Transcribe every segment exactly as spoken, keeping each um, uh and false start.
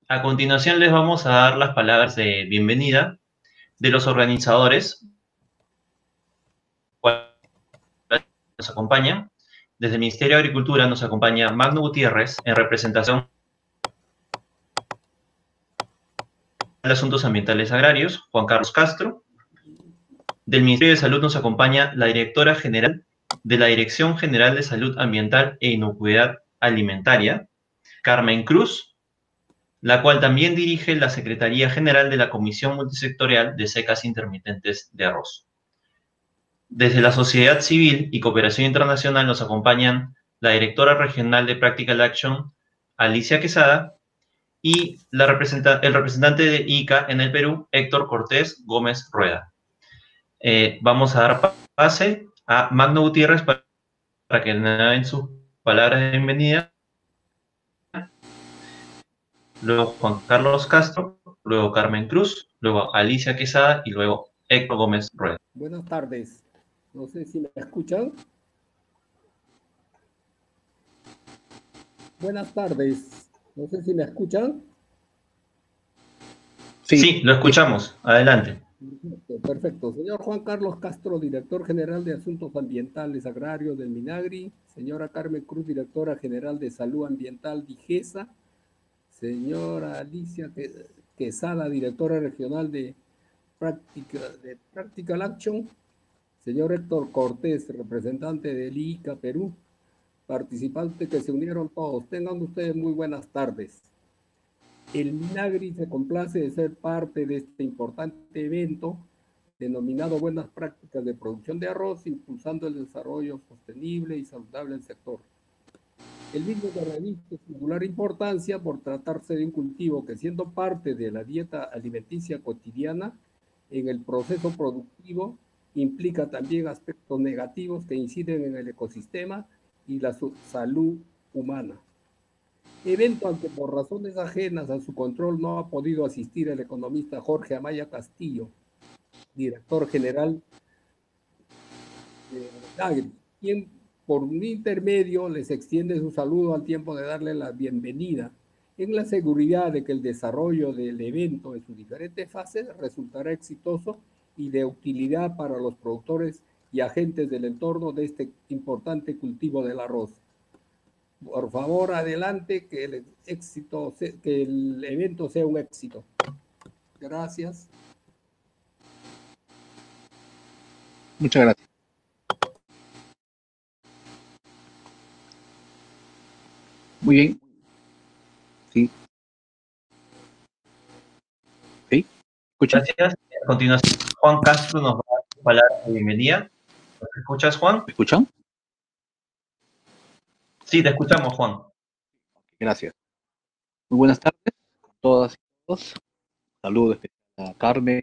A continuación les vamos a dar las palabras de bienvenida de los organizadores, cuales nos acompañan. Desde el Ministerio de Agricultura nos acompaña Magno Gutiérrez en representación de Asuntos Ambientales Agrarios, Juan Carlos Castro. Del Ministerio de Salud nos acompaña la Directora General de la Dirección General de Salud Ambiental e Inocuidad Alimentaria, Carmen Cruz, la cual también dirige la Secretaría General de la Comisión Multisectorial de Secas Intermitentes de Arroz. Desde la sociedad civil y cooperación internacional nos acompañan la directora regional de Practical Action, Alicia Quesada, y la representa el representante de I C A en el Perú, Héctor Cortés Gómez Rueda. Eh, vamos a dar pase a Magno Gutiérrez para, para que den sus palabras de bienvenida, luego Juan Carlos Castro, luego Carmen Cruz, luego Alicia Quesada y luego Héctor Gómez Rueda. Buenas tardes. No sé si me escuchan. Buenas tardes. No sé si me escuchan. Sí, sí, lo escuchamos. Adelante. Perfecto, perfecto. Señor Juan Carlos Castro, director general de Asuntos Ambientales Agrarios del MINAGRI. Señora Carmen Cruz, directora general de Salud Ambiental DIGESA. Señora Alicia Quesada, directora regional de Practical, de Practical Action. Señor Héctor Cortés, representante del I C A Perú. Participantes que se unieron todos. Tengan ustedes muy buenas tardes. El MINAGRI se complace de ser parte de este importante evento denominado Buenas Prácticas de Producción de Arroz, impulsando el desarrollo sostenible y saludable del sector. El mismo se reviste singular importancia por tratarse de un cultivo que, siendo parte de la dieta alimenticia cotidiana, en el proceso productivo implica también aspectos negativos que inciden en el ecosistema y la salud humana. Evento al que por razones ajenas a su control no ha podido asistir el economista Jorge Amaya Castillo, director general de MINAGRI, quien por un intermedio les extiende su saludo al tiempo de darle la bienvenida, en la seguridad de que el desarrollo del evento en sus diferentes fases resultará exitoso y de utilidad para los productores y agentes del entorno de este importante cultivo del arroz. Por favor, adelante, que el éxito, que el evento sea un éxito. Gracias. Muchas gracias. Muy bien. Sí. ¿Sí? ¿Escuchan? Gracias. A continuación, Juan Castro nos va a dar su palabra de bienvenida. ¿Me escuchas, Juan? ¿Me escuchan? Sí, te escuchamos, Juan. Gracias. Muy buenas tardes a todas y todos. Saludos a Carmen,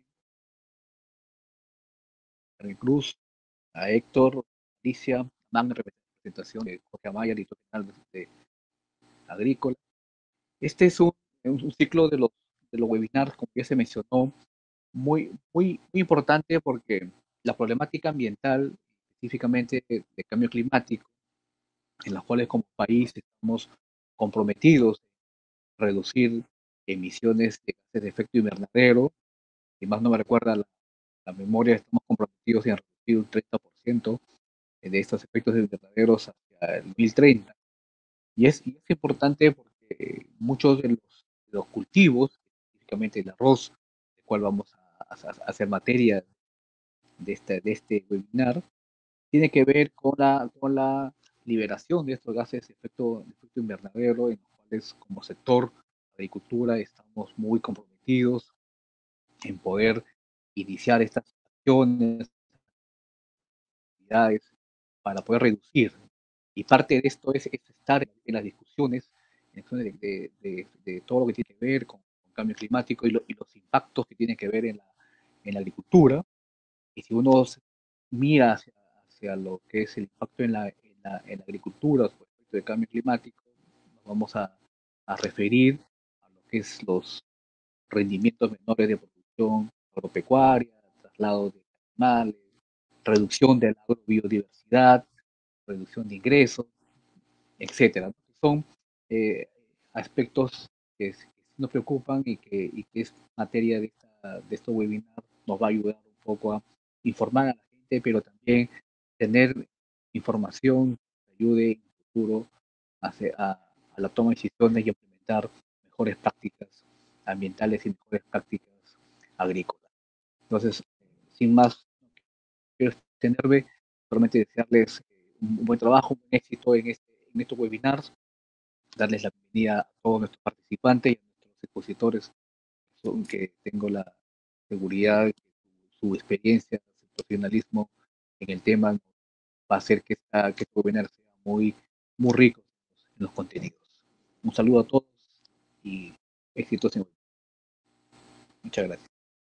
Carmen Cruz, a Héctor, Alicia, Magna, en representación de Jorge Amaya, director general de Agrícola. Este es un, un ciclo de los, de los webinars, como ya se mencionó, muy, muy, muy importante porque la problemática ambiental, específicamente de, de cambio climático, en las cuales como país estamos comprometidos a reducir emisiones de gases de efecto invernadero, si más no me recuerda la, la memoria, estamos comprometidos en reducir un treinta por ciento de estos efectos invernaderos hacia el dos mil treinta. Y es, y es importante porque muchos de los, de los cultivos, específicamente el arroz, del cual vamos a, a, a hacer materia de este, de este webinar, tiene que ver con la, con la liberación de estos gases de efecto, de efecto invernadero, en los cuales como sector agricultura estamos muy comprometidos en poder iniciar estas acciones, actividades para poder reducir. Y parte de esto es, es estar en las discusiones, en de, de, de, de, todo lo que tiene que ver con, con cambio climático y, lo, y, los impactos que tiene que ver en la, en la agricultura. Y si uno mira hacia, hacia lo que es el impacto en la, en la, en la agricultura respecto del cambio climático, nos vamos a, a referir a lo que es los rendimientos menores de producción agropecuaria, traslado de animales, reducción de la agrobiodiversidad, reducción de ingresos, etcétera. Son eh, aspectos que, que nos preocupan y que, y que es materia de, esta, de estos webinars, nos va a ayudar un poco a informar a la gente, pero también tener información que ayude en el futuro a, a, a la toma de decisiones y implementar mejores prácticas ambientales y mejores prácticas agrícolas. Entonces, sin más, quiero extenderme, solamente desearles un buen trabajo, un buen éxito en, este, en estos webinars, darles la bienvenida a todos nuestros participantes y a nuestros expositores, que tengo la seguridad que su, su experiencia, su profesionalismo en el tema va a hacer que, esta, que este webinar sea muy, muy rico en los contenidos. Un saludo a todos y éxitos en el webinar. Muchas gracias.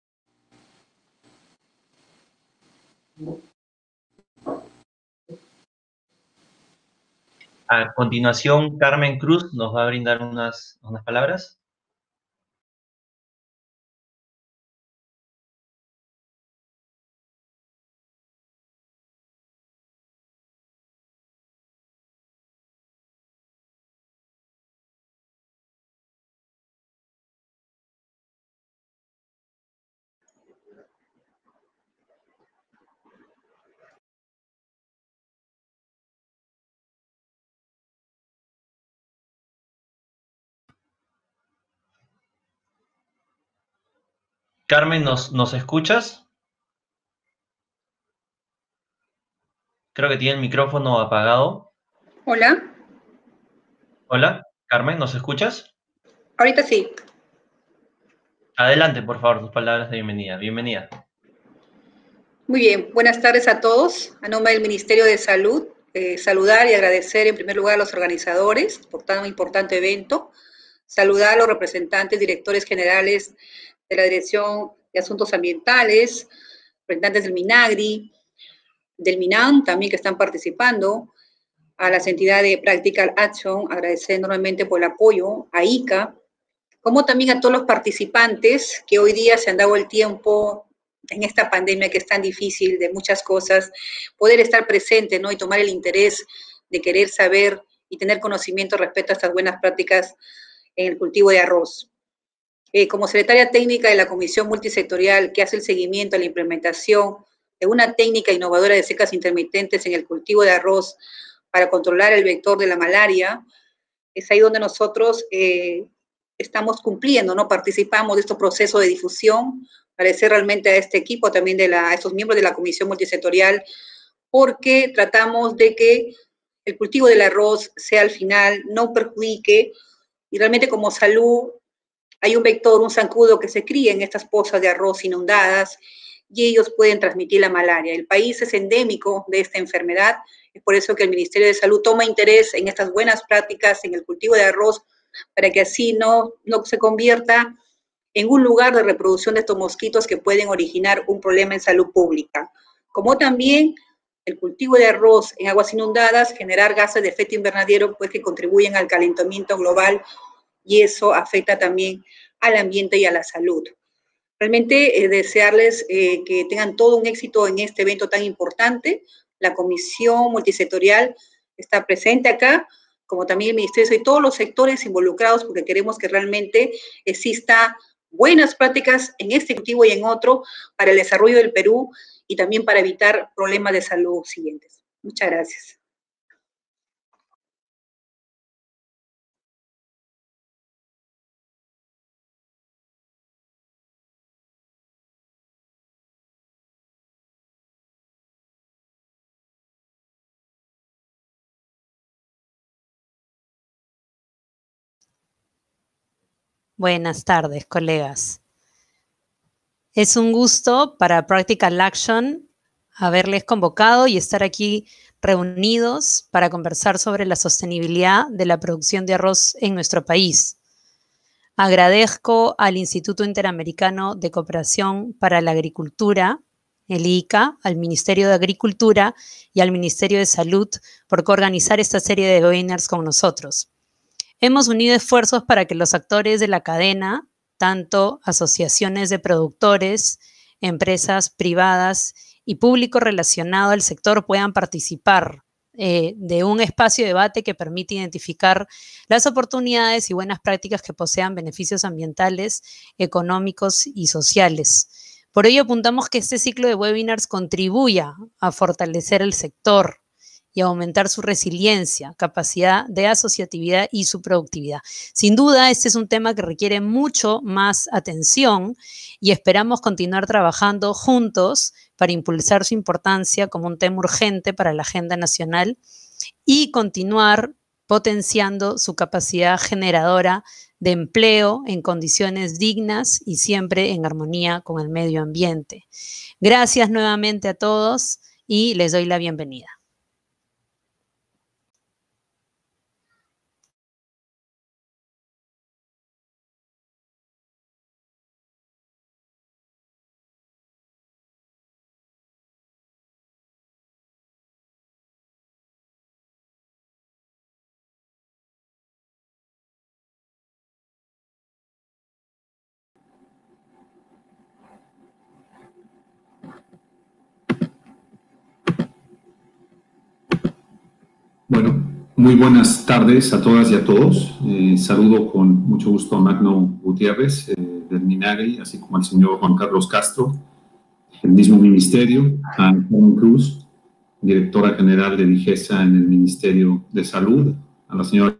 A continuación, Carmen Cruz nos va a brindar unas, unas palabras. Carmen, ¿nos, ¿nos escuchas? Creo que tiene el micrófono apagado. Hola. Hola, Carmen, ¿nos escuchas? Ahorita sí. Adelante, por favor, tus palabras de bienvenida. Bienvenida. Muy bien, buenas tardes a todos. A nombre del Ministerio de Salud, eh, saludar y agradecer en primer lugar a los organizadores por tan importante evento. Saludar a los representantes, directores generales de la Dirección de Asuntos Ambientales, representantes del MINAGRI, del MINAM también que están participando, a las entidades de Practical Action, agradecer enormemente por el apoyo, a I C A, como también a todos los participantes que hoy día se han dado el tiempo en esta pandemia que es tan difícil de muchas cosas, poder estar presente, ¿no? Y tomar el interés de querer saber y tener conocimiento respecto a estas buenas prácticas en el cultivo de arroz. Eh, como secretaria técnica de la Comisión Multisectorial que hace el seguimiento a la implementación de una técnica innovadora de secas intermitentes en el cultivo de arroz para controlar el vector de la malaria, es ahí donde nosotros eh, estamos cumpliendo, ¿no? Participamos de estos procesos de difusión, agradecer realmente a este equipo, también de la, a estos miembros de la Comisión Multisectorial, porque tratamos de que el cultivo del arroz sea al final, no perjudique, y realmente como salud hay un vector, un zancudo que se cría en estas pozas de arroz inundadas, y ellos pueden transmitir la malaria. El país es endémico de esta enfermedad, es por eso que el Ministerio de Salud toma interés en estas buenas prácticas en el cultivo de arroz, para que así no, no se convierta en un lugar de reproducción de estos mosquitos que pueden originar un problema en salud pública. Como también el cultivo de arroz en aguas inundadas, generar gases de efecto invernadero pues, que contribuyen al calentamiento global, y eso afecta también al ambiente y a la salud. Realmente eh, desearles eh, que tengan todo un éxito en este evento tan importante. La Comisión Multisectorial está presente acá, como también el Ministerio y todos los sectores involucrados, porque queremos que realmente exista buenas prácticas en este cultivo y en otro para el desarrollo del Perú y también para evitar problemas de salud siguientes. Muchas gracias. Buenas tardes, colegas. Es un gusto para Practical Action haberles convocado y estar aquí reunidos para conversar sobre la sostenibilidad de la producción de arroz en nuestro país. Agradezco al Instituto Interamericano de Cooperación para la Agricultura, el I C A, al Ministerio de Agricultura y al Ministerio de Salud por coorganizar esta serie de webinars con nosotros. Hemos unido esfuerzos para que los actores de la cadena, tanto asociaciones de productores, empresas privadas y público relacionado al sector puedan participar eh, de un espacio de debate que permite identificar las oportunidades y buenas prácticas que posean beneficios ambientales, económicos y sociales. Por ello, apuntamos que este ciclo de webinars contribuya a fortalecer el sector y aumentar su resiliencia, capacidad de asociatividad y su productividad. Sin duda, este es un tema que requiere mucho más atención y esperamos continuar trabajando juntos para impulsar su importancia como un tema urgente para la agenda nacional y continuar potenciando su capacidad generadora de empleo en condiciones dignas y siempre en armonía con el medio ambiente. Gracias nuevamente a todos y les doy la bienvenida. Bueno, muy buenas tardes a todas y a todos. Eh, saludo con mucho gusto a Magno Gutiérrez eh, del MINAGRI, así como al señor Juan Carlos Castro, del mismo ministerio, a Carmen Cruz, directora general de DIGESA en el Ministerio de Salud, a la señora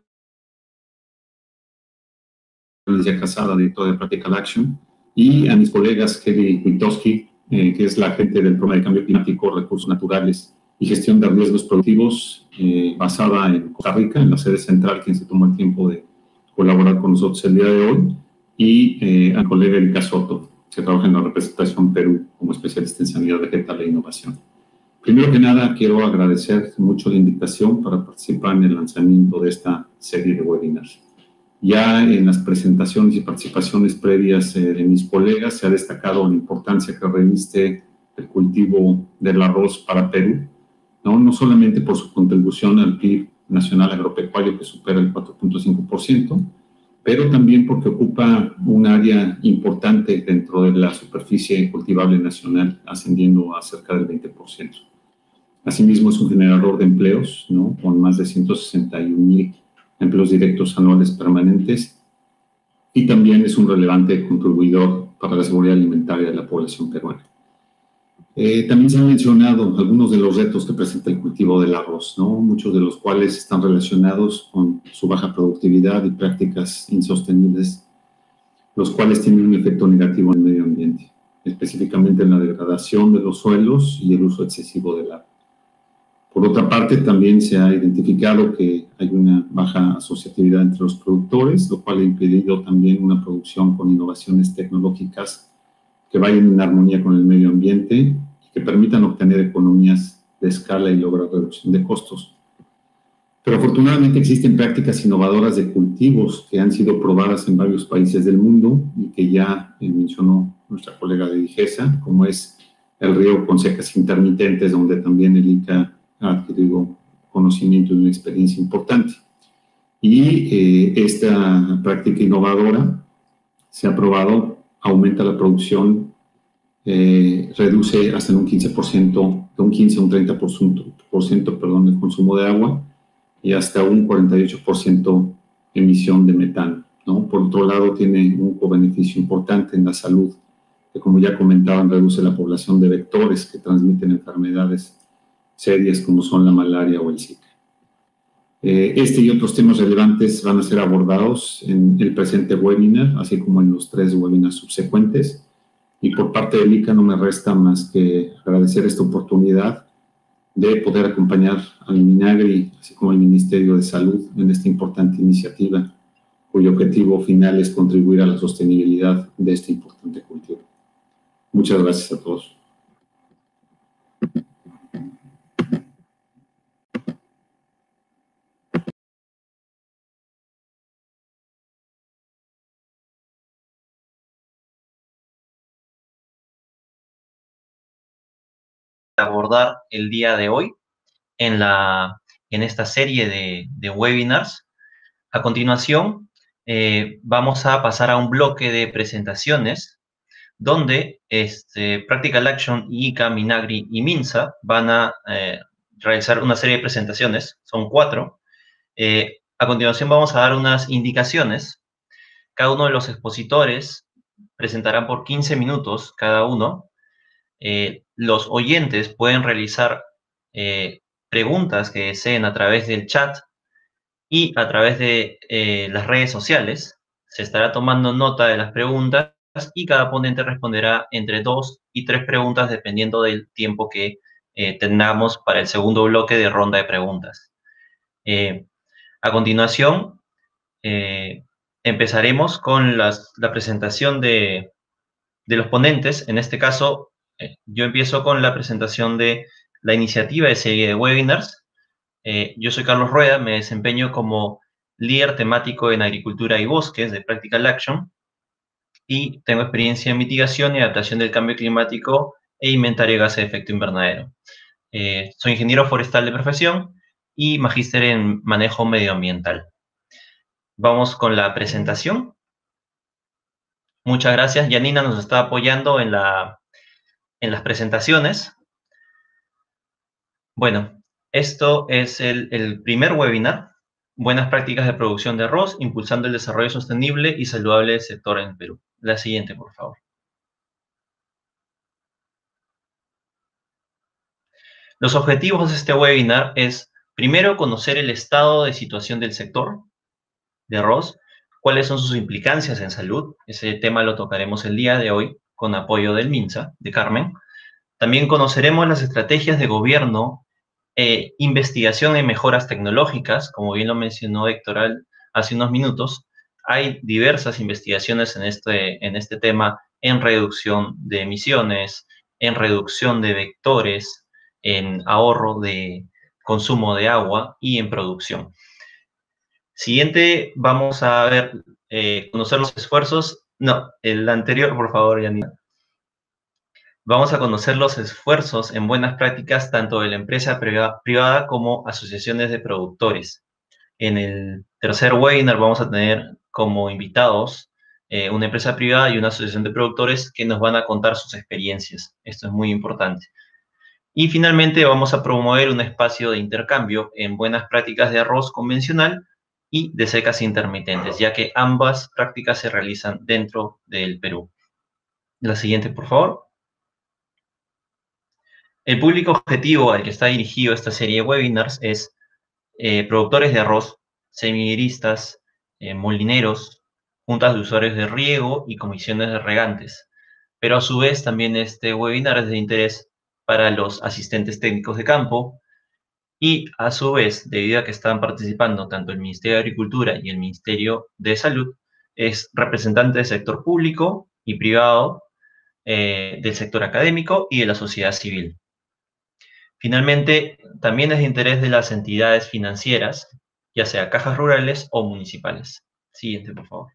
Alicia Casada, directora de Practical Action, y a mis colegas Kelly Witowski, eh, que es la agente del Programa de Cambio Climático, Recursos Naturales y Gestión de Riesgos Productivos, eh, basada en Costa Rica, en la sede central, quien se tomó el tiempo de colaborar con nosotros el día de hoy, y eh, al colega Erika Soto, que trabaja en la representación Perú como especialista en sanidad vegetal e innovación. Primero que nada, quiero agradecer mucho la invitación para participar en el lanzamiento de esta serie de webinars. Ya en las presentaciones y participaciones previas eh, de mis colegas se ha destacado la importancia que reviste el cultivo del arroz para Perú, ¿no? No solamente por su contribución al P I B nacional agropecuario, que supera el cuatro punto cinco por ciento, pero también porque ocupa un área importante dentro de la superficie cultivable nacional, ascendiendo a cerca del veinte por ciento. Asimismo, es un generador de empleos, ¿no? Con más de ciento sesenta y un mil empleos directos anuales permanentes, y también es un relevante contribuidor para la seguridad alimentaria de la población peruana. Eh, también se han mencionado algunos de los retos que presenta el cultivo del arroz, ¿no? Muchos de los cuales están relacionados con su baja productividad y prácticas insostenibles, los cuales tienen un efecto negativo en el medio ambiente, específicamente en la degradación de los suelos y el uso excesivo del agua. Por otra parte, también se ha identificado que hay una baja asociatividad entre los productores, lo cual ha impedido también una producción con innovaciones tecnológicas que vayan en armonía con el medio ambiente y que permitan obtener economías de escala y lograr reducción de costos. Pero afortunadamente existen prácticas innovadoras de cultivos que han sido probadas en varios países del mundo y que ya eh, mencionó nuestra colega de DIGESA, como es el riego con secas intermitentes, donde también el I C A ha adquirido conocimiento y una experiencia importante. Y eh, esta práctica innovadora se ha probado, aumenta la producción, eh, reduce hasta en un quince por ciento, de un quince a un treinta por ciento, por ciento perdón, el consumo de agua y hasta un cuarenta y ocho por ciento emisión de metano, ¿no? Por otro lado, tiene un cobeneficio importante en la salud, que como ya comentaban, reduce la población de vectores que transmiten enfermedades serias como son la malaria o el Zika. Eh, este y otros temas relevantes van a ser abordados en el presente webinar, así como en los tres webinars subsecuentes. Y por parte del I C A no me resta más que agradecer esta oportunidad de poder acompañar al MINAGRI, así como al Ministerio de Salud, en esta importante iniciativa, cuyo objetivo final es contribuir a la sostenibilidad de este importante cultivo. Muchas gracias a todos. Abordar el día de hoy en, la, en esta serie de, de webinars. A continuación, eh, vamos a pasar a un bloque de presentaciones donde este, Practical Action, I C A, MINAGRI y MINSA van a eh, realizar una serie de presentaciones, son cuatro. Eh, a continuación vamos a dar unas indicaciones. Cada uno de los expositores presentará por quince minutos cada uno. Eh, los oyentes pueden realizar eh, preguntas que deseen a través del chat y a través de eh, las redes sociales. Se estará tomando nota de las preguntas y cada ponente responderá entre dos y tres preguntas dependiendo del tiempo que eh, tengamos para el segundo bloque de ronda de preguntas. Eh, a continuación, eh, empezaremos con las, la presentación de, de los ponentes. En este caso, eh, yo empiezo con la presentación de la iniciativa de serie de webinars. Eh, yo soy Carlos Rueda, me desempeño como líder temático en agricultura y bosques de Practical Action y tengo experiencia en mitigación y adaptación del cambio climático e inventario de gases de efecto invernadero. Eh, soy ingeniero forestal de profesión y magíster en manejo medioambiental. Vamos con la presentación. Muchas gracias. Yanina nos está apoyando en, la, en las presentaciones. Bueno, esto es el, el primer webinar, Buenas prácticas de producción de arroz, impulsando el desarrollo sostenible y saludable del sector en el Perú. La siguiente, por favor. Los objetivos de este webinar es, primero, conocer el estado de situación del sector de arroz, cuáles son sus implicancias en salud. Ese tema lo tocaremos el día de hoy con apoyo del MINSA, de Carmen. También conoceremos las estrategias de gobierno, eh, investigación en mejoras tecnológicas, como bien lo mencionó Héctor hace unos minutos. Hay diversas investigaciones en este, en este tema en reducción de emisiones, en reducción de vectores, en ahorro de consumo de agua y en producción. Siguiente, vamos a ver, eh, conocer los esfuerzos. No, el anterior, por favor, Yanina. Vamos a conocer los esfuerzos en buenas prácticas tanto de la empresa privada como asociaciones de productores. En el tercer webinar vamos a tener como invitados eh, una empresa privada y una asociación de productores que nos van a contar sus experiencias. Esto es muy importante. Y finalmente vamos a promover un espacio de intercambio en buenas prácticas de arroz convencional y de secas intermitentes, ya que ambas prácticas se realizan dentro del Perú. La siguiente, por favor. El público objetivo al que está dirigido esta serie de webinars es eh, productores de arroz, semilleristas, eh, molineros, juntas de usuarios de riego y comisiones de regantes. Pero a su vez también este webinar es de interés para los asistentes técnicos de campo y a su vez, debido a que están participando tanto el Ministerio de Agricultura y el Ministerio de Salud, es representante del sector público y privado, eh, del sector académico y de la sociedad civil. Finalmente, también es de interés de las entidades financieras, ya sea cajas rurales o municipales. Siguiente, por favor.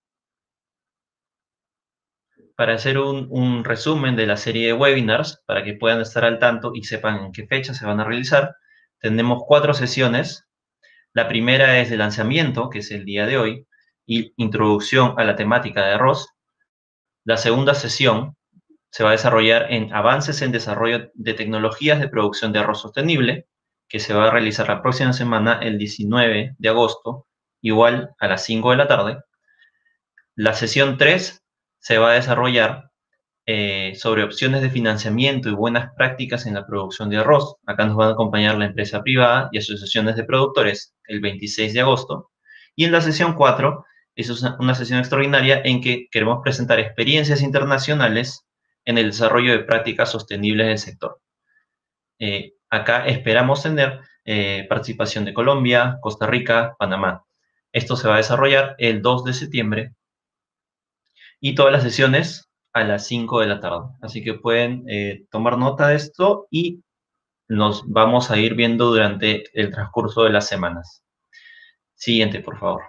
Para hacer un, un resumen de la serie de webinars, para que puedan estar al tanto y sepan en qué fecha se van a realizar, tenemos cuatro sesiones. La primera es de lanzamiento, que es el día de hoy, y introducción a la temática de arroz. La segunda sesión se va a desarrollar en avances en desarrollo de tecnologías de producción de arroz sostenible, que se va a realizar la próxima semana, el diecinueve de agosto, igual a las cinco de la tarde. La sesión tres se va a desarrollar eh, sobre opciones de financiamiento y buenas prácticas en la producción de arroz. Acá nos van a acompañar la empresa privada y asociaciones de productores el veintiséis de agosto. Y en la sesión cuatro, es una sesión extraordinaria en que queremos presentar experiencias internacionales en el desarrollo de prácticas sostenibles del sector. Eh, acá esperamos tener eh, participación de Colombia, Costa Rica, Panamá. Esto se va a desarrollar el dos de septiembre y todas las sesiones a las cinco de la tarde. Así que pueden eh, tomar nota de esto y nos vamos a ir viendo durante el transcurso de las semanas. Siguiente, por favor.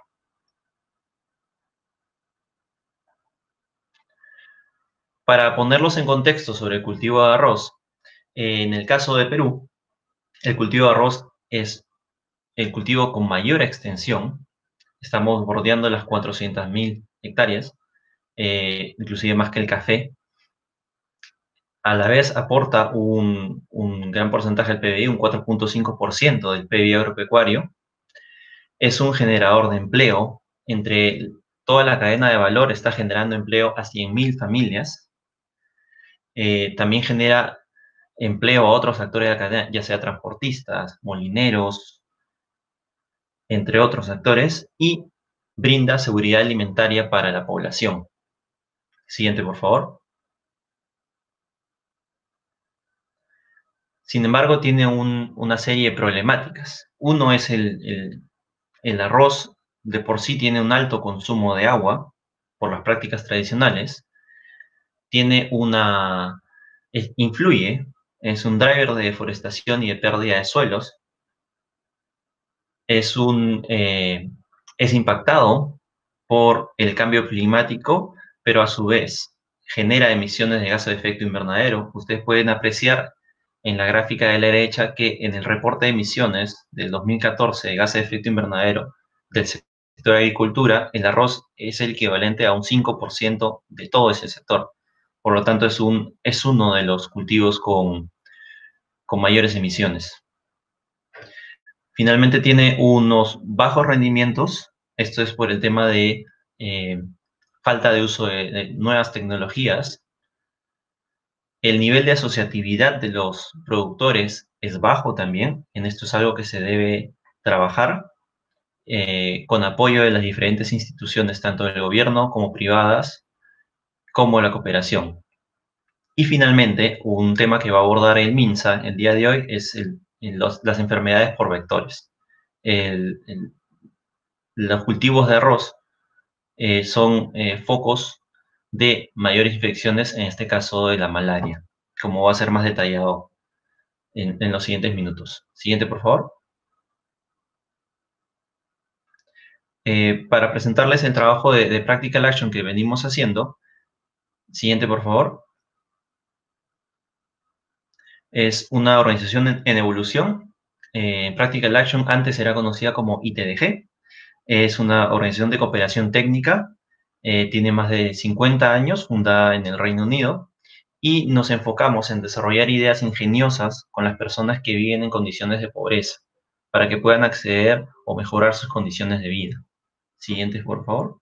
Para ponerlos en contexto sobre el cultivo de arroz, eh, en el caso de Perú, el cultivo de arroz es el cultivo con mayor extensión. Estamos bordeando las cuatrocientas mil hectáreas, eh, inclusive más que el café. a la vez aporta un, un gran porcentaje del P B I, un cuatro punto cinco por ciento del P B I agropecuario. Es un generador de empleo. Entre toda la cadena de valor está generando empleo a cien mil familias. Eh, también genera empleo a otros actores de la cadena, ya sea transportistas, molineros, entre otros actores, y brinda seguridad alimentaria para la población. Siguiente, por favor. Sin embargo, tiene un, una serie de problemáticas. Uno es el, el, el arroz, de por sí tiene un alto consumo de agua por las prácticas tradicionales. Tiene una... Es, influye, es un driver de deforestación y de pérdida de suelos. Es, un, eh, es impactado por el cambio climático, pero a su vez genera emisiones de gases de efecto invernadero. Ustedes pueden apreciar en la gráfica de la derecha que en el reporte de emisiones del dos mil catorce de gases de efecto invernadero del sector de agricultura, el arroz es el equivalente a un cinco por ciento de todo ese sector. Por lo tanto, es, un, es uno de los cultivos con, con mayores emisiones. Finalmente tiene unos bajos rendimientos. Esto es por el tema de eh, falta de uso de, de nuevas tecnologías. El nivel de asociatividad de los productores es bajo también. En esto es algo que se debe trabajar eh, con apoyo de las diferentes instituciones, tanto del gobierno como privadas, como la cooperación. Y finalmente, un tema que va a abordar el MINSA el día de hoy es el, los, las enfermedades por vectores. El, el, los cultivos de arroz eh, son eh, focos de mayores infecciones, en este caso de la malaria, como va a ser más detallado en, en los siguientes minutos. Siguiente, por favor. Eh, para presentarles el trabajo de, de Practical Action que venimos haciendo. Siguiente, por favor. Es una organización en, en evolución. Eh, Practical Action antes era conocida como I T D G. Es una organización de cooperación técnica. Eh, tiene más de cincuenta años, fundada en el Reino Unido. Y nos enfocamos en desarrollar ideas ingeniosas con las personas que viven en condiciones de pobreza, para que puedan acceder o mejorar sus condiciones de vida. Siguiente, por favor.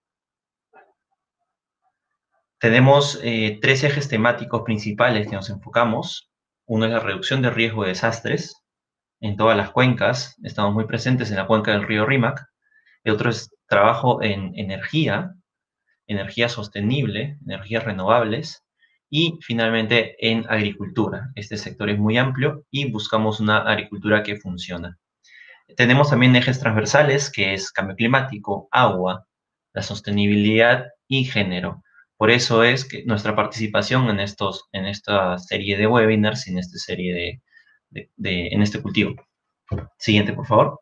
Tenemos eh, tres ejes temáticos principales que nos enfocamos. Uno es la reducción de riesgo de desastres en todas las cuencas. Estamos muy presentes en la cuenca del río Rímac. El otro es trabajo en energía, energía sostenible, energías renovables. Y finalmente en agricultura. Este sector es muy amplio y buscamos una agricultura que funciona. Tenemos también ejes transversales, que es cambio climático, agua, la sostenibilidad y género. Por eso es que nuestra participación en, estos, en esta serie de webinars, en esta serie de, de, de, en este cultivo. Siguiente, por favor.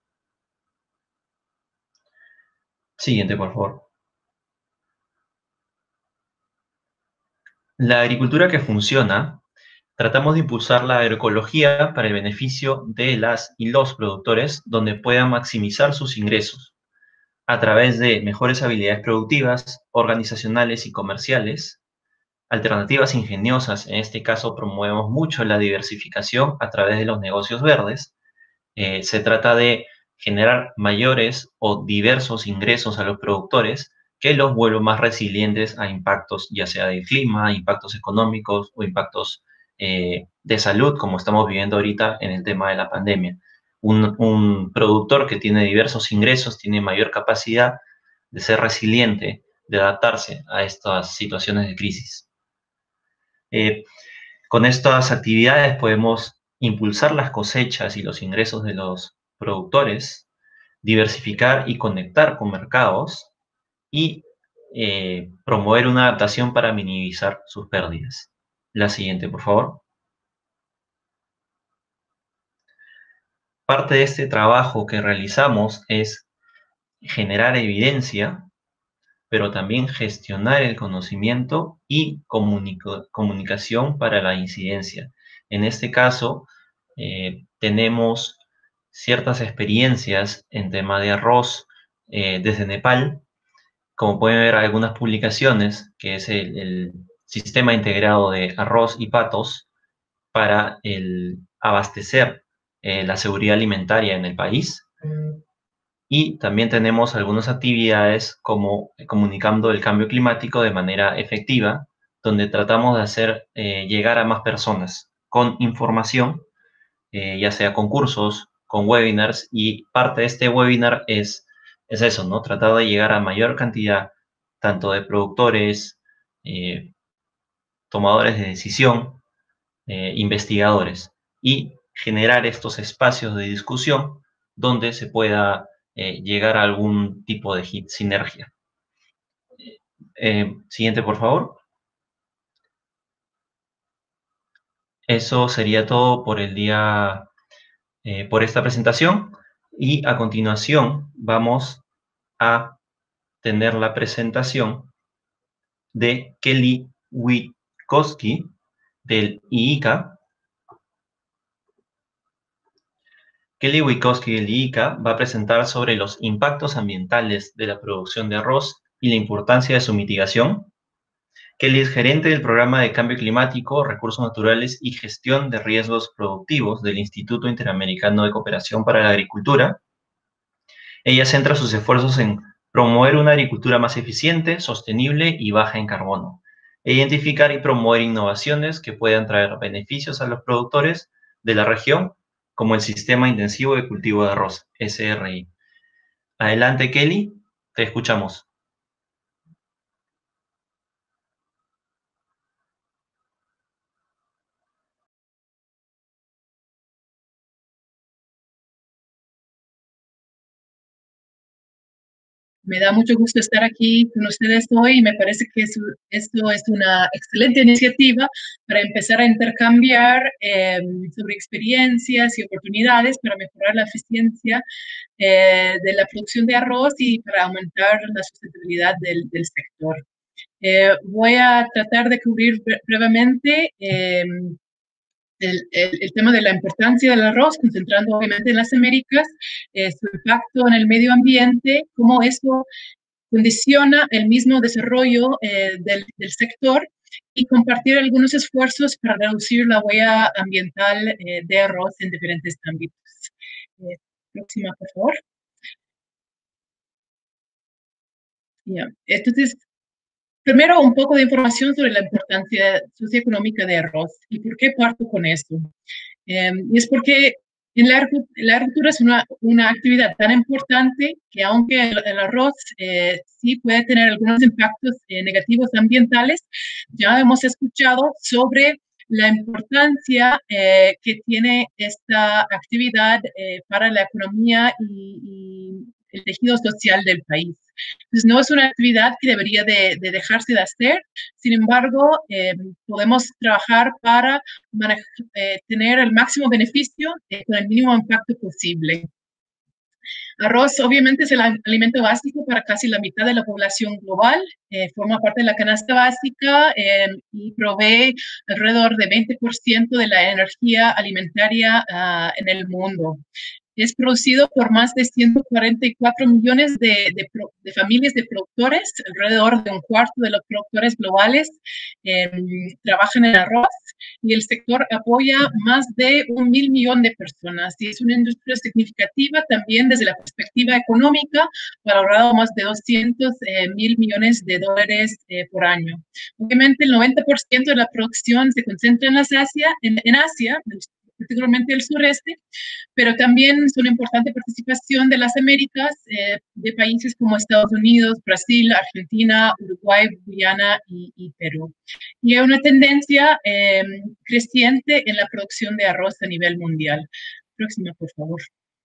Siguiente, por favor. La agricultura que funciona, tratamos de impulsar la agroecología para el beneficio de las y los productores, donde puedan maximizar sus ingresos a través de mejores habilidades productivas, organizacionales y comerciales, alternativas ingeniosas. En este caso promovemos mucho la diversificación a través de los negocios verdes. Eh, se trata de generar mayores o diversos ingresos a los productores que los vuelvan más resilientes a impactos, ya sea del clima, impactos económicos o impactos eh, de salud, como estamos viviendo ahorita en el tema de la pandemia. Un, un productor que tiene diversos ingresos tiene mayor capacidad de ser resiliente, de adaptarse a estas situaciones de crisis. Eh, con estas actividades podemos impulsar las cosechas y los ingresos de los productores, diversificar y conectar con mercados y eh, promover una adaptación para minimizar sus pérdidas. La siguiente, por favor. Parte de este trabajo que realizamos es generar evidencia, pero también gestionar el conocimiento y comunicación para la incidencia. En este caso, eh, tenemos ciertas experiencias en tema de arroz eh, desde Nepal. Como pueden ver, algunas publicaciones, que es el, el sistema integrado de arroz y patos para el abastecer eh, la seguridad alimentaria en el país. Y también tenemos algunas actividades como comunicando el cambio climático de manera efectiva, donde tratamos de hacer eh, llegar a más personas con información, eh, ya sea con cursos, con webinars, y parte de este webinar es, es eso, ¿no? Tratar de llegar a mayor cantidad tanto de productores, eh, tomadores de decisión, eh, investigadores, y generar estos espacios de discusión donde se pueda eh, llegar a algún tipo de sinergia. Eh, siguiente, por favor. Eso sería todo por el día, eh, por esta presentación, y a continuación vamos a tener la presentación de Kelly Witkowski del I I C A. Kelly Witkowski del I I C A va a presentar sobre los impactos ambientales de la producción de arroz y la importancia de su mitigación. Kelly es gerente del Programa de Cambio Climático, Recursos Naturales y Gestión de Riesgos Productivos del Instituto Interamericano de Cooperación para la Agricultura. Ella centra sus esfuerzos en promover una agricultura más eficiente, sostenible y baja en carbono, e identificar y promover innovaciones que puedan traer beneficios a los productores de la región, como el Sistema Intensivo de Cultivo de Arroz, S R I. Adelante, Kelly, te escuchamos. Me da mucho gusto estar aquí con ustedes hoy y me parece que eso, esto es una excelente iniciativa para empezar a intercambiar eh, sobre experiencias y oportunidades para mejorar la eficiencia eh, de la producción de arroz y para aumentar la sustentabilidad del, del sector. Eh, voy a tratar de cubrir brevemente eh, El, el, el tema de la importancia del arroz, concentrando obviamente en las Américas, eh, su impacto en el medio ambiente, cómo eso condiciona el mismo desarrollo eh, del, del sector, y compartir algunos esfuerzos para reducir la huella ambiental eh, de arroz en diferentes ámbitos. Eh, próxima, por favor. Yeah. Entonces, primero, un poco de información sobre la importancia socioeconómica de arroz y por qué parto con esto. Eh, y es porque en la, la agricultura es una, una actividad tan importante que aunque el, el arroz eh, sí puede tener algunos impactos eh, negativos ambientales, ya hemos escuchado sobre la importancia eh, que tiene esta actividad eh, para la economía y, y el tejido social del país. Entonces, no es una actividad que debería de, de dejarse de hacer, sin embargo, eh, podemos trabajar para manejar, eh, tener el máximo beneficio eh, con el mínimo impacto posible. Arroz obviamente es el alimento básico para casi la mitad de la población global, eh, forma parte de la canasta básica eh, y provee alrededor de veinte por ciento de la energía alimentaria uh, en el mundo. Es producido por más de ciento cuarenta y cuatro millones de, de, de familias de productores, alrededor de un cuarto de los productores globales eh, trabajan en arroz, y el sector apoya más de un mil millón de personas, y es una industria significativa también desde la perspectiva económica, valorado más de doscientos mil millones de dólares eh, por año. Obviamente el noventa por ciento de la producción se concentra en, las Asia, en, en Asia, particularmente el sureste, pero también es una importante participación de las Américas, eh, de países como Estados Unidos, Brasil, Argentina, Uruguay, Guyana y, y Perú. Y hay una tendencia eh, creciente en la producción de arroz a nivel mundial. Próxima, por favor.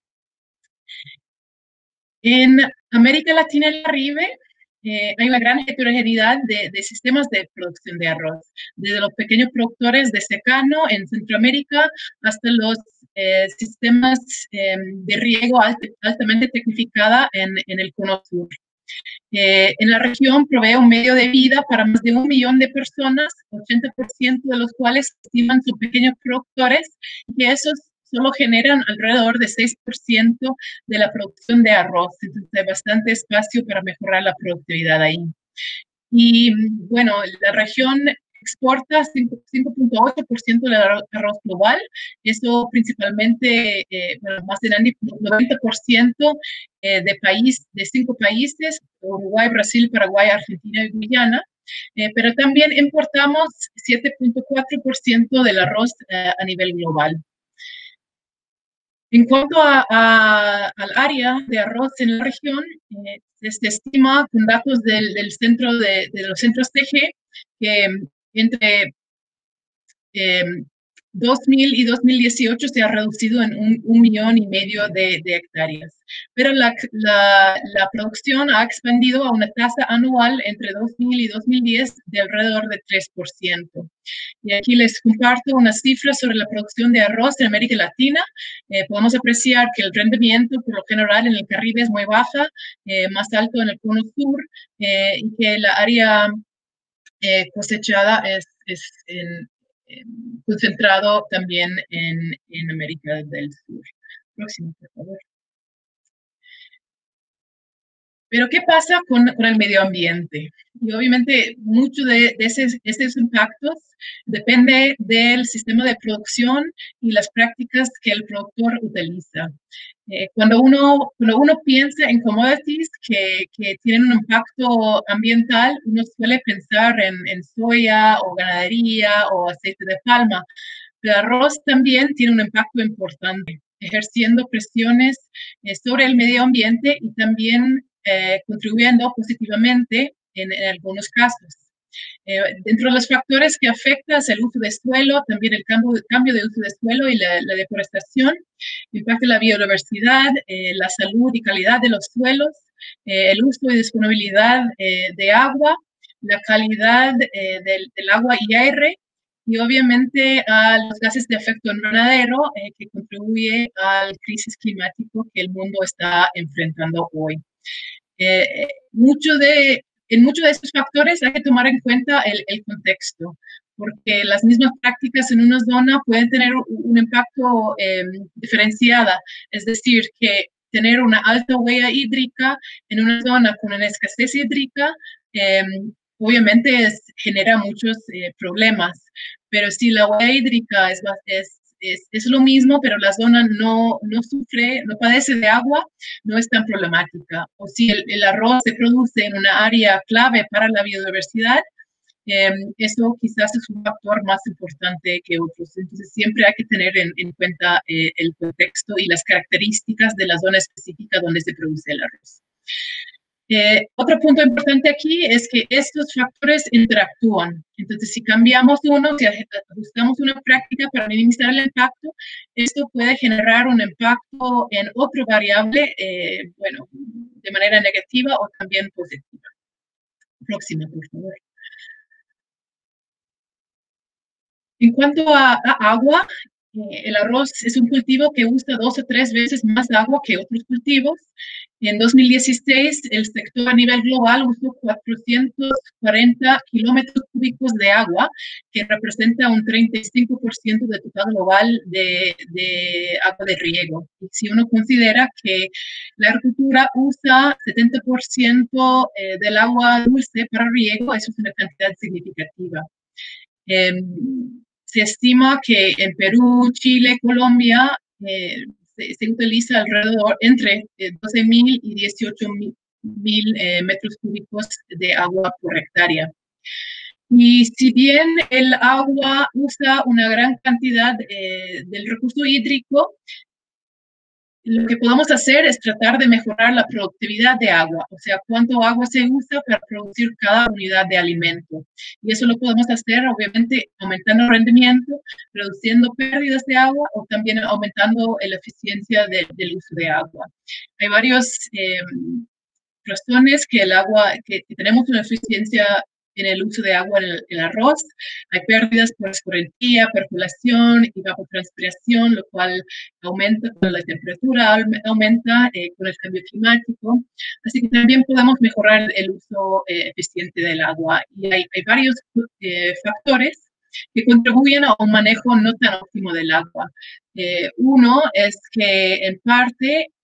En América Latina y el Caribe, Eh, hay una gran heterogeneidad de, de sistemas de producción de arroz, desde los pequeños productores de secano en Centroamérica hasta los eh, sistemas eh, de riego alt, altamente tecnificada en, en el cono sur. Eh, en la región provee un medio de vida para más de un millón de personas, ochenta por ciento de los cuales estiman sus pequeños productores, y esos solo generan alrededor de seis por ciento de la producción de arroz. Entonces hay bastante espacio para mejorar la productividad ahí. Y bueno, la región exporta cinco punto ocho por ciento del arroz global, eso principalmente, eh, bueno, más del noventa por ciento eh, de, país, de cinco países, Uruguay, Brasil, Paraguay, Argentina y Guyana, eh, pero también importamos siete punto cuatro por ciento del arroz eh, a nivel global. En cuanto a, a, al área de arroz en la región, eh, se estima con datos del, del centro de, de los centros T G que entre eh, dos mil y dos mil dieciocho se ha reducido en un, un millón y medio de, de hectáreas. Pero la, la, la producción ha expandido a una tasa anual entre dos mil y dos mil diez de alrededor de tres por ciento. Y aquí les comparto unas cifras sobre la producción de arroz en América Latina. Eh, podemos apreciar que el rendimiento, por lo general, en el Caribe es muy baja, eh, más alto en el Cono Sur, eh, y que la área eh, cosechada es, es en, en, concentrado también en, en América del Sur. Próximo, por favor. Pero, ¿qué pasa con, con el medio ambiente? Y obviamente, mucho de, de esos, esos impactos depende del sistema de producción y las prácticas que el productor utiliza. Eh, cuando, uno, cuando uno piensa en commodities que, que tienen un impacto ambiental, uno suele pensar en, en soya o ganadería o aceite de palma. El arroz también tiene un impacto importante, ejerciendo presiones eh, sobre el medio ambiente y también Eh, contribuyendo positivamente en, en algunos casos. Eh, dentro de los factores que afectan es el uso de suelo, también el cambio, cambio de uso de suelo y la, la deforestación, impacta la biodiversidad, eh, la salud y calidad de los suelos, eh, el uso y disponibilidad eh, de agua, la calidad eh, del, del agua y aire, y obviamente a los gases de efecto invernadero eh, que contribuye al crisis climático que el mundo está enfrentando hoy. Eh, mucho de, en muchos de estos factores hay que tomar en cuenta el, el contexto, porque las mismas prácticas en una zona pueden tener un, un impacto eh, diferenciado, es decir, que tener una alta huella hídrica en una zona con una escasez hídrica eh, obviamente es, genera muchos eh, problemas, pero si la huella hídrica es, es Es, es lo mismo, pero la zona no, no sufre, no padece de agua, no es tan problemática. O si el, el arroz se produce en una área clave para la biodiversidad, eh, eso quizás es un factor más importante que otros. Entonces, siempre hay que tener en, en cuenta eh, el contexto y las características de la zona específica donde se produce el arroz. Eh, otro punto importante aquí es que estos factores interactúan. Entonces, si cambiamos uno, si ajustamos una práctica para minimizar el impacto, esto puede generar un impacto en otro variable, eh, bueno, de manera negativa o también positiva. Próxima, por favor. En cuanto a, a agua, eh, el arroz es un cultivo que usa dos o tres veces más agua que otros cultivos. En dos mil dieciséis, el sector a nivel global usó cuatrocientos cuarenta kilómetros cúbicos de agua, que representa un treinta y cinco por ciento del total global de, de agua de riego. Y si uno considera que la agricultura usa setenta por ciento eh, del agua dulce para riego, eso es una cantidad significativa. Eh, se estima que en Perú, Chile, Colombia, eh, se, se utiliza alrededor entre eh, doce mil y dieciocho mil eh, metros cúbicos de agua por hectárea. Y si bien el agua usa una gran cantidad eh, del recurso hídrico, lo que podemos hacer es tratar de mejorar la productividad de agua, o sea, cuánto agua se usa para producir cada unidad de alimento. Y eso lo podemos hacer, obviamente, aumentando el rendimiento, reduciendo pérdidas de agua o también aumentando la eficiencia de, del uso de agua. Hay varias eh, razones que el agua, que, que tenemos una eficiencia en el uso de agua en el, el arroz. Hay pérdidas por escorrentía, percolación y evapotranspiración, lo cual aumenta cuando la temperatura aumenta eh, con el cambio climático. Así que también podemos mejorar el uso eh, eficiente del agua. Y hay, hay varios eh, factores que contribuyen a un manejo no tan óptimo del agua. Eh, uno es que en parte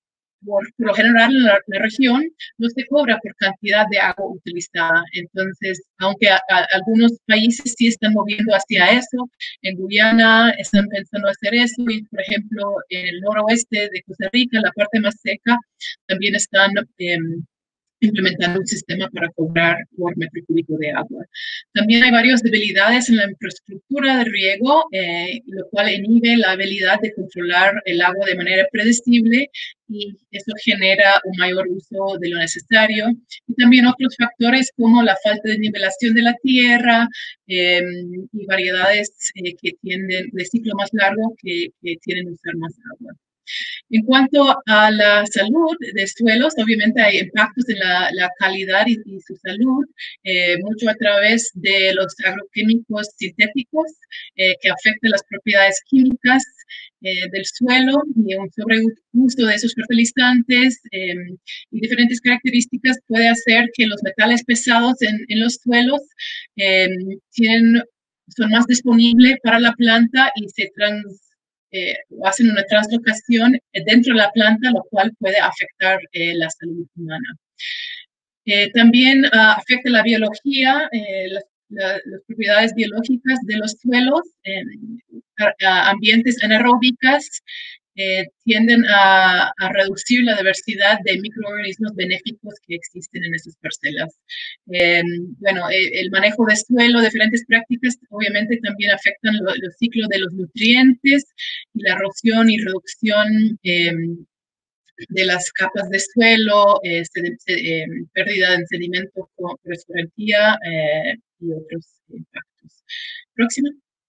por, por lo general en la, la región no se cobra por cantidad de agua utilizada. Entonces, aunque a, a, algunos países sí están moviendo hacia eso, en Guyana están pensando hacer eso, y por ejemplo, en el noroeste de Costa Rica, la parte más seca, también están eh, implementando un sistema para cobrar por metro cúbico de agua. También hay varias debilidades en la infraestructura de riego, eh, lo cual inhibe la habilidad de controlar el agua de manera predecible, y eso genera un mayor uso de lo necesario. Y también otros factores como la falta de nivelación de la tierra eh, y variedades eh, que tienden de ciclo más largo que, que tienen que usar más agua. En cuanto a la salud de suelos, obviamente hay impactos en la, la calidad y, y, su salud, eh, mucho a través de los agroquímicos sintéticos eh, que afectan las propiedades químicas eh, del suelo, y un sobreuso de esos fertilizantes eh, y diferentes características puede hacer que los metales pesados en, en los suelos eh, tienen, son más disponibles para la planta y se trans Eh, hacen una translocación dentro de la planta, lo cual puede afectar eh, la salud humana. Eh, también uh, afecta la biología, eh, las, la, las propiedades biológicas de los suelos, eh, a, a ambientes anaeróbicas eh, tienden a, a reducir la diversidad de microorganismos benéficos que existen en esas parcelas. Eh, bueno, eh, el manejo de suelo, diferentes prácticas, obviamente también afectan lo, los ciclos de los nutrientes y la erosión y reducción eh, de las capas de suelo, eh, sed, eh, pérdida de sedimento con fosforentía eh, y otros impactos. Próxima.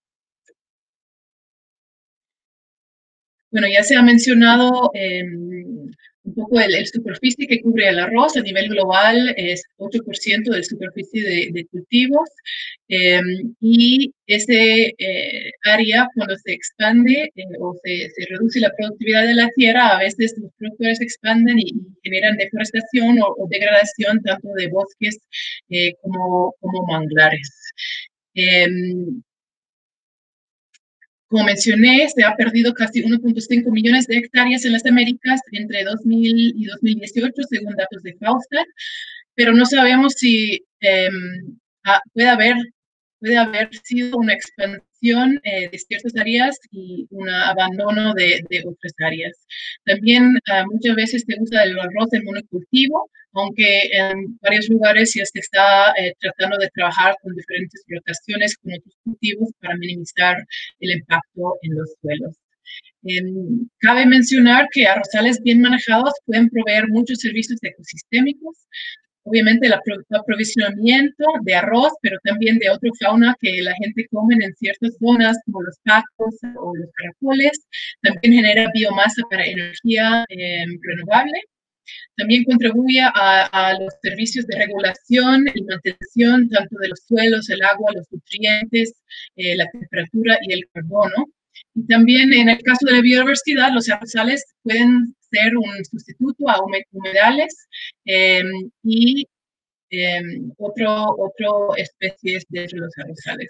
Bueno, ya se ha mencionado eh, un poco el, el superficie que cubre el arroz a nivel global, es ocho por ciento de superficie de, de cultivos, eh, y ese eh, área cuando se expande eh, o se, se reduce la productividad de la tierra, a veces los productores expanden y, y generan deforestación o, o degradación tanto de bosques eh, como, como manglares. Eh, Como mencioné, se ha perdido casi uno punto cinco millones de hectáreas en las Américas entre dos mil y dos mil dieciocho, según datos de Faustat, pero no sabemos si eh, puede, haber, puede haber sido una expansión eh, de ciertas áreas y un abandono de, de otras áreas. También uh, muchas veces se usa el arroz en monocultivo, aunque en varios lugares ya se está eh, tratando de trabajar con diferentes rotaciones con otros cultivos para minimizar el impacto en los suelos. Eh, cabe mencionar que arrozales bien manejados pueden proveer muchos servicios ecosistémicos, obviamente el aprovisionamiento de arroz, pero también de otra fauna que la gente come en ciertas zonas, como los patos o los caracoles. También genera biomasa para energía eh, renovable. También contribuye a, a los servicios de regulación y mantención tanto de los suelos, el agua, los nutrientes, eh, la temperatura y el carbono. Y también en el caso de la biodiversidad, los arrozales pueden ser un sustituto a humedales eh, y eh, otro, otro especies de los arrozales.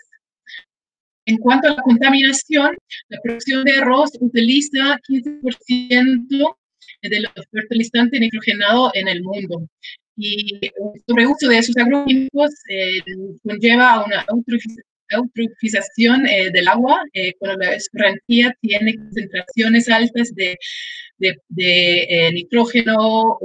En cuanto a la contaminación, la producción de arroz utiliza quince por ciento de los fertilizantes nitrogenados en el mundo. Y el sobreuso de esos agroquímicos eh, conlleva a una eutrofización eh, del agua, eh, cuando la escorrentía tiene concentraciones altas de, de, de eh, nitrógeno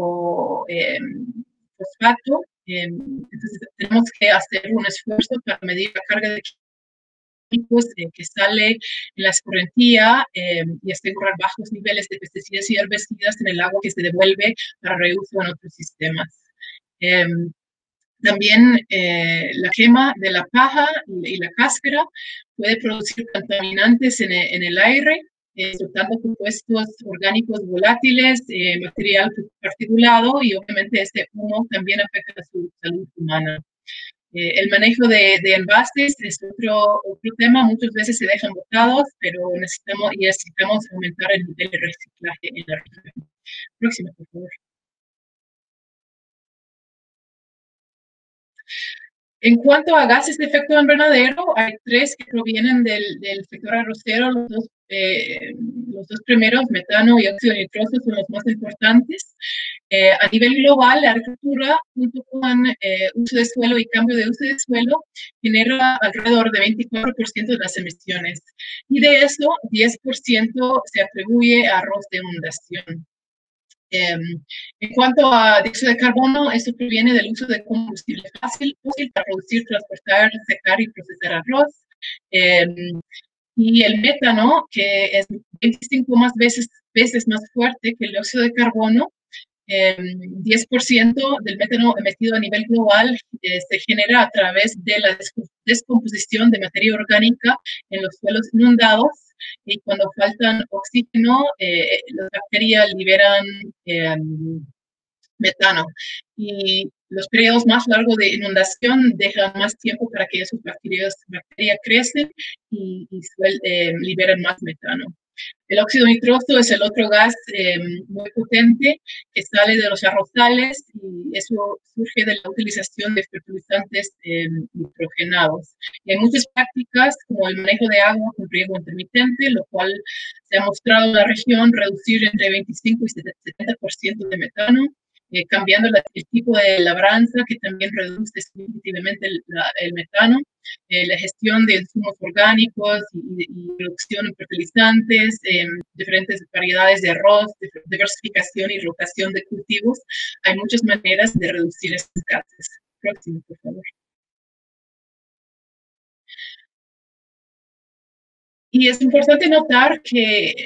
o eh, fosfato. Eh, entonces tenemos que hacer un esfuerzo para medir la carga de químicos eh, que sale en la escorrentía eh, y asegurar bajos niveles de pesticidas y herbicidas en el agua que se devuelve para reuso en otros sistemas. Eh, También eh, la quema de la paja y la cáscara puede producir contaminantes en el, en el aire, eh, soltando compuestos orgánicos volátiles, eh, material particulado, y obviamente este humo también afecta a su salud humana. Eh, el manejo de, de envases es otro, otro tema, muchas veces se dejan botados, pero necesitamos, y necesitamos aumentar el nivel de reciclaje en la región. Próxima, por favor. En cuanto a gases de efecto invernadero, hay tres que provienen del, del sector arrocero. Los dos, eh, los dos primeros, metano y óxido nitroso, son los más importantes. Eh, a nivel global, la agricultura, junto con eh, uso de suelo y cambio de uso de suelo, genera alrededor de veinticuatro por ciento de las emisiones. Y de eso, diez por ciento se atribuye a arroz de inundación. Eh, en cuanto a dióxido de carbono, esto proviene del uso de combustible fácil, fósil para producir, transportar, secar y procesar arroz. Eh, y el metano, que es veinticinco más veces, veces más fuerte que el dióxido de carbono, eh, diez por ciento del metano emitido a nivel global eh, se genera a través de la descomposición de materia orgánica en los suelos inundados. Y cuando faltan oxígeno, eh, las bacterias liberan eh, metano. Y los periodos más largos de inundación dejan más tiempo para que esas bacterias, bacterias crecen y, y suel, eh, liberan más metano. El óxido nitroso es el otro gas eh, muy potente que sale de los arrozales y eso surge de la utilización de fertilizantes eh, nitrogenados. Y hay muchas prácticas como el manejo de agua con riego intermitente, lo cual se ha mostrado en la región reducir entre veinticinco y setenta por ciento de metano, eh, cambiando la, el tipo de labranza que también reduce significativamente el, la, el metano. Eh, la gestión de insumos orgánicos y, y reducción en fertilizantes, eh, diferentes variedades de arroz, diversificación y rotación de cultivos. Hay muchas maneras de reducir estos gases. Próximo, por favor. Y es importante notar que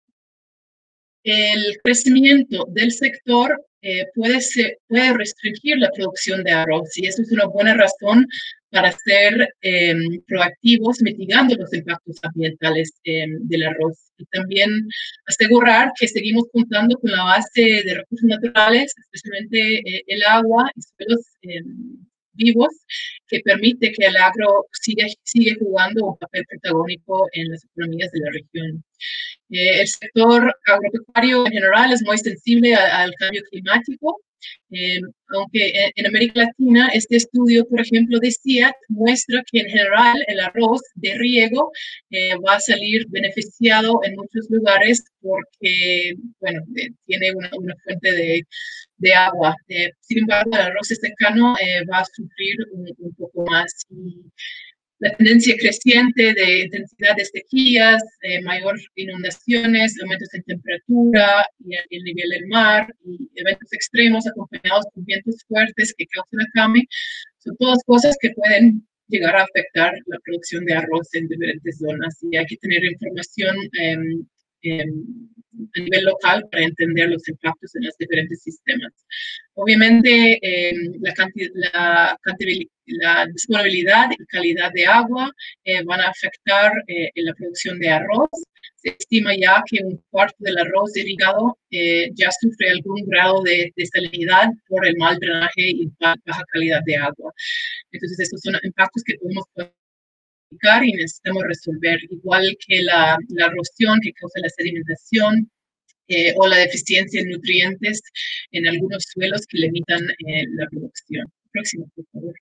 el crecimiento del sector eh, puede, ser, puede restringir la producción de arroz y eso es una buena razón para ser eh, proactivos mitigando los impactos ambientales eh, del arroz y también asegurar que seguimos contando con la base de recursos naturales, especialmente eh, el agua y suelos eh, vivos, que permite que el agro siga, siga jugando un papel protagónico en las economías de la región. Eh, el sector agropecuario en general es muy sensible a, al cambio climático, eh, aunque en, en América Latina este estudio, por ejemplo, de C I A T muestra que en general el arroz de riego eh, va a salir beneficiado en muchos lugares porque, bueno, eh, tiene una, una fuente de, de agua. Eh, sin embargo, el arroz secano eh, va a sufrir un, un poco más. Y la tendencia creciente de intensidad de sequías, eh, mayor inundaciones, aumentos en temperatura y el nivel del mar y eventos extremos acompañados con vientos fuertes que causan acame, son todas cosas que pueden llegar a afectar la producción de arroz en diferentes zonas y hay que tener información eh, eh, a nivel local para entender los impactos en los diferentes sistemas. Obviamente, eh, la, cantidad, la, la disponibilidad y calidad de agua eh, van a afectar eh, en la producción de arroz. Se estima ya que un cuarto del arroz irrigado eh, ya sufre algún grado de, de salinidad por el mal drenaje y baja calidad de agua. Entonces, estos son impactos que podemos y necesitamos resolver, igual que la, la erosión que causa la sedimentación eh, o la deficiencia en nutrientes en algunos suelos que limitan eh, la producción. Próximo, por favor.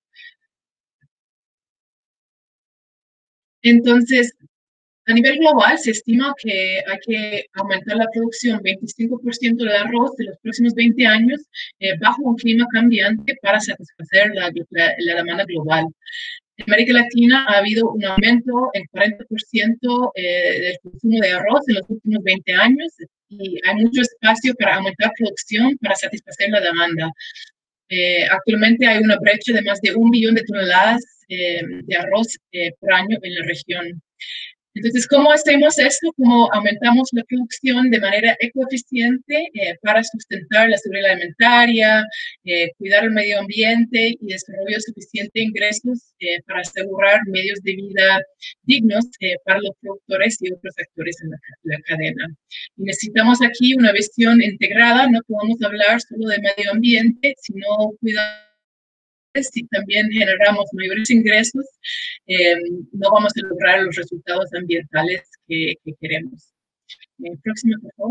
Entonces, a nivel global se estima que hay que aumentar la producción veinticinco por ciento de arroz en los próximos veinte años eh, bajo un clima cambiante para satisfacer la, la, la demanda global. En América Latina ha habido un aumento en cuarenta por ciento eh, del consumo de arroz en los últimos veinte años y hay mucho espacio para aumentar producción para satisfacer la demanda. Eh, actualmente hay una brecha de más de un millón de toneladas eh, de arroz eh, por año en la región. Entonces, ¿cómo hacemos esto? ¿Cómo aumentamos la producción de manera ecoeficiente eh, para sustentar la seguridad alimentaria, eh, cuidar el medio ambiente y desarrollar suficientes ingresos eh, para asegurar medios de vida dignos eh, para los productores y otros actores en la, la cadena? Y necesitamos aquí una visión integrada, no podemos hablar solo de medio ambiente, sino cuidar. Si también generamos mayores ingresos, eh, no vamos a lograr los resultados ambientales que, que queremos. Eh, próxima, por favor.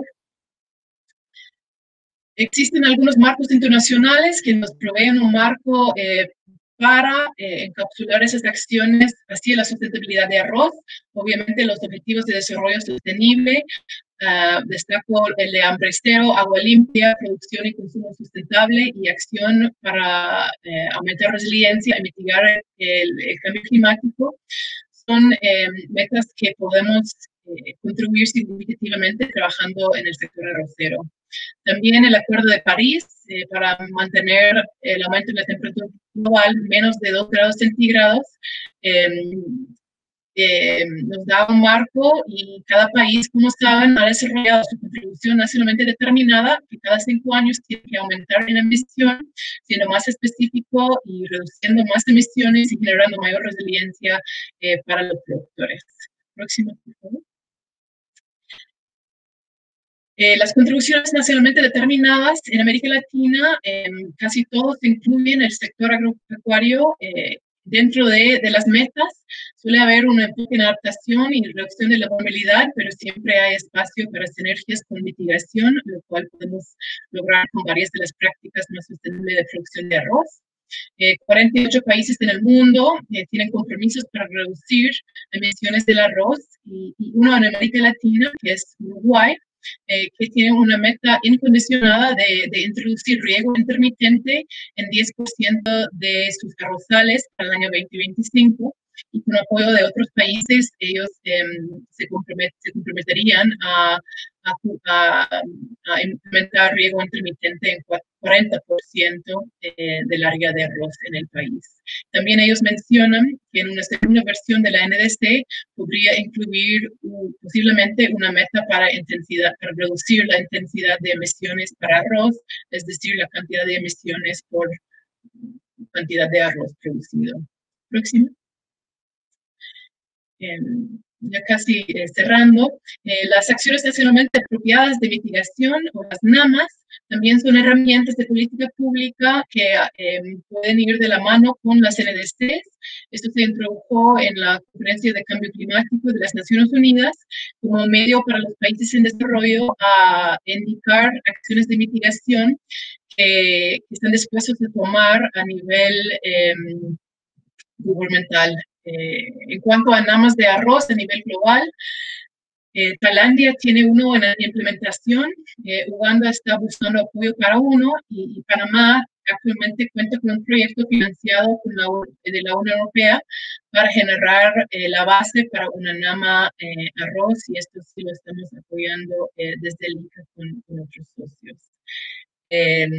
Existen algunos marcos internacionales que nos proveen un marco eh, para eh, encapsular esas acciones hacia la sustentabilidad de arroz, obviamente los objetivos de desarrollo sostenible. Uh, destaco el de hambre cero, agua limpia, producción y consumo sustentable y acción para eh, aumentar resiliencia y mitigar el, el cambio climático. Son eh, metas que podemos eh, contribuir significativamente trabajando en el sector arrocero. También el Acuerdo de París eh, para mantener el aumento de la temperatura global menos de dos grados centígrados. Eh, Eh, nos da un marco y cada país, como saben, ha desarrollado su contribución nacionalmente determinada que cada cinco años tiene que aumentar en emisión, siendo más específico y reduciendo más emisiones y generando mayor resiliencia eh, para los productores. Próximo, por favor. Eh, las contribuciones nacionalmente determinadas en América Latina, eh, casi todos incluyen el sector agropecuario. Eh, Dentro de, de las metas suele haber un enfoque en adaptación y reducción de la vulnerabilidad, pero siempre hay espacio para sinergias con mitigación, lo cual podemos lograr con varias de las prácticas más sostenibles de producción de arroz. Eh, cuarenta y ocho países en el mundo eh, tienen compromisos para reducir emisiones del arroz y, y uno en América Latina, que es Uruguay, Eh, que tiene una meta incondicionada de, de introducir riego intermitente en diez por ciento de sus arrozales para el año veinte veinticinco y con apoyo de otros países ellos eh, se, compromet, se comprometerían a, a, a, a implementar riego intermitente en cuarenta por ciento eh, del área de arroz en el país. También ellos mencionan que en una segunda versión de la N D C podría incluir uh, posiblemente una meta para, intensidad, para reducir la intensidad de emisiones para arroz, es decir, la cantidad de emisiones por cantidad de arroz producido. Próximo. Eh, ya casi eh, cerrando, eh, las acciones nacionalmente apropiadas de mitigación o las NAMAs también son herramientas de política pública que eh, pueden ir de la mano con las N D Cs. Esto se introdujo en la Conferencia de Cambio Climático de las Naciones Unidas como medio para los países en desarrollo a indicar acciones de mitigación que, que están dispuestos a tomar a nivel eh, gubernamental. Eh, en cuanto a namas de arroz a nivel global, eh, Tailandia tiene uno en la implementación, eh, Uganda está buscando apoyo para uno y, y Panamá actualmente cuenta con un proyecto financiado con la, de la Unión Europea para generar eh, la base para una nama eh, arroz y esto sí lo estamos apoyando eh, desde el I C A con, con otros socios. Eh,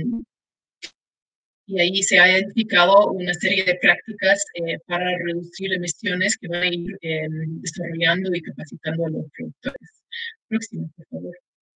Y ahí se ha identificado una serie de prácticas eh, para reducir emisiones que van a ir eh, desarrollando y capacitando a los productores. Próximo, por favor.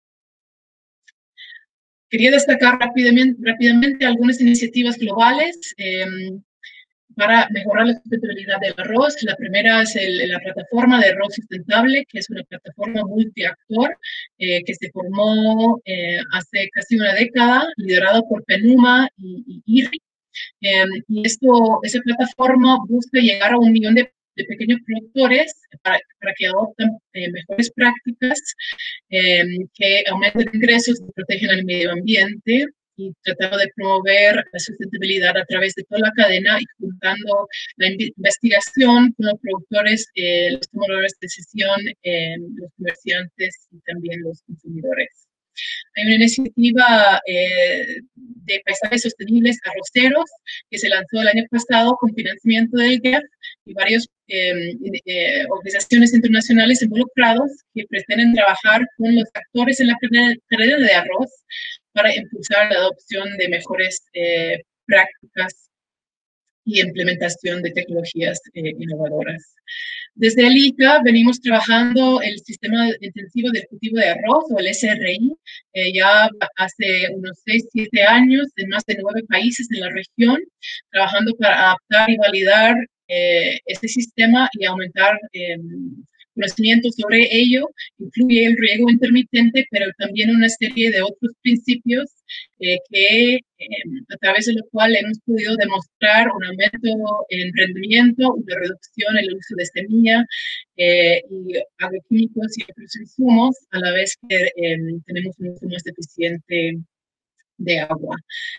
Quería destacar rápidamente, rápidamente algunas iniciativas globales eh, para mejorar la sustentabilidad del arroz. La primera es el, la plataforma de arroz sustentable, que es una plataforma multiactor eh, que se formó eh, hace casi una década, liderada por PENUMA y, y I R I. Eh, y esto, esa plataforma busca llegar a un millón de, de pequeños productores para, para que adopten eh, mejores prácticas, eh, que aumenten ingresos y protejan el medio ambiente y tratando de promover la sustentabilidad a través de toda la cadena y juntando la investigación con los productores, eh, los tomadores de decisión, eh, los comerciantes y también los consumidores. Hay una iniciativa eh, de paisajes sostenibles arroceros que se lanzó el año pasado con financiamiento del G E F y varias eh, eh, organizaciones internacionales involucrados que pretenden trabajar con los actores en la cadena de arroz para impulsar la adopción de mejores eh, prácticas y implementación de tecnologías eh, innovadoras. Desde el I C A venimos trabajando el Sistema Intensivo de Cultivo de Arroz, o el S R I, eh, ya hace unos seis, siete años en más de nueve países en la región, trabajando para adaptar y validar eh, este sistema y aumentar eh, conocimiento sobre ello. Incluye el riego intermitente, pero también una serie de otros principios eh, que eh, a través de lo cual hemos podido demostrar un aumento en rendimiento, una reducción en el uso de semilla eh, y agroquímicos y otros insumos, a la vez que eh, tenemos un uso más eficiente de agua.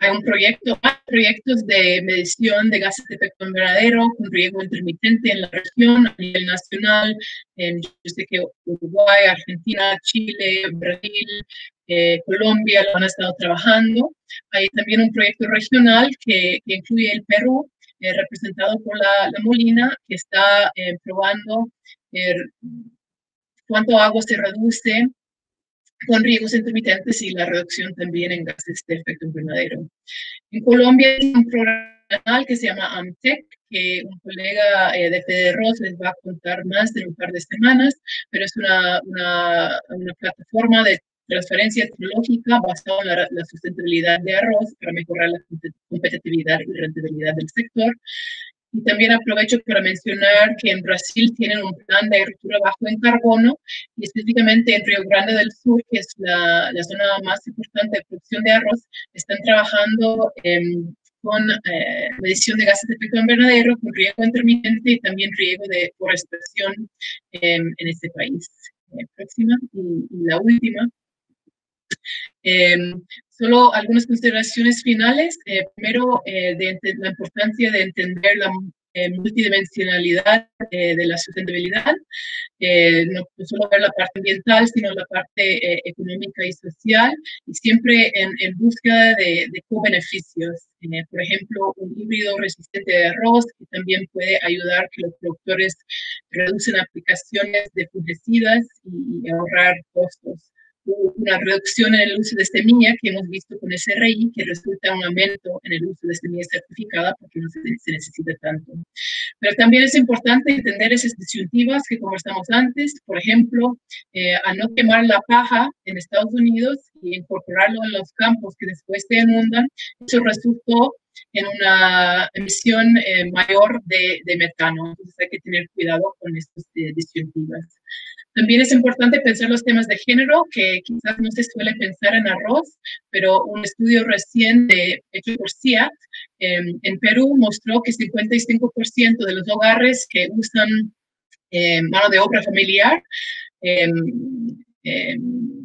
hay un proyecto, hay proyectos de medición de gases de efecto invernadero con riego intermitente en la región a nivel nacional. En, yo sé que Uruguay, Argentina, Chile, Brasil, eh, Colombia lo han estado trabajando. Hay también un proyecto regional que, que incluye el Perú, eh, representado por la, la Molina, que está eh, probando eh, cuánto agua se reduce con riegos intermitentes y la reducción también en gases de efecto invernadero. En Colombia hay un programa que se llama AMTEC, que un colega eh, de Federos les va a contar más en un par de semanas, pero es una, una, una plataforma de transferencia tecnológica basada en la, la sustentabilidad de arroz para mejorar la competitividad y rentabilidad del sector. Y también aprovecho para mencionar que en Brasil tienen un plan de agricultura bajo en carbono, y específicamente en Río Grande del Sur, que es la, la zona más importante de producción de arroz, están trabajando eh, con eh, medición de gases de efecto invernadero, con riego intermitente y también riego de forestación eh, en este país. Eh, próxima y, y la última. Eh, solo algunas consideraciones finales. Eh, primero, eh, de la importancia de entender la eh, multidimensionalidad eh, de la sustentabilidad. Eh, no, no solo ver la parte ambiental, sino la parte eh, económica y social, y siempre en, en búsqueda de, de co-beneficios. Eh, por ejemplo, un híbrido resistente de arroz que también puede ayudar que los productores reducen aplicaciones de fungicidas y, y ahorrar costos. Una reducción en el uso de semilla que hemos visto con S R I, que resulta un aumento en el uso de semilla certificada porque no se, se necesita tanto. Pero también es importante entender esas disyuntivas que conversamos antes. Por ejemplo, eh, a no quemar la paja en Estados Unidos y incorporarlo en los campos que después se inundan, eso resultó en una emisión eh, mayor de, de metano. Entonces hay que tener cuidado con estas eh, disyuntivas. También es importante pensar los temas de género, que quizás no se suele pensar en arroz, pero un estudio reciente hecho por C I A T eh, en Perú mostró que cincuenta y cinco por ciento de los hogares que usan eh, mano de obra familiar eh, eh,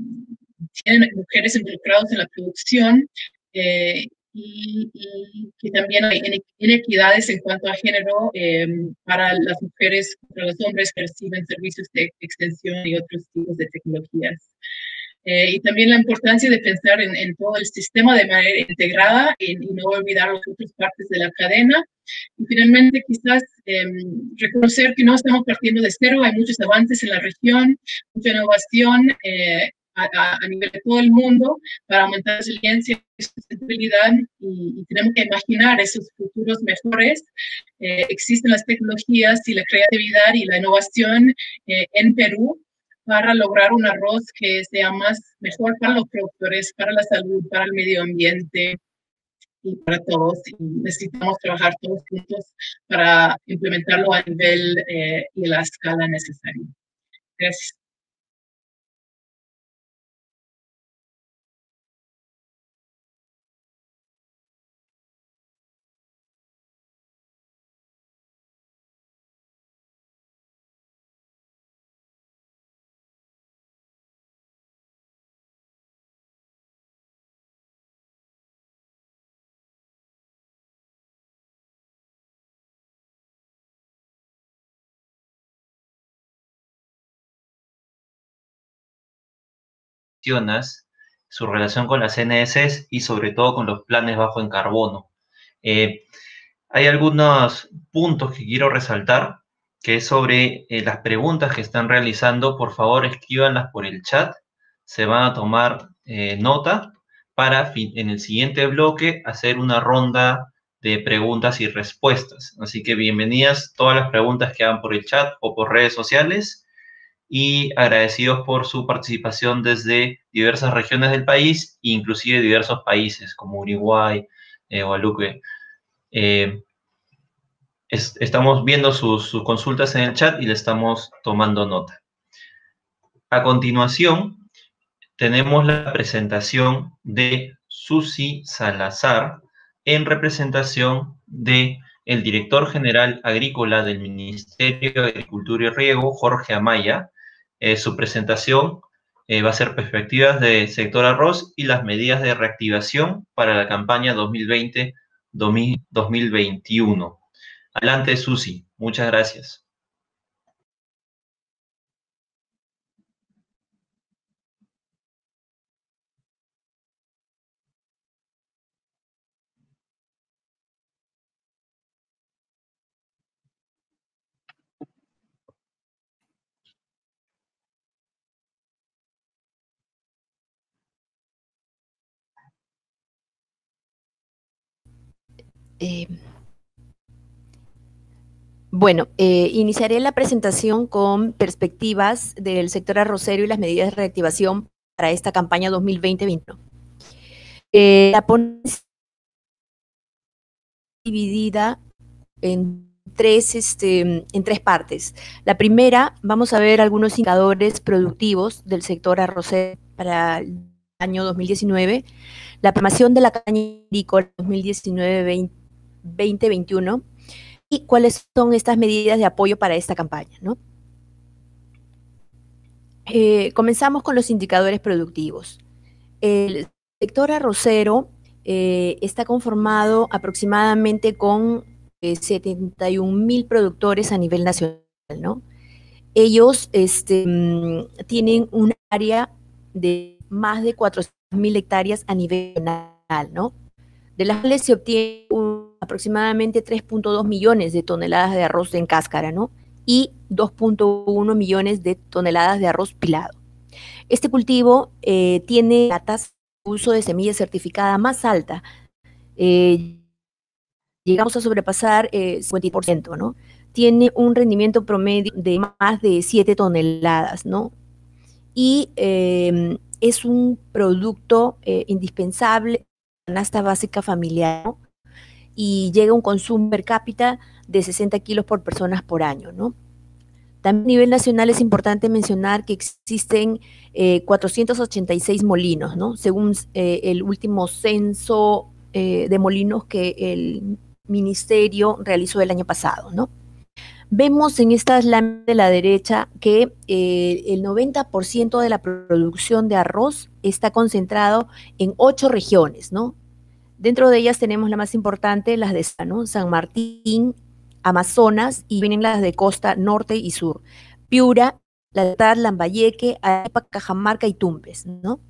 tienen mujeres involucradas en la producción, eh, Y, y que también hay inequidades en cuanto a género eh, para las mujeres contra los hombres que reciben servicios de extensión y otros tipos de tecnologías. Eh, y también la importancia de pensar en, en todo el sistema de manera integrada y, y no olvidar las otras partes de la cadena. Y finalmente, quizás eh, reconocer que no estamos partiendo de cero, hay muchos avances en la región, mucha innovación, eh, A, a nivel de todo el mundo para aumentar la resiliencia y sustentabilidad, y, y tenemos que imaginar esos futuros mejores. Eh, existen las tecnologías y la creatividad y la innovación eh, en Perú para lograr un arroz que sea más mejor para los productores, para la salud, para el medio ambiente y para todos. Y necesitamos trabajar todos juntos para implementarlo a nivel eh, y a la escala necesaria. Gracias. Su relación con las N S Es y sobre todo con los planes bajo en carbono. Eh, hay algunos puntos que quiero resaltar, que es sobre eh, las preguntas que están realizando. Por favor, escríbanlas por el chat. Se van a tomar eh, nota para en el siguiente bloque hacer una ronda de preguntas y respuestas. Así que bienvenidas todas las preguntas que hagan por el chat o por redes sociales, y agradecidos por su participación desde diversas regiones del país, inclusive diversos países como Uruguay, eh, Guadalupe. Eh, es, estamos viendo sus, sus consultas en el chat y le estamos tomando nota. A continuación, tenemos la presentación de Susi Salazar en representación de el director general agrícola del Ministerio de Agricultura y Riego, Jorge Amaya. Eh, su presentación eh, va a ser perspectivas del sector arroz y las medidas de reactivación para la campaña dos mil veinte dos mil veintiuno. Adelante, Susi. Muchas gracias. Eh, bueno, eh, iniciaré la presentación con perspectivas del sector arrocero y las medidas de reactivación para esta campaña dos mil veinte veintiuno. Eh, la ponencia dividida en tres, este, en tres partes. La primera, vamos a ver algunos indicadores productivos del sector arrocero para el año dos mil diecinueve, la programación de la campaña agrícola dos mil diecinueve veinte veintiuno y cuáles son estas medidas de apoyo para esta campaña, ¿no? Eh, comenzamos con los indicadores productivos. El sector arrocero eh, está conformado aproximadamente con eh, setenta y un mil productores a nivel nacional, ¿no? Ellos este, tienen un área de más de cuatrocientas mil hectáreas a nivel nacional, ¿no? De las cuales se obtiene un, aproximadamente tres punto dos millones de toneladas de arroz en cáscara, ¿no? Y dos punto uno millones de toneladas de arroz pilado. Este cultivo eh, tiene la tasa de uso de semilla certificada más alta. Eh, llegamos a sobrepasar el eh, cincuenta por ciento, ¿no? Tiene un rendimiento promedio de más de siete toneladas, ¿no? Y eh, es un producto eh, indispensable en la canasta básica familiar, ¿no? Y llega a un consumo per cápita de sesenta kilos por personas por año, ¿no? También a nivel nacional es importante mencionar que existen eh, cuatrocientos ochenta y seis molinos, ¿no? Según eh, el último censo eh, de molinos que el ministerio realizó el año pasado, ¿no? Vemos en estas láminas de la derecha que eh, el noventa por ciento de la producción de arroz está concentrado en ocho regiones, ¿no? Dentro de ellas tenemos la más importante, las de ¿no? San Martín, Amazonas, y vienen las de costa norte y sur. Piura, La Libertad, Lambayeque, Arequipa, Cajamarca y Tumbes, ¿no?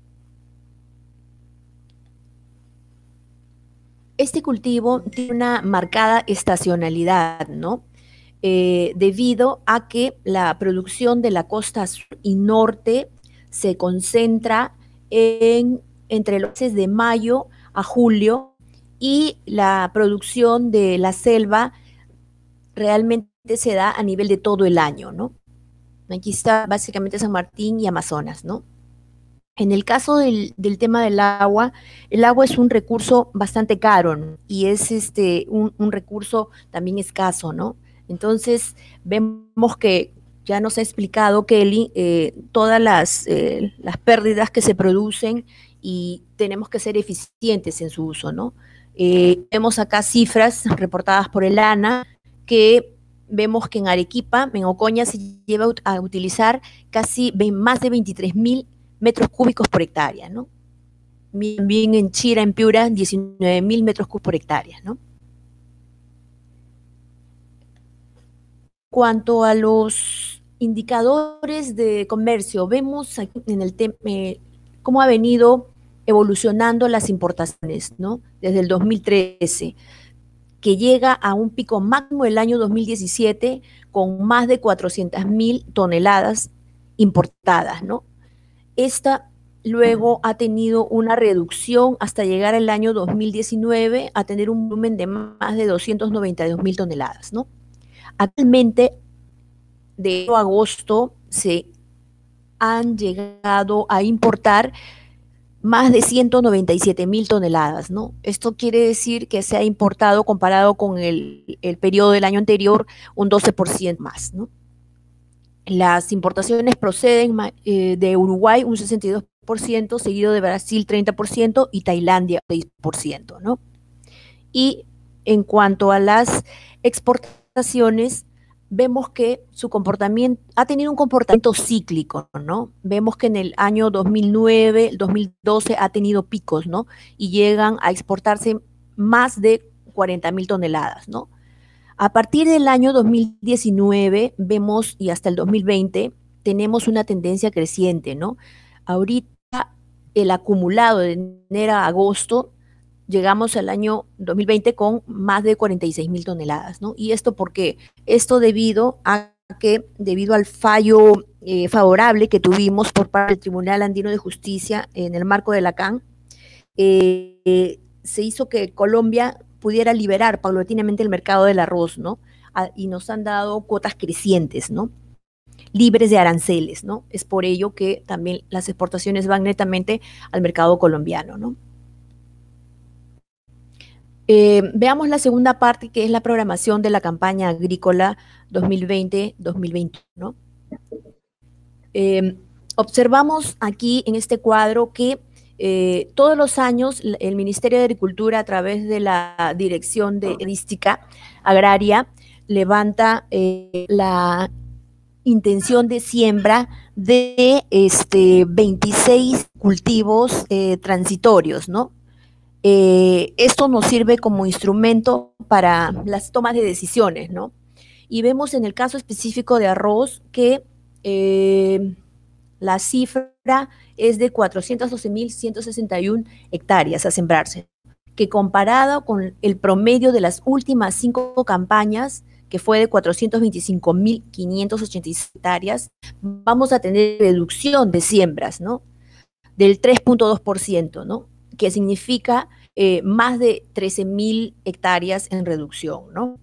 Este cultivo tiene una marcada estacionalidad, ¿no? Eh, debido a que la producción de la costa sur y norte se concentra en, entre los meses de mayo a julio, y la producción de la selva realmente se da a nivel de todo el año, ¿no? Aquí está básicamente San Martín y Amazonas, ¿no? En el caso del, del tema del agua, el agua es un recurso bastante caro, ¿no? Y es este, un, un recurso también escaso, ¿no? Entonces, vemos que ya nos ha explicado Kelly eh, todas las, eh, las pérdidas que se producen y tenemos que ser eficientes en su uso, ¿no? Eh, vemos acá cifras reportadas por el ANA que vemos que en Arequipa, en Ocoña, se lleva a utilizar casi más de veintitrés mil metros cúbicos por hectárea, ¿no? También en Chira, en Piura, diecinueve mil metros cúbicos por hectárea, ¿no? Cuanto a los indicadores de comercio, vemos aquí en el tema eh, cómo ha venido evolucionando las importaciones, ¿no? Desde el dos mil trece, que llega a un pico máximo el año dos mil diecisiete con más de cuatrocientas mil toneladas importadas, ¿no? Esta luego ha tenido una reducción hasta llegar al año dos mil diecinueve a tener un volumen de más de doscientas noventa y dos mil toneladas, ¿no? Actualmente, de agosto, se han llegado a importar más de ciento noventa y siete mil toneladas, ¿no? Esto quiere decir que se ha importado, comparado con el, el periodo del año anterior, un doce por ciento más, ¿no? Las importaciones proceden eh, de Uruguay un sesenta y dos por ciento, seguido de Brasil treinta por ciento y Tailandia seis por ciento, ¿no? Y en cuanto a las exportaciones, vemos que su comportamiento ha tenido un comportamiento cíclico, ¿no? Vemos que en el año dos mil nueve, dos mil doce ha tenido picos, ¿no? Y llegan a exportarse más de cuarenta mil toneladas, ¿no? A partir del año dos mil diecinueve vemos, y hasta el dos mil veinte, tenemos una tendencia creciente, ¿no? Ahorita el acumulado de enero a agosto, llegamos al año dos mil veinte con más de cuarenta y seis mil toneladas, ¿no? ¿Y esto por qué? Esto debido a que, debido al fallo eh, favorable que tuvimos por parte del Tribunal Andino de Justicia en el marco de la C A N, eh, eh, se hizo que Colombia pudiera liberar paulatinamente el mercado del arroz, ¿no? A, y nos han dado cuotas crecientes, ¿no? Libres de aranceles, ¿no? Es por ello que también las exportaciones van netamente al mercado colombiano, ¿no? Eh, veamos la segunda parte, que es la programación de la campaña agrícola dos mil veinte dos mil veintiuno. Eh, observamos aquí en este cuadro que eh, todos los años el Ministerio de Agricultura, a través de la Dirección de Estadística Agraria, levanta eh, la intención de siembra de este, veintiséis cultivos eh, transitorios, ¿no? Eh, esto nos sirve como instrumento para las tomas de decisiones, ¿no? Y vemos en el caso específico de arroz que eh, la cifra es de cuatrocientas doce mil ciento sesenta y una hectáreas a sembrarse, que comparado con el promedio de las últimas cinco campañas, que fue de cuatrocientas veinticinco mil quinientas ochenta y seis hectáreas, vamos a tener reducción de siembras, ¿no? Del tres punto dos por ciento, ¿no? Que significa eh, más de trece mil hectáreas en reducción, ¿no?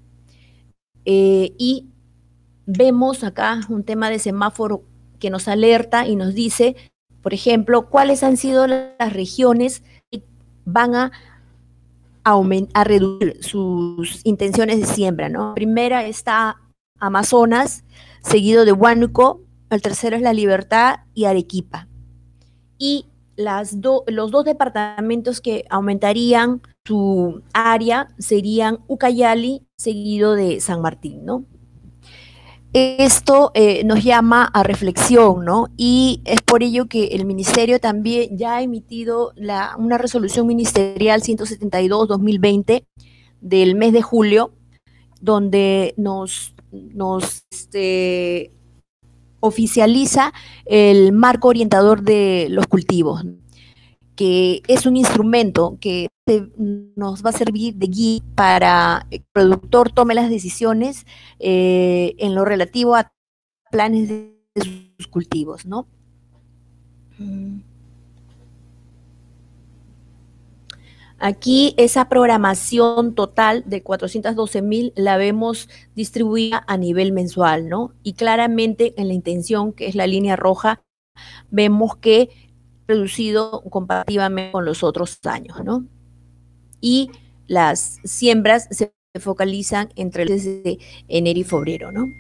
Eh, y vemos acá un tema de semáforo que nos alerta y nos dice, por ejemplo, cuáles han sido las regiones que van a, a reducir sus intenciones de siembra, ¿no? Primera está Amazonas, seguido de Huánuco, el tercero es La Libertad y Arequipa. Y Las do, los dos departamentos que aumentarían su área serían Ucayali, seguido de San Martín, ¿no? Esto eh, nos llama a reflexión, ¿no? Y es por ello que el Ministerio también ya ha emitido la, una resolución ministerial ciento setenta y dos guión dos mil veinte del mes de julio, donde nos, nos este, oficializa el marco orientador de los cultivos, que es un instrumento que nos va a servir de guía para que el productor tome las decisiones eh, en lo relativo a planes de sus cultivos, ¿no? Aquí esa programación total de cuatrocientos doce mil la vemos distribuida a nivel mensual, ¿no? Y claramente en la intención, que es la línea roja, vemos que reducido comparativamente con los otros años, ¿no? Y las siembras se focalizan entre el mes de enero y febrero, ¿no?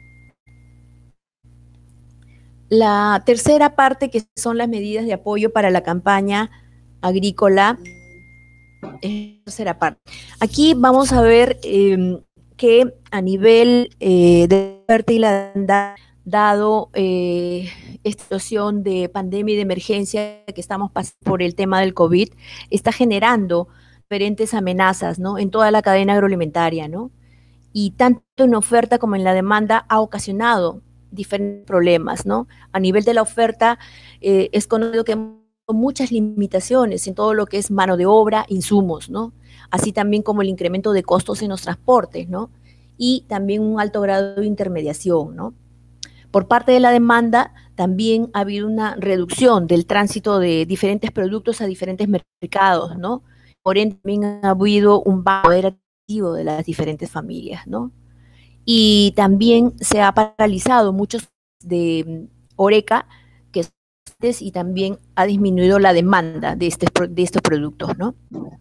La tercera parte, que son las medidas de apoyo para la campaña agrícola, es la tercera parte. Aquí vamos a ver eh, que a nivel eh, de oferta y la demanda, dado eh, esta situación de pandemia y de emergencia que estamos pasando por el tema del COVID, está generando diferentes amenazas, ¿no? En toda la cadena agroalimentaria, ¿no? Y tanto en la oferta como en la demanda ha ocasionado diferentes problemas, ¿no? A nivel de la oferta, eh, es conocido que hay muchas limitaciones en todo lo que es mano de obra, insumos, ¿no? Así también como el incremento de costos en los transportes, ¿no? Y también un alto grado de intermediación, ¿no? Por parte de la demanda, también ha habido una reducción del tránsito de diferentes productos a diferentes mercados, ¿no? Por ende, también ha habido un bajo poder adquisitivo de las diferentes familias, ¿no? Y también se ha paralizado muchos de Horeca, que es, y también ha disminuido la demanda de, este, de estos productos, ¿no?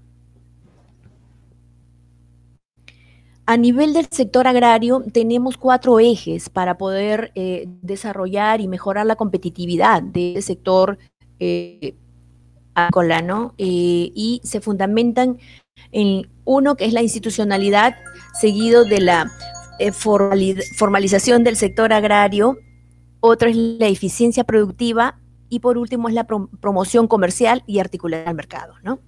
A nivel del sector agrario, tenemos cuatro ejes para poder eh, desarrollar y mejorar la competitividad del sector eh, agrícola, ¿no? Eh, y se fundamentan en uno, que es la institucionalidad, seguido de la eh, formalización del sector agrario, otro es la eficiencia productiva y por último es la prom promoción comercial y articulación al mercado, ¿no?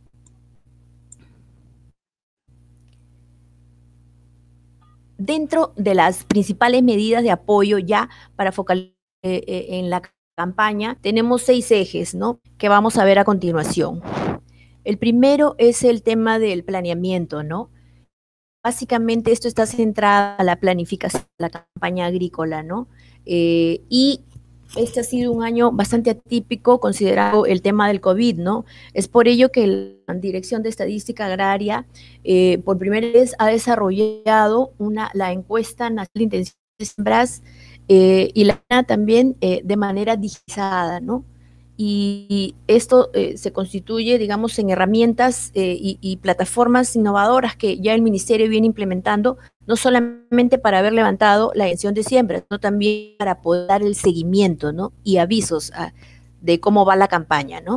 Dentro de las principales medidas de apoyo ya para focalizar eh, eh, en la campaña, tenemos seis ejes, ¿no?, que vamos a ver a continuación. El primero es el tema del planeamiento, ¿no? Básicamente esto está centrado en la planificación de la campaña agrícola, ¿no? Eh, y este ha sido un año bastante atípico considerado el tema del COVID, ¿no? Es por ello que la Dirección de Estadística Agraria eh, por primera vez ha desarrollado una, la encuesta nacional de intenciones de siembras eh, y la también eh, de manera digitalizada, ¿no? Y esto eh, se constituye, digamos, en herramientas eh, y, y plataformas innovadoras que ya el Ministerio viene implementando, no solamente para haber levantado la intención de siembra, sino también para poder dar el seguimiento, ¿no?, y avisos a, de cómo va la campaña, ¿no?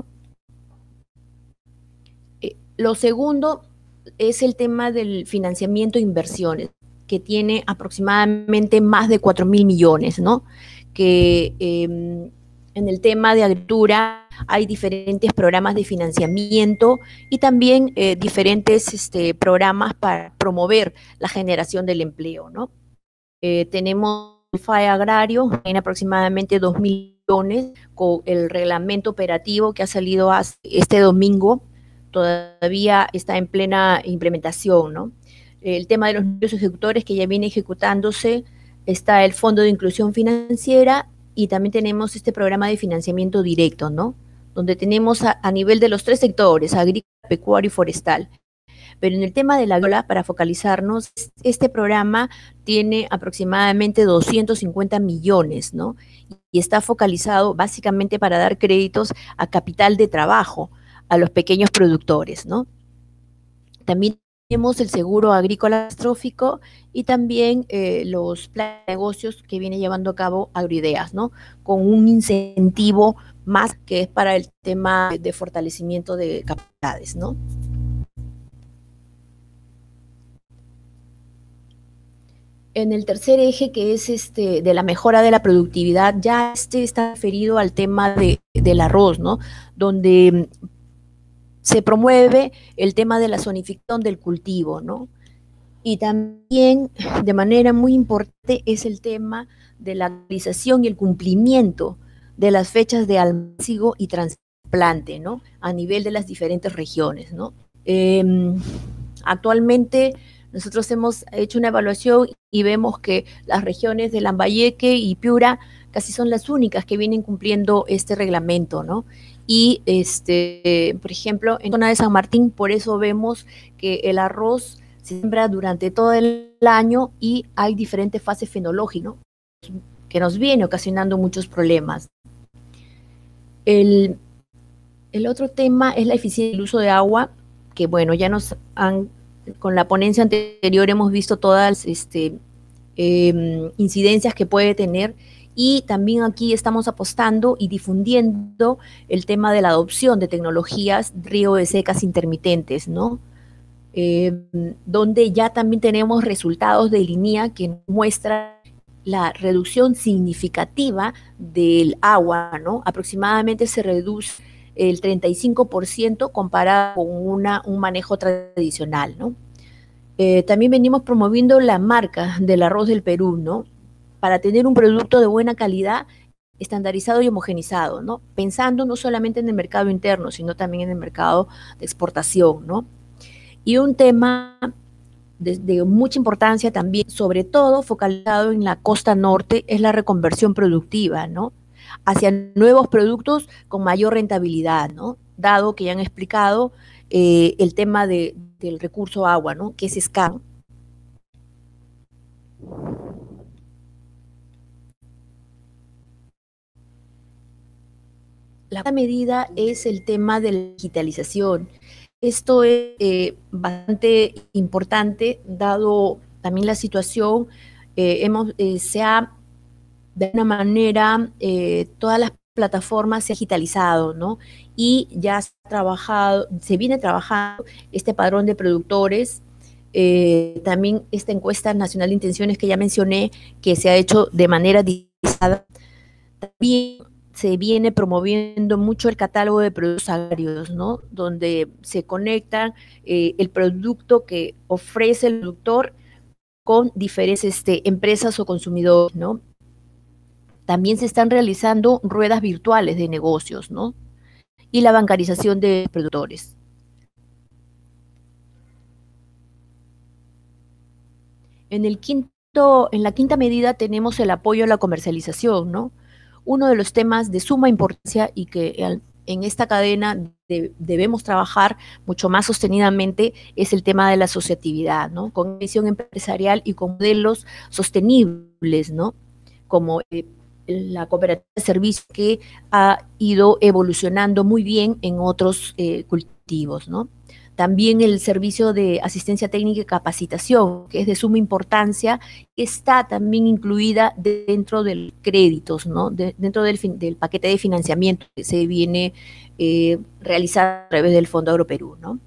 Eh, lo segundo es el tema del financiamiento e inversiones, que tiene aproximadamente más de cuatro mil millones, ¿no? Que eh, en el tema de agricultura hay diferentes programas de financiamiento y también eh, diferentes este, programas para promover la generación del empleo, ¿no? Eh, tenemos el F A E agrario en aproximadamente dos mil millones con el reglamento operativo que ha salido este domingo, todavía está en plena implementación, ¿no? El tema de los núcleos ejecutores que ya viene ejecutándose, está el Fondo de Inclusión Financiera y también tenemos este programa de financiamiento directo, ¿no?, donde tenemos a, a nivel de los tres sectores, agrícola, pecuario y forestal. Pero en el tema de la agrícola, para focalizarnos, este programa tiene aproximadamente doscientos cincuenta millones, ¿no? Y está focalizado básicamente para dar créditos a capital de trabajo a los pequeños productores, ¿no? También tenemos el seguro agrícola catastrófico y también eh, los planes de negocios que viene llevando a cabo Agroideas, ¿no?, con un incentivo más que es para el tema de fortalecimiento de capacidades, ¿no? En el tercer eje, que es este de la mejora de la productividad, ya este está referido al tema de, del arroz, ¿no?, donde se promueve el tema de la zonificación del cultivo, ¿no? Y también, de manera muy importante, es el tema de la actualización y el cumplimiento de las fechas de almacigo y trasplante, ¿no?, a nivel de las diferentes regiones, ¿no? Eh, actualmente, nosotros hemos hecho una evaluación y vemos que las regiones de Lambayeque y Piura casi son las únicas que vienen cumpliendo este reglamento, ¿no? Y, este, por ejemplo, en la zona de San Martín, por eso vemos que el arroz se siembra durante todo el año y hay diferentes fases fenológicas, ¿no?, que nos viene ocasionando muchos problemas. El, el otro tema es la eficiencia del uso de agua, que bueno, ya nos han, con la ponencia anterior hemos visto todas este, eh, incidencias que puede tener. Y también aquí estamos apostando y difundiendo el tema de la adopción de tecnologías río de secas intermitentes, ¿no? Eh, donde ya también tenemos resultados de línea que muestran la reducción significativa del agua, ¿no? Aproximadamente se reduce el treinta y cinco por ciento comparado con una, un manejo tradicional, ¿no? Eh, también venimos promoviendo la marca del arroz del Perú, ¿no?, para tener un producto de buena calidad, estandarizado y homogenizado, ¿no?, pensando no solamente en el mercado interno, sino también en el mercado de exportación, ¿no? Y un tema de, de mucha importancia también, sobre todo focalizado en la costa norte, es la reconversión productiva, ¿no?, hacia nuevos productos con mayor rentabilidad, ¿no?, dado que ya han explicado eh, el tema de, del recurso agua, ¿no?, que es escaso. La otra medida es el tema de la digitalización. Esto es eh, bastante importante, dado también la situación, eh, hemos, eh, se ha, de una manera, eh, todas las plataformas se han digitalizado, ¿no? Y ya se ha trabajado, se viene trabajando este padrón de productores Eh, también esta encuesta nacional de intenciones que ya mencioné, que se ha hecho de manera digitalizada, también se viene promoviendo mucho el catálogo de productos agrarios, ¿no? Donde se conecta eh, el producto que ofrece el productor con diferentes este, empresas o consumidores, ¿no? También se están realizando ruedas virtuales de negocios, ¿no? Y la bancarización de productores. En el quinto, en la quinta medida tenemos el apoyo a la comercialización, ¿no? Uno de los temas de suma importancia y que en esta cadena de, debemos trabajar mucho más sostenidamente es el tema de la asociatividad, ¿no? Con visión empresarial y con modelos sostenibles, ¿no? Como eh, la cooperativa de servicios que ha ido evolucionando muy bien en otros eh, cultivos, ¿no? También el servicio de asistencia técnica y capacitación, que es de suma importancia, está también incluida dentro de los créditos, ¿no? De, dentro del, del paquete de financiamiento que se viene eh, realizando a través del Fondo Agroperú, ¿no?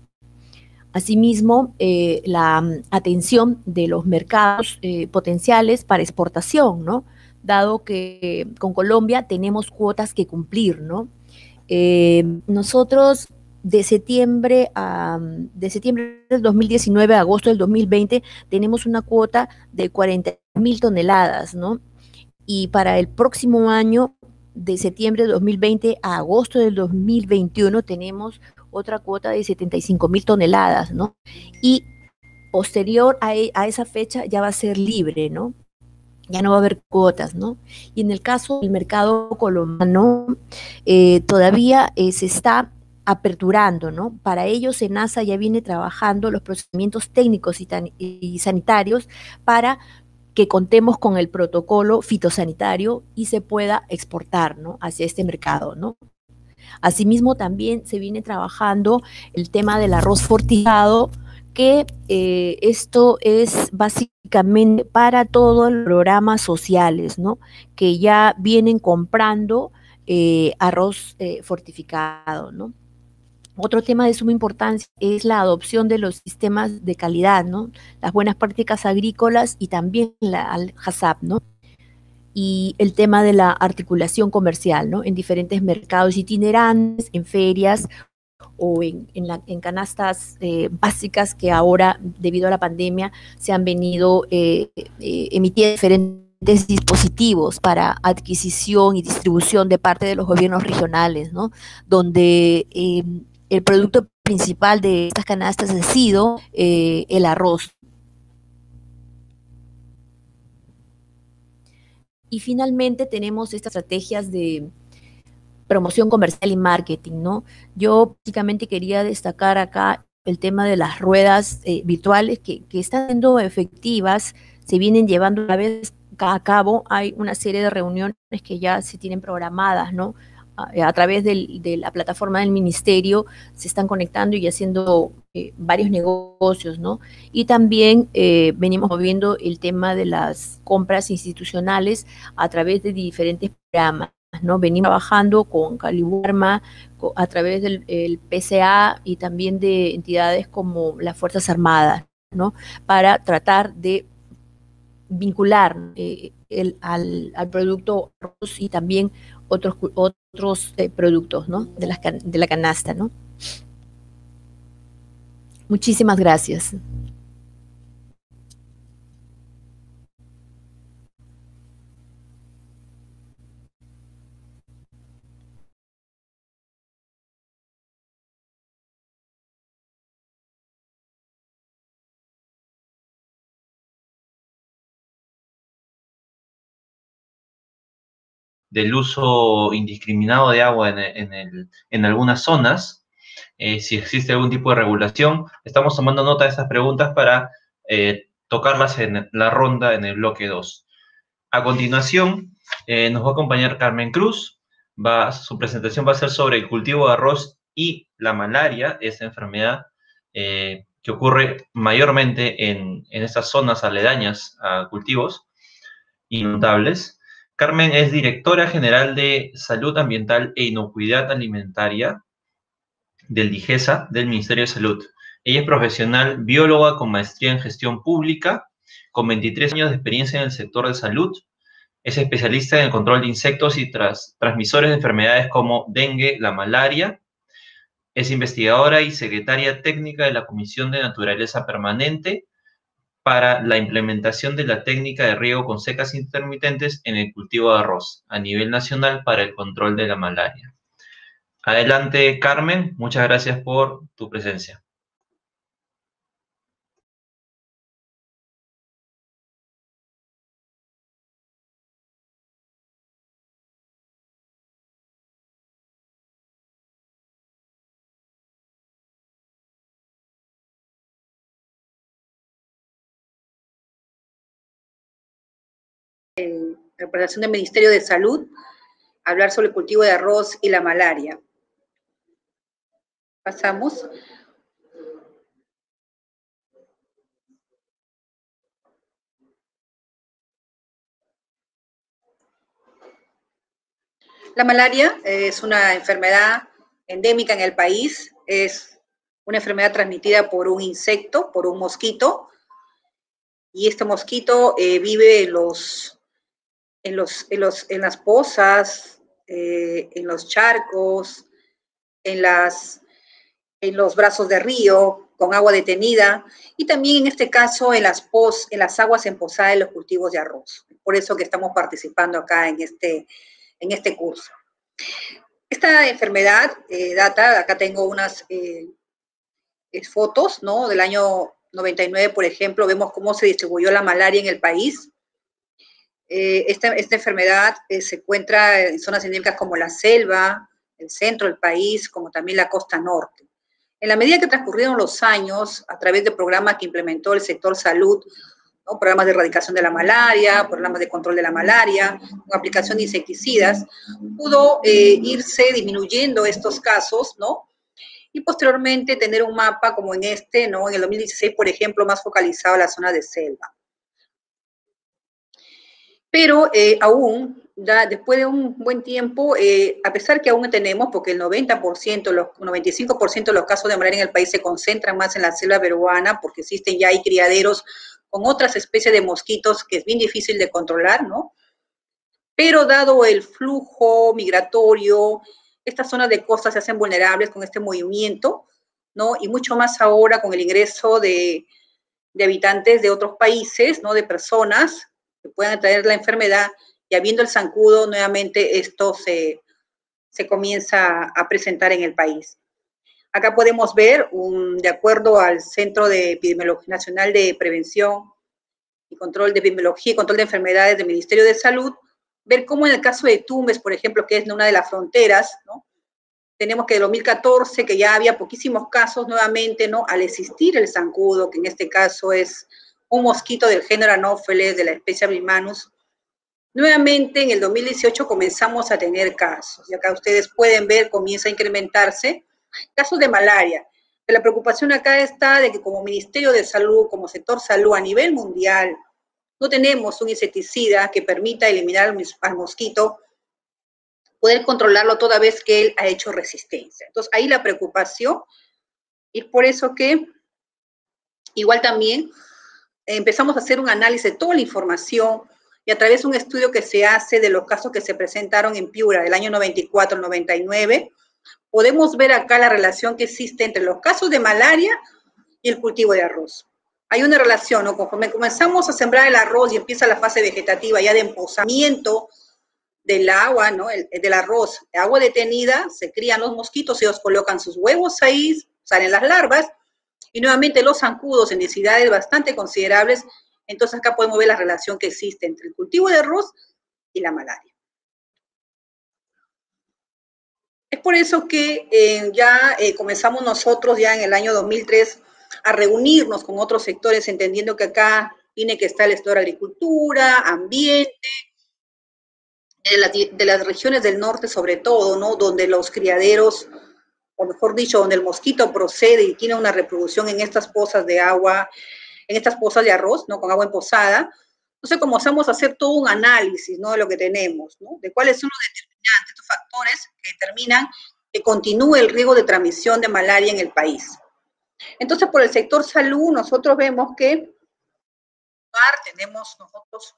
Asimismo, eh, la atención de los mercados eh, potenciales para exportación, ¿no? Dado que con Colombia tenemos cuotas que cumplir, ¿no? Eh, nosotros de septiembre a de septiembre del dos mil diecinueve a agosto del dos mil veinte tenemos una cuota de cuarenta mil toneladas, ¿no? Y para el próximo año, de septiembre de dos mil veinte a agosto del dos mil veintiuno, tenemos otra cuota de setenta y cinco mil toneladas, ¿no? Y posterior a, a esa fecha ya va a ser libre, ¿no? Ya no va a haber cuotas, ¿no? Y en el caso del mercado colombiano, eh, todavía eh, se está aperturando, ¿no? Para ello, SENASA ya viene trabajando los procedimientos técnicos y, tan, y sanitarios para que contemos con el protocolo fitosanitario y se pueda exportar, ¿no? Hacia este mercado, ¿no? Asimismo, también se viene trabajando el tema del arroz fortificado, que eh, esto es básicamente para todos los programas sociales, ¿no? Que ya vienen comprando eh, arroz eh, fortificado, ¿no? Otro tema de suma importancia es la adopción de los sistemas de calidad, ¿no? Las buenas prácticas agrícolas y también la HACCP, ¿no? Y el tema de la articulación comercial, ¿no? En diferentes mercados itinerantes, en ferias o en, en, la, en canastas eh, básicas que ahora, debido a la pandemia, se han venido eh, eh, emitiendo diferentes dispositivos para adquisición y distribución de parte de los gobiernos regionales, ¿no? Donde eh, el producto principal de estas canastas ha sido eh, el arroz. Y finalmente tenemos estas estrategias de promoción comercial y marketing, ¿no? Yo básicamente quería destacar acá el tema de las ruedas eh, virtuales que, que están siendo efectivas, se vienen llevando a la vez a cabo. Hay una serie de reuniones que ya se tienen programadas, ¿no? A, a través del, de la plataforma del ministerio se están conectando y haciendo eh, varios negocios, ¿no? Y también eh, venimos moviendo el tema de las compras institucionales a través de diferentes programas, ¿no? Venimos trabajando con Caliwarma, a través del el P C A y también de entidades como las Fuerzas Armadas, ¿no? Para tratar de vincular eh, el, al, al producto arroz y también otros, otros eh, productos, ¿no? De la, de la canasta, ¿no? Muchísimas gracias. Del uso indiscriminado de agua en, en, el, en algunas zonas, eh, si existe algún tipo de regulación. Estamos tomando nota de estas preguntas para eh, tocarlas en la ronda en el bloque dos. A continuación, eh, nos va a acompañar Carmen Cruz. Va, su presentación va a ser sobre el cultivo de arroz y la malaria, esta enfermedad eh, que ocurre mayormente en, en estas zonas aledañas a cultivos inundables. Carmen es directora general de Salud Ambiental e Inocuidad Alimentaria del DIGESA, del Ministerio de Salud. Ella es profesional bióloga con maestría en gestión pública, con veintitrés años de experiencia en el sector de salud. Es especialista en el control de insectos y tras, transmisores de enfermedades como dengue, la malaria. Es investigadora y secretaria técnica de la Comisión de Naturaleza Permanente para la implementación de la técnica de riego con secas intermitentes en el cultivo de arroz a nivel nacional para el control de la malaria. Adelante, Carmen. Muchas gracias por tu presencia. En representación del Ministerio de Salud, hablar sobre el cultivo de arroz y la malaria. Pasamos. La malaria es una enfermedad endémica en el país, es una enfermedad transmitida por un insecto, por un mosquito, y este mosquito eh, vive en los En, los, en, los, en las pozas, eh, en los charcos, en, las, en los brazos de río, con agua detenida, y también en este caso en las, poz, en las aguas empozadas de los cultivos de arroz. Por eso que estamos participando acá en este, en este curso. Esta enfermedad eh, data, acá tengo unas eh, fotos, ¿no? Del año noventa y nueve, por ejemplo, vemos cómo se distribuyó la malaria en el país. Eh, esta, esta enfermedad eh, se encuentra en zonas endémicas como la selva, el centro del país, como también la costa norte. En la medida que transcurrieron los años, a través de programas que implementó el sector salud, ¿no? Programas de erradicación de la malaria, programas de control de la malaria, con aplicación de insecticidas, pudo eh, irse disminuyendo estos casos, ¿no? Y posteriormente tener un mapa como en este, ¿no? En el dos mil dieciséis, por ejemplo, más focalizado a la zona de selva. Pero eh, aún, ya después de un buen tiempo, eh, a pesar que aún tenemos, porque el noventa por ciento, los noventa y cinco por ciento de los casos de malaria en el país se concentran más en la selva peruana, porque existen ya hay criaderos con otras especies de mosquitos que es bien difícil de controlar, ¿no? Pero dado el flujo migratorio, estas zonas de costa se hacen vulnerables con este movimiento, ¿no? Y mucho más ahora con el ingreso de, de habitantes de otros países, ¿no? De personas que puedan traer la enfermedad, y habiendo el zancudo, nuevamente esto se, se comienza a presentar en el país. Acá podemos ver, un, de acuerdo al Centro de Epidemiología Nacional de Prevención y Control de Epidemiología y Control de Enfermedades del Ministerio de Salud, ver cómo en el caso de Tumbes, por ejemplo, que es una de las fronteras, ¿no? Tenemos que en dos mil catorce, que ya había poquísimos casos nuevamente, ¿no? Al existir el zancudo, que en este caso es un mosquito del género Anopheles, de la especie Avimanus. Nuevamente, en el dos mil dieciocho comenzamos a tener casos, y acá ustedes pueden ver, comienza a incrementarse casos de malaria. La preocupación acá está de que como Ministerio de Salud, como sector salud a nivel mundial, no tenemos un insecticida que permita eliminar al mosquito, poder controlarlo toda vez que él ha hecho resistencia. Entonces, ahí la preocupación, y por eso que, igual también, empezamos a hacer un análisis de toda la información, y a través de un estudio que se hace de los casos que se presentaron en Piura del año noventa y cuatro al noventa y nueve, podemos ver acá la relación que existe entre los casos de malaria y el cultivo de arroz. Hay una relación, ¿no? Conforme comenzamos a sembrar el arroz y empieza la fase vegetativa ya de empozamiento del agua, ¿no? El, el del arroz, agua detenida, se crían los mosquitos, ellos colocan sus huevos ahí, salen las larvas, y nuevamente los zancudos en densidades bastante considerables. Entonces acá podemos ver la relación que existe entre el cultivo de arroz y la malaria. Es por eso que eh, ya eh, comenzamos nosotros ya en el año dos mil tres a reunirnos con otros sectores, entendiendo que acá tiene que estar el sector agricultura, ambiente, de, la, de las regiones del norte sobre todo, ¿no? Donde los criaderos, o mejor dicho, donde el mosquito procede y tiene una reproducción en estas pozas de agua, en estas pozas de arroz, ¿no? Con agua empozada. Entonces comenzamos a hacer todo un análisis, ¿no? De lo que tenemos, ¿no? De cuáles son los determinantes, estos factores que determinan que continúe el riesgo de transmisión de malaria en el país. Entonces, por el sector salud, nosotros vemos que tenemos nosotros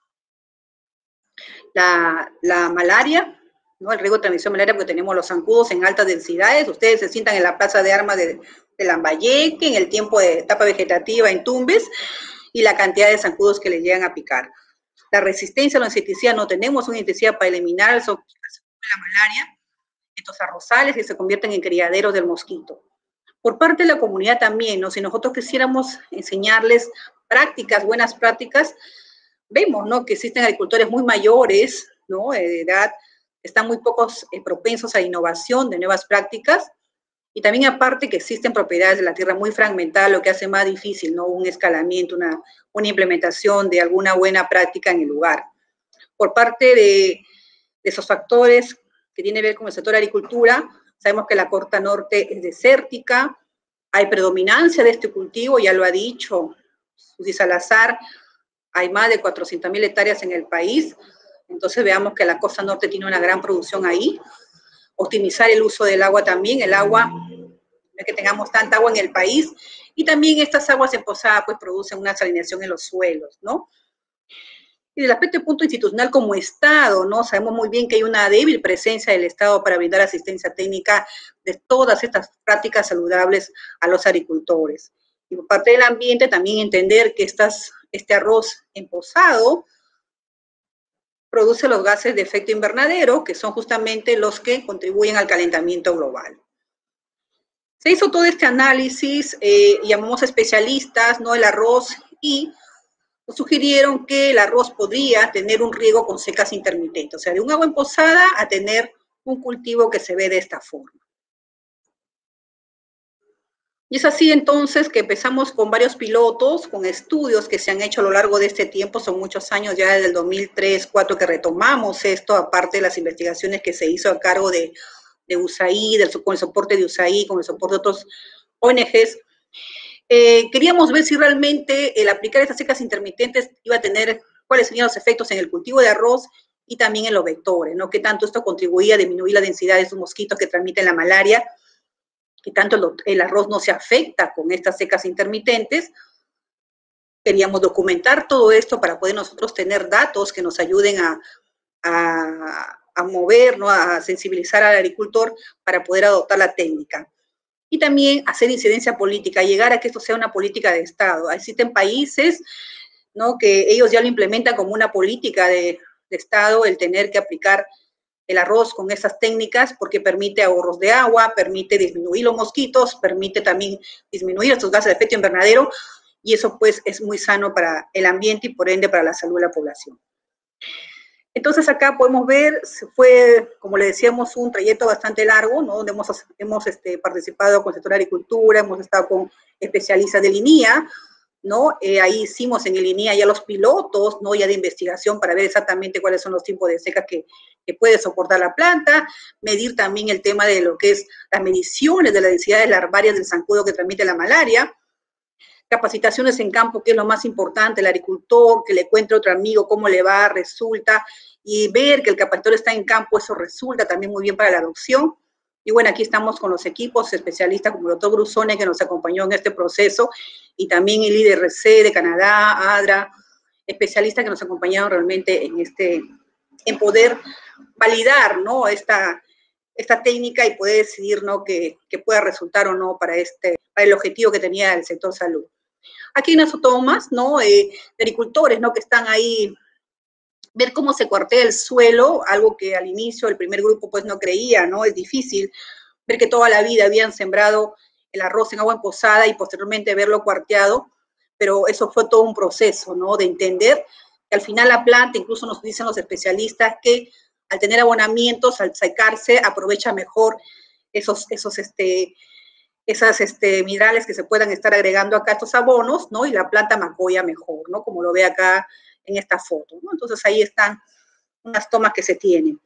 la, la malaria, ¿no? El riesgo de transmisión malaria, porque tenemos los zancudos en altas densidades. Ustedes se sientan en la plaza de armas de, de Lambayeque, en el tiempo de etapa vegetativa en Tumbes, y la cantidad de zancudos que les llegan a picar. La resistencia a la insecticida, no tenemos una insecticida para eliminar el, la malaria, estos arrozales que se convierten en criaderos del mosquito. Por parte de la comunidad también, ¿no? Si nosotros quisiéramos enseñarles prácticas, buenas prácticas, vemos, ¿no?, que existen agricultores muy mayores, ¿no?, de edad, están muy pocos eh, propensos a innovación de nuevas prácticas, y también aparte que existen propiedades de la tierra muy fragmentadas, lo que hace más difícil, ¿no?, un escalamiento, una, una implementación de alguna buena práctica en el lugar. Por parte de, de esos factores que tienen que ver con el sector agricultura, sabemos que la costa norte es desértica, hay predominancia de este cultivo, ya lo ha dicho Susi Salazar, hay más de cuatrocientas mil hectáreas en el país, entonces veamos que la costa norte tiene una gran producción ahí. Optimizar el uso del agua también, el agua, no es que tengamos tanta agua en el país, y también estas aguas emposadas pues producen una salinación en los suelos, ¿no? Y del aspecto de punto institucional como Estado, ¿no? Sabemos muy bien que hay una débil presencia del Estado para brindar asistencia técnica de todas estas prácticas saludables a los agricultores. Y por parte del ambiente también entender que estas, este arroz emposado produce los gases de efecto invernadero, que son justamente los que contribuyen al calentamiento global. Se hizo todo este análisis, eh, llamamos a especialistas, ¿no?, el arroz, y nos sugirieron que el arroz podría tener un riego con secas intermitentes, o sea, de un agua emposada a tener un cultivo que se ve de esta forma. Y es así entonces que empezamos con varios pilotos, con estudios que se han hecho a lo largo de este tiempo, son muchos años, ya desde el dos mil tres, dos mil cuatro que retomamos esto, aparte de las investigaciones que se hizo a cargo de, de U S A I D, del, con el soporte de U S A I D, con el soporte de otros O N Ges. Eh, queríamos ver si realmente el aplicar estas secas intermitentes iba a tener, cuáles serían los efectos en el cultivo de arroz y también en los vectores, ¿no? Qué tanto esto contribuía a disminuir la densidad de esos mosquitos que transmiten la malaria, que tanto el arroz no se afecta con estas secas intermitentes. Queríamos documentar todo esto para poder nosotros tener datos que nos ayuden a, a, a mover, ¿no?, a sensibilizar al agricultor para poder adoptar la técnica. Y también hacer incidencia política, llegar a que esto sea una política de Estado. Existen países, ¿no?, que ellos ya lo implementan como una política de, de Estado, el tener que aplicar el arroz con esas técnicas, porque permite ahorros de agua, permite disminuir los mosquitos, permite también disminuir estos gases de efecto invernadero, y eso pues es muy sano para el ambiente y por ende para la salud de la población. Entonces acá podemos ver, fue, como le decíamos, un trayecto bastante largo, ¿no?, donde hemos, hemos este, participado con el sector de agricultura, hemos estado con especialistas del I N I A, ¿no? Eh, ahí hicimos en el I N I A ya los pilotos, ¿no?, ya de investigación para ver exactamente cuáles son los tipos de secas que, que puede soportar la planta, medir también el tema de lo que es las mediciones de las densidades larvarias del zancudo que transmite la malaria, capacitaciones en campo, que es lo más importante, el agricultor, que le cuente a otro amigo cómo le va, resulta, y ver que el capacitor está en campo, eso resulta también muy bien para la adopción. Y bueno, aquí estamos con los equipos especialistas como el doctor Brusone, que nos acompañó en este proceso, y también el I D R C de Canadá, ADRA, especialistas que nos acompañaron realmente en, este, en poder validar, ¿no?, esta, esta técnica y poder decidir, ¿no?, que, que pueda resultar o no para, este, para el objetivo que tenía el sector salud. Aquí hay unas tomas, ¿no?, eh, de agricultores, ¿no?, que están ahí, ver cómo se cuartea el suelo, algo que al inicio el primer grupo pues no creía, ¿no? Es difícil ver que toda la vida habían sembrado el arroz en agua emposada y posteriormente verlo cuarteado, pero eso fue todo un proceso, ¿no?, de entender que al final la planta, incluso nos dicen los especialistas, que al tener abonamientos, al secarse, aprovecha mejor esos, esos, este, esas este, minerales que se puedan estar agregando acá a estos abonos, ¿no?, y la planta macoya mejor, ¿no?, como lo ve acá en esta foto, ¿no? Entonces ahí están unas tomas que se tienen.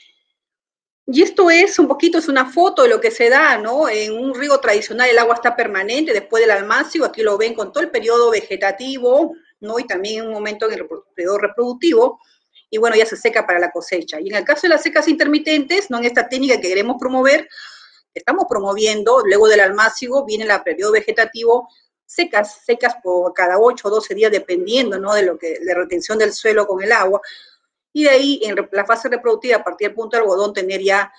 Y esto es un poquito, es una foto de lo que se da, ¿no? En un riego tradicional el agua está permanente después del almácigo, aquí lo ven con todo el periodo vegetativo, ¿no? Y también en un momento en el periodo reproductivo, y bueno, ya se seca para la cosecha. Y en el caso de las secas intermitentes, ¿no?, en esta técnica que queremos promover, estamos promoviendo, luego del almácigo viene el periodo vegetativo, secas, secas por cada ocho o doce días, dependiendo, ¿no?, de lo que, la retención del suelo con el agua, y de ahí en la fase reproductiva, a partir del punto de algodón, tener ya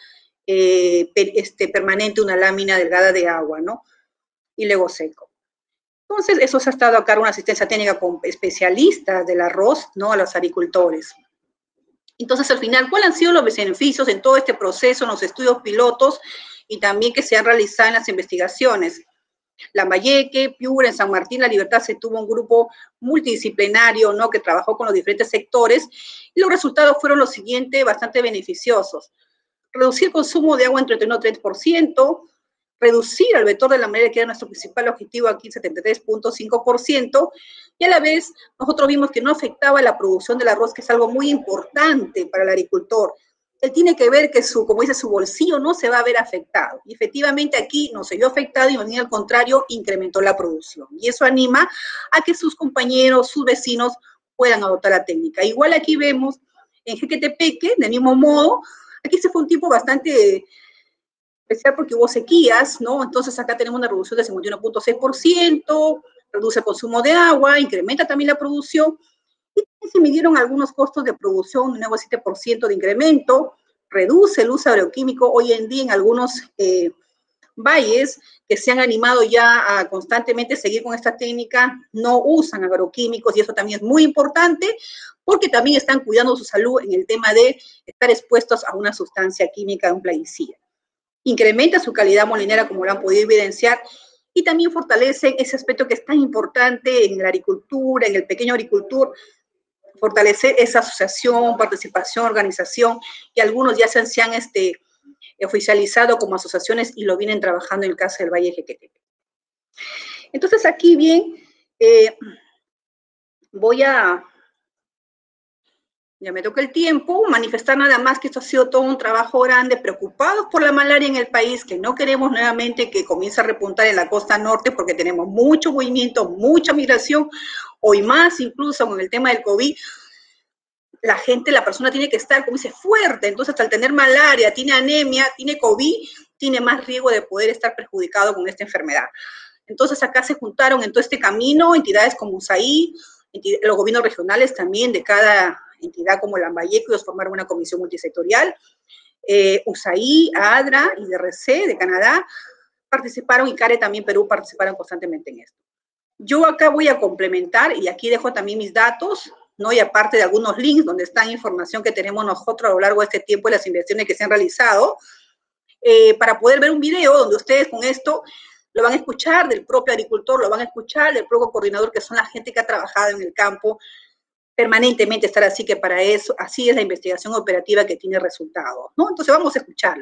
eh, per, este, permanente una lámina delgada de agua, ¿no?, y luego seco. Entonces, eso se ha estado acá una asistencia técnica con especialistas del arroz, ¿no?, a los agricultores. Entonces, al final, ¿cuáles han sido los beneficios en todo este proceso, en los estudios pilotos y también que se han realizado en las investigaciones? Lambayeque, Piura, en San Martín, La Libertad, se tuvo un grupo multidisciplinario, ¿no?, que trabajó con los diferentes sectores, y los resultados fueron los siguientes, bastante beneficiosos. Reducir el consumo de agua entre el treinta y tres por ciento, reducir el vector de la malaria, que era nuestro principal objetivo aquí, setenta y tres punto cinco por ciento, y a la vez nosotros vimos que no afectaba la producción del arroz, que es algo muy importante para el agricultor. Él tiene que ver que su, como dice, su bolsillo no se va a ver afectado. Y efectivamente aquí no se vio afectado y más bien al contrario, incrementó la producción. Y eso anima a que sus compañeros, sus vecinos puedan adoptar la técnica. Igual aquí vemos en Jequetepeque, del mismo modo, aquí se fue un tiempo bastante especial porque hubo sequías, ¿no? Entonces acá tenemos una reducción del cincuenta y uno punto seis por ciento, reduce el consumo de agua, incrementa también la producción. Y se midieron algunos costos de producción, un nuevo siete por ciento de incremento, reduce el uso agroquímico. Hoy en día en algunos eh, valles que se han animado ya a constantemente seguir con esta técnica, no usan agroquímicos, y eso también es muy importante, porque también están cuidando su salud en el tema de estar expuestos a una sustancia química, un plaguicida. Incrementa su calidad molinera, como lo han podido evidenciar, y también fortalece ese aspecto que es tan importante en la agricultura, en el pequeño agricultor, fortalecer esa asociación, participación, organización, y algunos ya se han, se han este, oficializado como asociaciones y lo vienen trabajando en el caso del Valle de Jequetepeque. Entonces aquí bien, eh, voy a, ya me toca el tiempo, manifestar nada más que esto ha sido todo un trabajo grande, preocupados por la malaria en el país, que no queremos nuevamente que comience a repuntar en la costa norte, porque tenemos mucho movimiento, mucha migración, hoy más incluso con el tema del COVID. La gente, la persona tiene que estar, como dice, fuerte. Entonces, al tener malaria, tiene anemia, tiene COVID, tiene más riesgo de poder estar perjudicado con esta enfermedad. Entonces, acá se juntaron en todo este camino entidades como U S A I, los gobiernos regionales también de cada entidad como Lambayeque, ellos formaron una comisión multisectorial, eh, U S A I, ADRA y D R C de Canadá participaron, y CARE también Perú participaron constantemente en esto. Yo acá voy a complementar, y aquí dejo también mis datos, ¿no? Y aparte de algunos links donde está información que tenemos nosotros a lo largo de este tiempo y las investigaciones que se han realizado, eh, para poder ver un video donde ustedes con esto lo van a escuchar del propio agricultor, lo van a escuchar del propio coordinador, que son la gente que ha trabajado en el campo permanentemente, estar así, que para eso, así es la investigación operativa que tiene resultados, ¿no? Entonces vamos a escucharlo.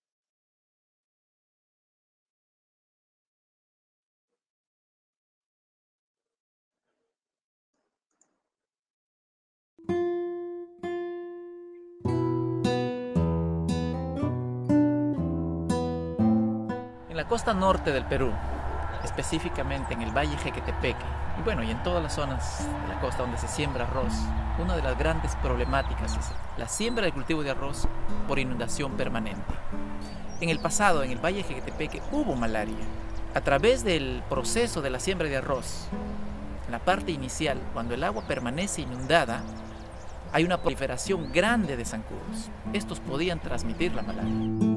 En la costa norte del Perú, específicamente en el Valle Jequetepeque, y bueno, y en todas las zonas de la costa donde se siembra arroz, una de las grandes problemáticas es la siembra del cultivo de arroz por inundación permanente. En el pasado, en el Valle Jequetepeque, hubo malaria. A través del proceso de la siembra de arroz, en la parte inicial, cuando el agua permanece inundada, hay una proliferación grande de zancudos. Estos podían transmitir la malaria.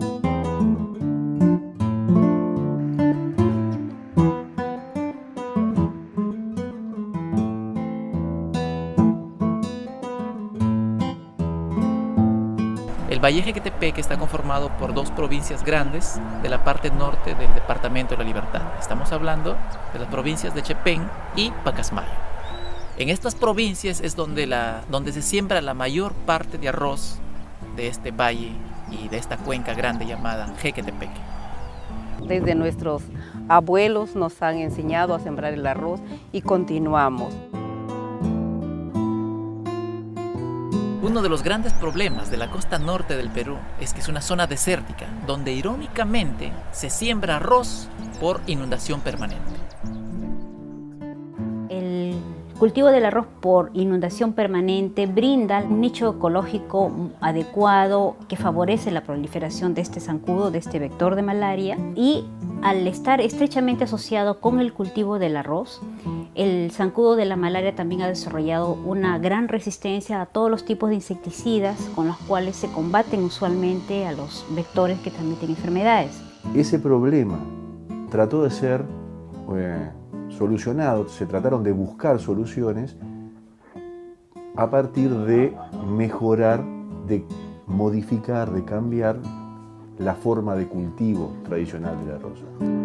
El Valle Jequetepeque está conformado por dos provincias grandes de la parte norte del departamento de La Libertad. Estamos hablando de las provincias de Chepén y Pacasmayo. En estas provincias es donde, la, donde se siembra la mayor parte de arroz de este valle y de esta cuenca grande llamada Jequetepeque. Desde nuestros abuelos nos han enseñado a sembrar el arroz y continuamos. Uno de los grandes problemas de la costa norte del Perú es que es una zona desértica, donde irónicamente se siembra arroz por inundación permanente. El El cultivo del arroz por inundación permanente brinda un nicho ecológico adecuado que favorece la proliferación de este zancudo, de este vector de malaria, y al estar estrechamente asociado con el cultivo del arroz, el zancudo de la malaria también ha desarrollado una gran resistencia a todos los tipos de insecticidas con los cuales se combaten usualmente a los vectores que transmiten enfermedades. Ese problema trató de ser eh, solucionado, se trataron de buscar soluciones a partir de mejorar, de modificar, de cambiar la forma de cultivo tradicional del arroz.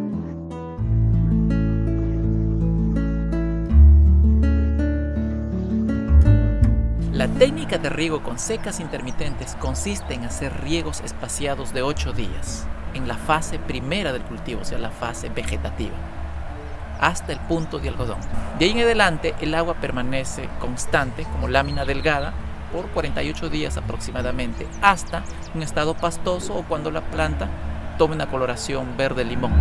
La técnica de riego con secas intermitentes consiste en hacer riegos espaciados de ocho días en la fase primera del cultivo, o sea, la fase vegetativa, hasta el punto de algodón. De ahí en adelante el agua permanece constante como lámina delgada por cuarenta y ocho días aproximadamente, hasta un estado pastoso o cuando la planta tome una coloración verde limón.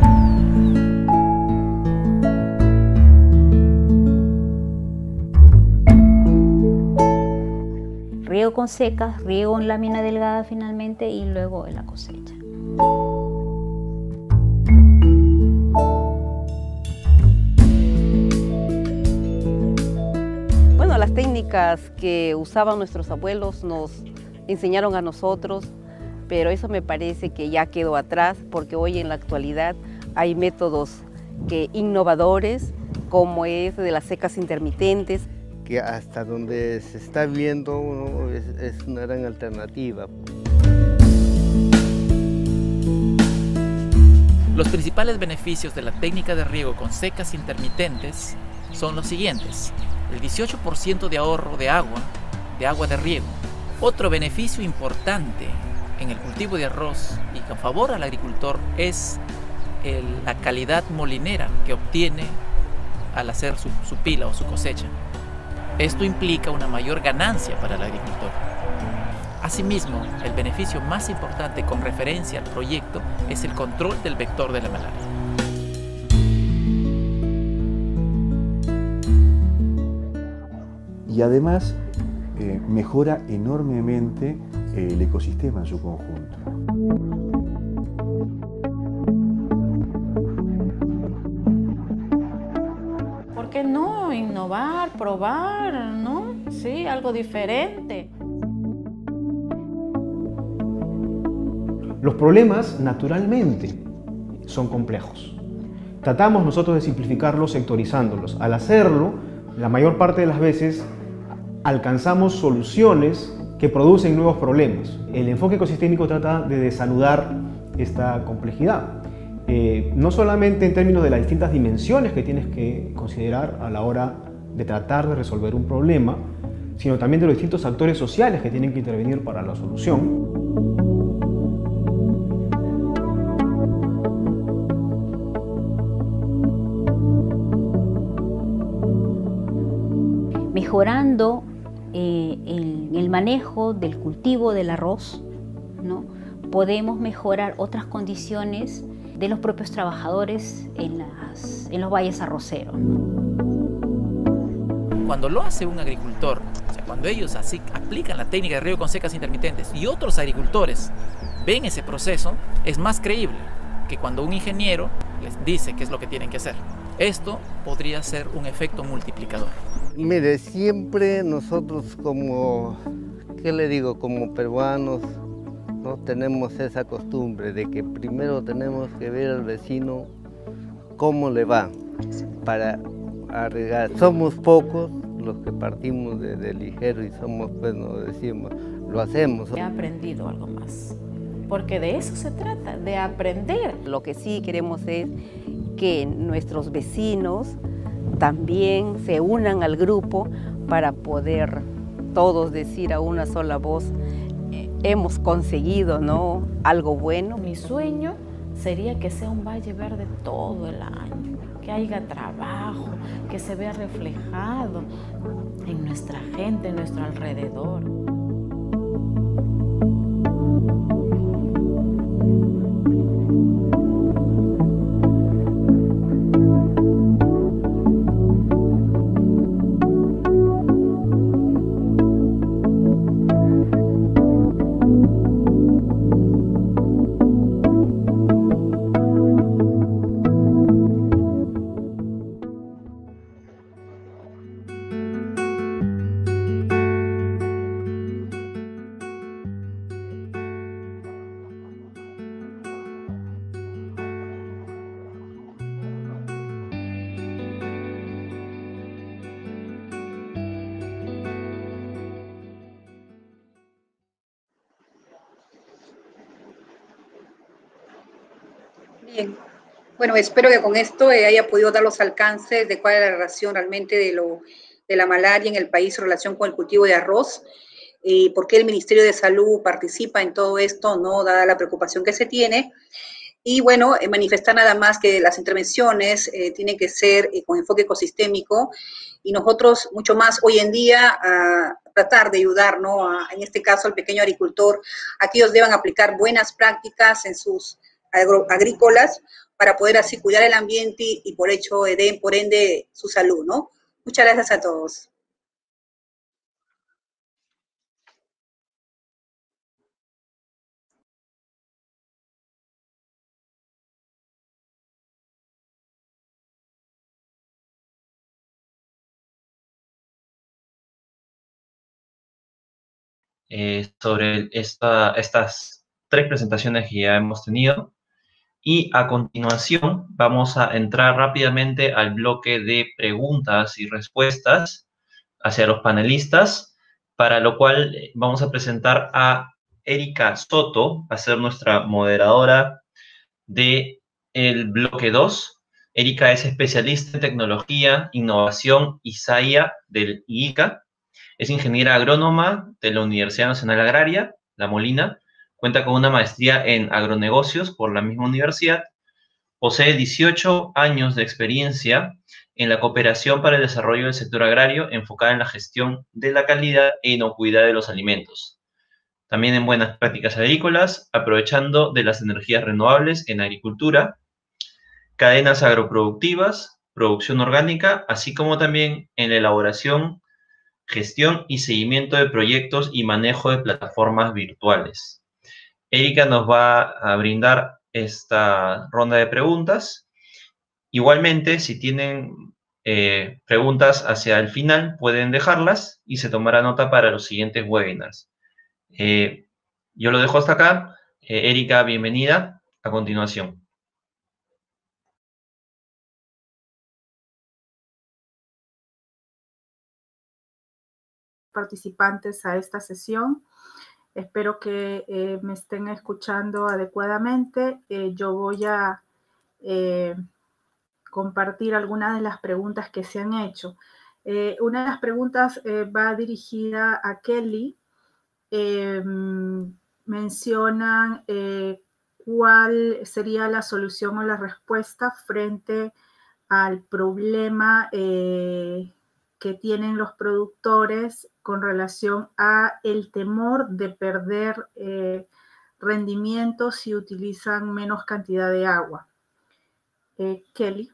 Riego con secas, riego en lámina delgada finalmente y luego en la cosecha. Bueno, las técnicas que usaban nuestros abuelos nos enseñaron a nosotros, pero eso me parece que ya quedó atrás porque hoy en la actualidad hay métodos que, innovadores, como es de las secas intermitentes. Que hasta donde se está viendo, ¿no? es, es una gran alternativa. Los principales beneficios de la técnica de riego con secas intermitentes son los siguientes: el dieciocho por ciento de ahorro de agua, de agua de riego. Otro beneficio importante en el cultivo de arroz y que a favor al agricultor es el, la calidad molinera que obtiene al hacer su, su pila o su cosecha. Esto implica una mayor ganancia para el agricultor. Asimismo, el beneficio más importante con referencia al proyecto es el control del vector de la malaria. Y además eh, mejora enormemente el ecosistema en su conjunto. ¿Por qué no innovar, probar, no? Sí, algo diferente. Los problemas, naturalmente, son complejos. Tratamos nosotros de simplificarlos sectorizándolos. Al hacerlo, la mayor parte de las veces alcanzamos soluciones que producen nuevos problemas. El enfoque ecosistémico trata de desanudar esta complejidad. Eh, no solamente en términos de las distintas dimensiones que tienes que considerar a la hora de tratar de resolver un problema, sino también de los distintos actores sociales que tienen que intervenir para la solución. Mejorando eh, el, el manejo del cultivo del arroz, ¿no? Podemos mejorar otras condiciones de los propios trabajadores en, las, en los valles arroceros, ¿no? Cuando lo hace un agricultor, o sea, cuando ellos así aplican la técnica de riego con secas intermitentes y otros agricultores ven ese proceso, es más creíble que cuando un ingeniero les dice qué es lo que tienen que hacer. Esto podría ser un efecto multiplicador. Mire, siempre nosotros como, ¿qué le digo? Como peruanos, no tenemos esa costumbre de que primero tenemos que ver al vecino cómo le va para arriesgar. Somos pocos los que partimos de, de ligero y somos, pues nos decimos, lo hacemos. He aprendido algo más, porque de eso se trata, de aprender. Lo que sí queremos es que nuestros vecinos también se unan al grupo para poder todos decir a una sola voz, eh, hemos conseguido, ¿no?, algo bueno. Mi sueño sería que sea un valle verde todo el año, que haya trabajo, que se vea reflejado en nuestra gente, en nuestro alrededor. Bien. Bueno, espero que con esto eh, haya podido dar los alcances de cuál es la relación realmente de, lo, de la malaria en el país en relación con el cultivo de arroz y por qué el Ministerio de Salud participa en todo esto, ¿no? Dada la preocupación que se tiene. Y bueno, eh, manifestar nada más que las intervenciones eh, tienen que ser eh, con enfoque ecosistémico y nosotros mucho más hoy en día a tratar de ayudar, ¿no? A, en este caso al pequeño agricultor, a que ellos deban aplicar buenas prácticas en sus agro, agrícolas para poder así cuidar el ambiente y, y por hecho eh, de, por ende su salud, ¿no? Muchas gracias a todos. Eh, sobre esta, estas tres presentaciones que ya hemos tenido. Y a continuación vamos a entrar rápidamente al bloque de preguntas y respuestas hacia los panelistas, para lo cual vamos a presentar a Erika Soto, a ser nuestra moderadora del bloque dos. Erika es especialista en tecnología, innovación y S A I A del I I C A. Es ingeniera agrónoma de la Universidad Nacional Agraria, La Molina. Cuenta con una maestría en agronegocios por la misma universidad. Posee dieciocho años de experiencia en la cooperación para el desarrollo del sector agrario, enfocada en la gestión de la calidad e inocuidad de los alimentos. También en buenas prácticas agrícolas, aprovechando de las energías renovables en agricultura, cadenas agroproductivas, producción orgánica, así como también en la elaboración, gestión y seguimiento de proyectos y manejo de plataformas virtuales. Erika nos va a brindar esta ronda de preguntas. Igualmente, si tienen eh, preguntas hacia el final, pueden dejarlas y se tomará nota para los siguientes webinars. Eh, yo lo dejo hasta acá. Eh, Erika, bienvenida. A continuación. Participantes a esta sesión. Espero que eh, me estén escuchando adecuadamente. Eh, yo voy a eh, compartir algunas de las preguntas que se han hecho. Eh, una de las preguntas eh, va dirigida a Kelly. Eh, mencionan eh, cuál sería la solución o la respuesta frente al problema eh, que tienen los productores con relación a el temor de perder eh, rendimiento si utilizan menos cantidad de agua. Eh, Kelly.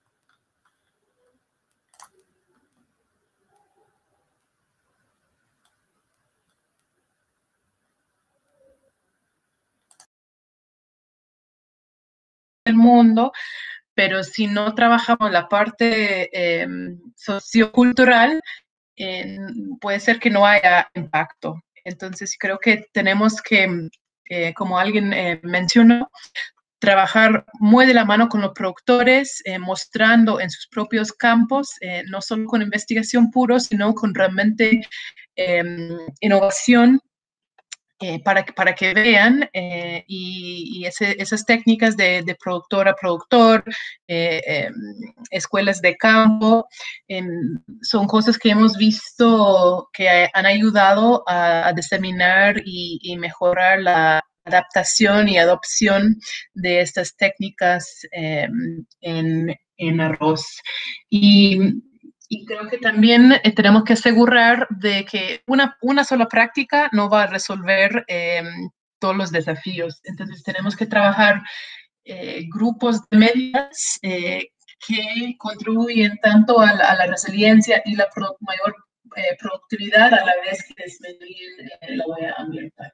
El mundo, pero si no trabajamos la parte eh, sociocultural, eh, puede ser que no haya impacto. Entonces creo que tenemos que, eh, como alguien eh, mencionó, trabajar muy de la mano con los productores, eh, mostrando en sus propios campos, eh, no solo con investigación puro, sino con realmente eh, innovación. Eh, para, para que vean eh, y, y ese, esas técnicas de, de productor a productor, eh, eh, escuelas de campo, eh, son cosas que hemos visto que han ayudado a, a diseminar y, y mejorar la adaptación y adopción de estas técnicas eh, en, en arroz. Y Y creo que también eh, tenemos que asegurar de que una, una sola práctica no va a resolver eh, todos los desafíos. Entonces tenemos que trabajar eh, grupos de medidas eh, que contribuyen tanto a la, a la resiliencia y la pro, mayor eh, productividad a la vez que disminuyen eh, la huella ambiental.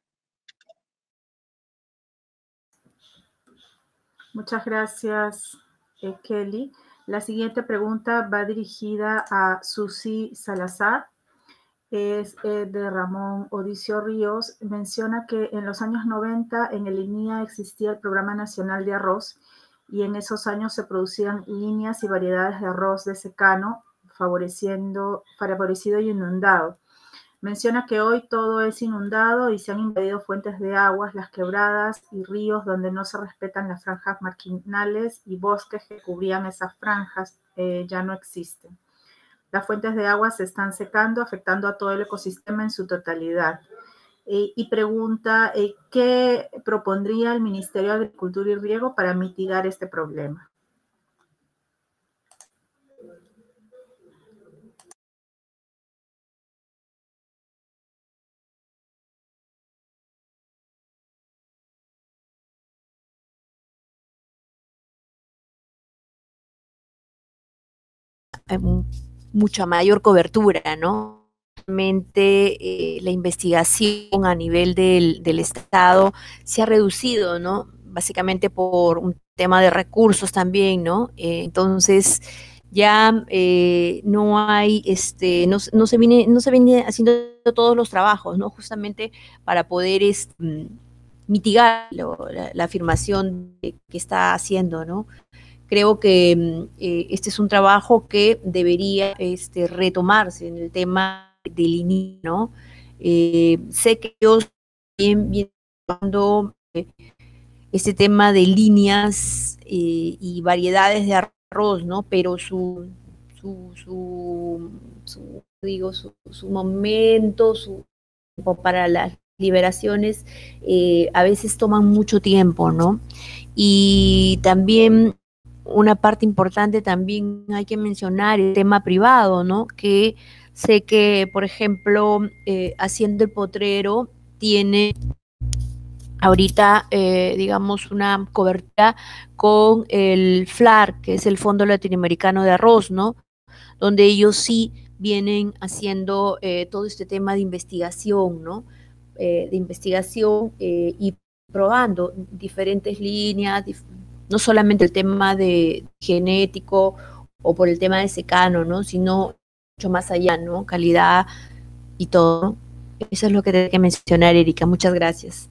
Muchas gracias, eh, Kelly. La siguiente pregunta va dirigida a Susi Salazar. Es eh, de Ramón Odicio Ríos. Menciona que en los años noventa en el I N I A existía el Programa Nacional de Arroz y en esos años se producían líneas y variedades de arroz de secano favoreciendo, favorecido y inundado. Menciona que hoy todo es inundado y se han invadido fuentes de aguas, las quebradas y ríos donde no se respetan las franjas marginales y bosques que cubrían esas franjas eh, ya no existen. Las fuentes de agua se están secando, afectando a todo el ecosistema en su totalidad. Eh, y pregunta, eh, ¿qué propondría el Ministerio de Agricultura y Riego para mitigar este problema? Mucha mayor cobertura, ¿no? Realmente eh, la investigación a nivel del, del Estado se ha reducido, ¿no? Básicamente por un tema de recursos también, ¿no? Eh, entonces ya eh, no hay, este, no, no, se viene, no se viene haciendo todos los trabajos, ¿no? Justamente para poder este, mitigar lo, la, la afirmación que, que está haciendo, ¿no? Creo que eh, este es un trabajo que debería este, retomarse en el tema del inicio, ¿no? Eh, sé que ellos bien vienen trabajando eh, este tema de líneas eh, y variedades de arroz, ¿no? Pero su, su, su, su digo, su, su momento, su tiempo para las liberaciones eh, a veces toman mucho tiempo, ¿no? Y también una parte importante también hay que mencionar el tema privado, ¿no? Que sé que, por ejemplo, eh, Hacienda El Potrero tiene ahorita, eh, digamos, una cobertura con el FLAR, que es el Fondo Latinoamericano de Arroz, ¿no? Donde ellos sí vienen haciendo eh, todo este tema de investigación, ¿no? Eh, de investigación eh, y probando diferentes líneas, dif no solamente el tema de genético o por el tema de secano, ¿no? Sino mucho más allá, ¿no? Calidad y todo, ¿no? Eso es lo que tengo que mencionar, Erika. Muchas gracias.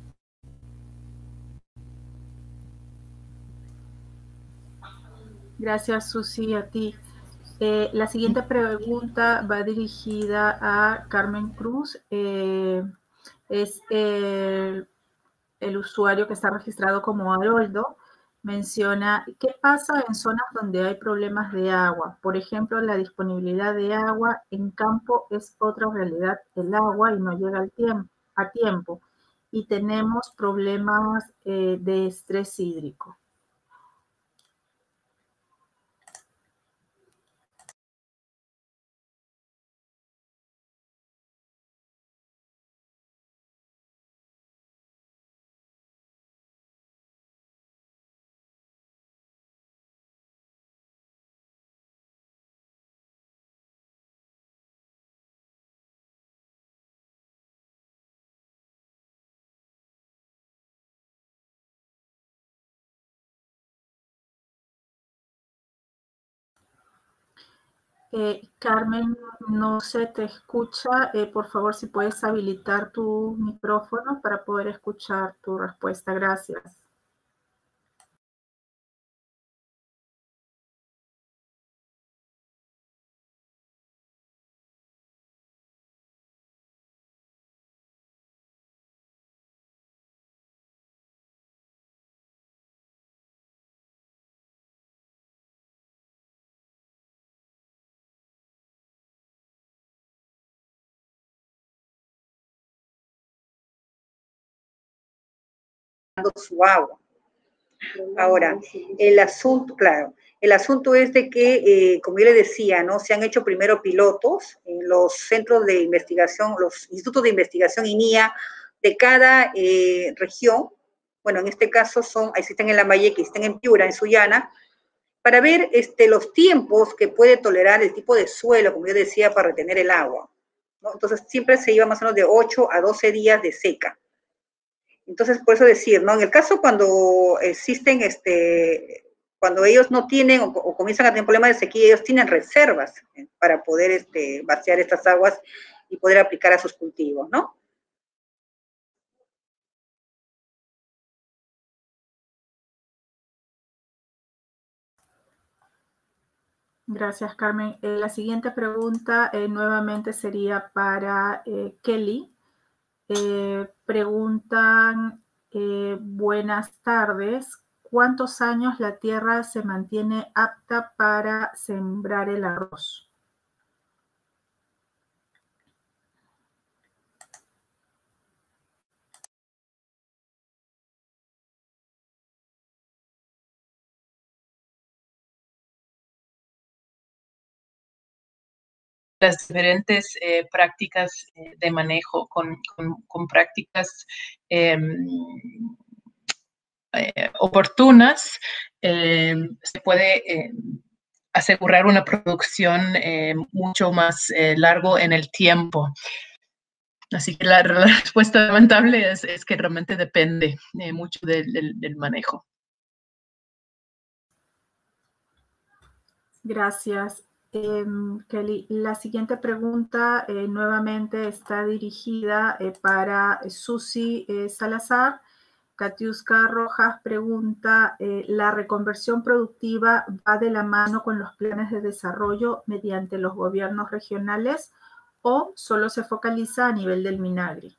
Gracias, Susi, a ti. Eh, la siguiente pregunta va dirigida a Carmen Cruz. Eh, es el, el usuario que está registrado como Haroldo. Menciona, ¿qué pasa en zonas donde hay problemas de agua? Por ejemplo, la disponibilidad de agua en campo es otra realidad, el agua y no llega al tiempo, a tiempo. Y tenemos problemas eh, de estrés hídrico. Eh, Carmen, no se te escucha. Eh, por favor, si puedes habilitar tu micrófono para poder escuchar tu respuesta. Gracias. Su agua. Ahora, el asunto, claro, el asunto es de que, eh, como yo le decía, ¿no? Se han hecho primero pilotos en los centros de investigación, los institutos de investigación I N I A de cada eh, región. Bueno, en este caso son, existen en Lambayeque, existen en Piura, en Sullana, para ver este, los tiempos que puede tolerar el tipo de suelo, como yo decía, para retener el agua, ¿no? Entonces, siempre se iba más o menos de ocho a doce días de seca. Entonces, por eso decir, ¿no? En el caso cuando existen, este, cuando ellos no tienen o, o comienzan a tener problemas de sequía, ellos tienen reservas ¿eh? para poder este, vaciar estas aguas y poder aplicar a sus cultivos, ¿no? Gracias, Carmen. Eh, la siguiente pregunta eh, nuevamente sería para eh, Kelly. Eh, preguntan, eh, buenas tardes, ¿cuántos años la tierra se mantiene apta para sembrar el arroz? Las diferentes eh, prácticas eh, de manejo con, con, con prácticas eh, eh, oportunas, eh, se puede eh, asegurar una producción eh, mucho más eh, largo en el tiempo. Así que la, la respuesta lamentable es, es que realmente depende eh, mucho del, del, del manejo. Gracias, eh, Kelly. La siguiente pregunta eh, nuevamente está dirigida eh, para Susi eh, Salazar. Katiuska Rojas pregunta, eh, ¿la reconversión productiva va de la mano con los planes de desarrollo mediante los gobiernos regionales o solo se focaliza a nivel del Minagri?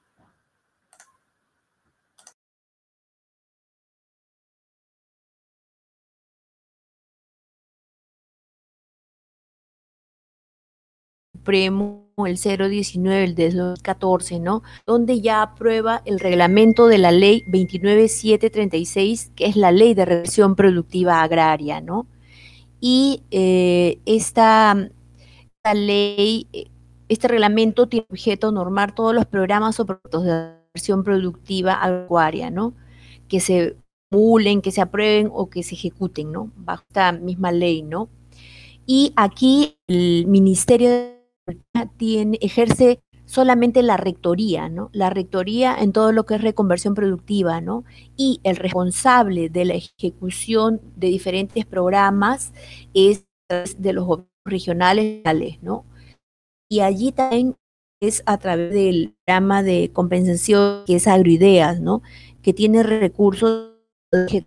Supremo, el cero diecinueve, el de dos mil catorce, ¿no? Donde ya aprueba el reglamento de la ley veintinueve mil setecientos treinta y seis, que es la ley de reversión productiva agraria, ¿no? Y eh, esta, esta ley, este reglamento tiene objeto normar todos los programas o proyectos de reversión productiva agraria, ¿no? Que se formulen, que se aprueben o que se ejecuten, ¿no? Bajo esta misma ley, ¿no? Y aquí el Ministerio de Tiene, ejerce solamente la rectoría, ¿no? La rectoría en todo lo que es reconversión productiva, ¿no? Y el responsable de la ejecución de diferentes programas es de los gobiernos regionales, ¿no? Y allí también es a través del programa de compensación que es Agroideas, ¿no? Que tiene recursos de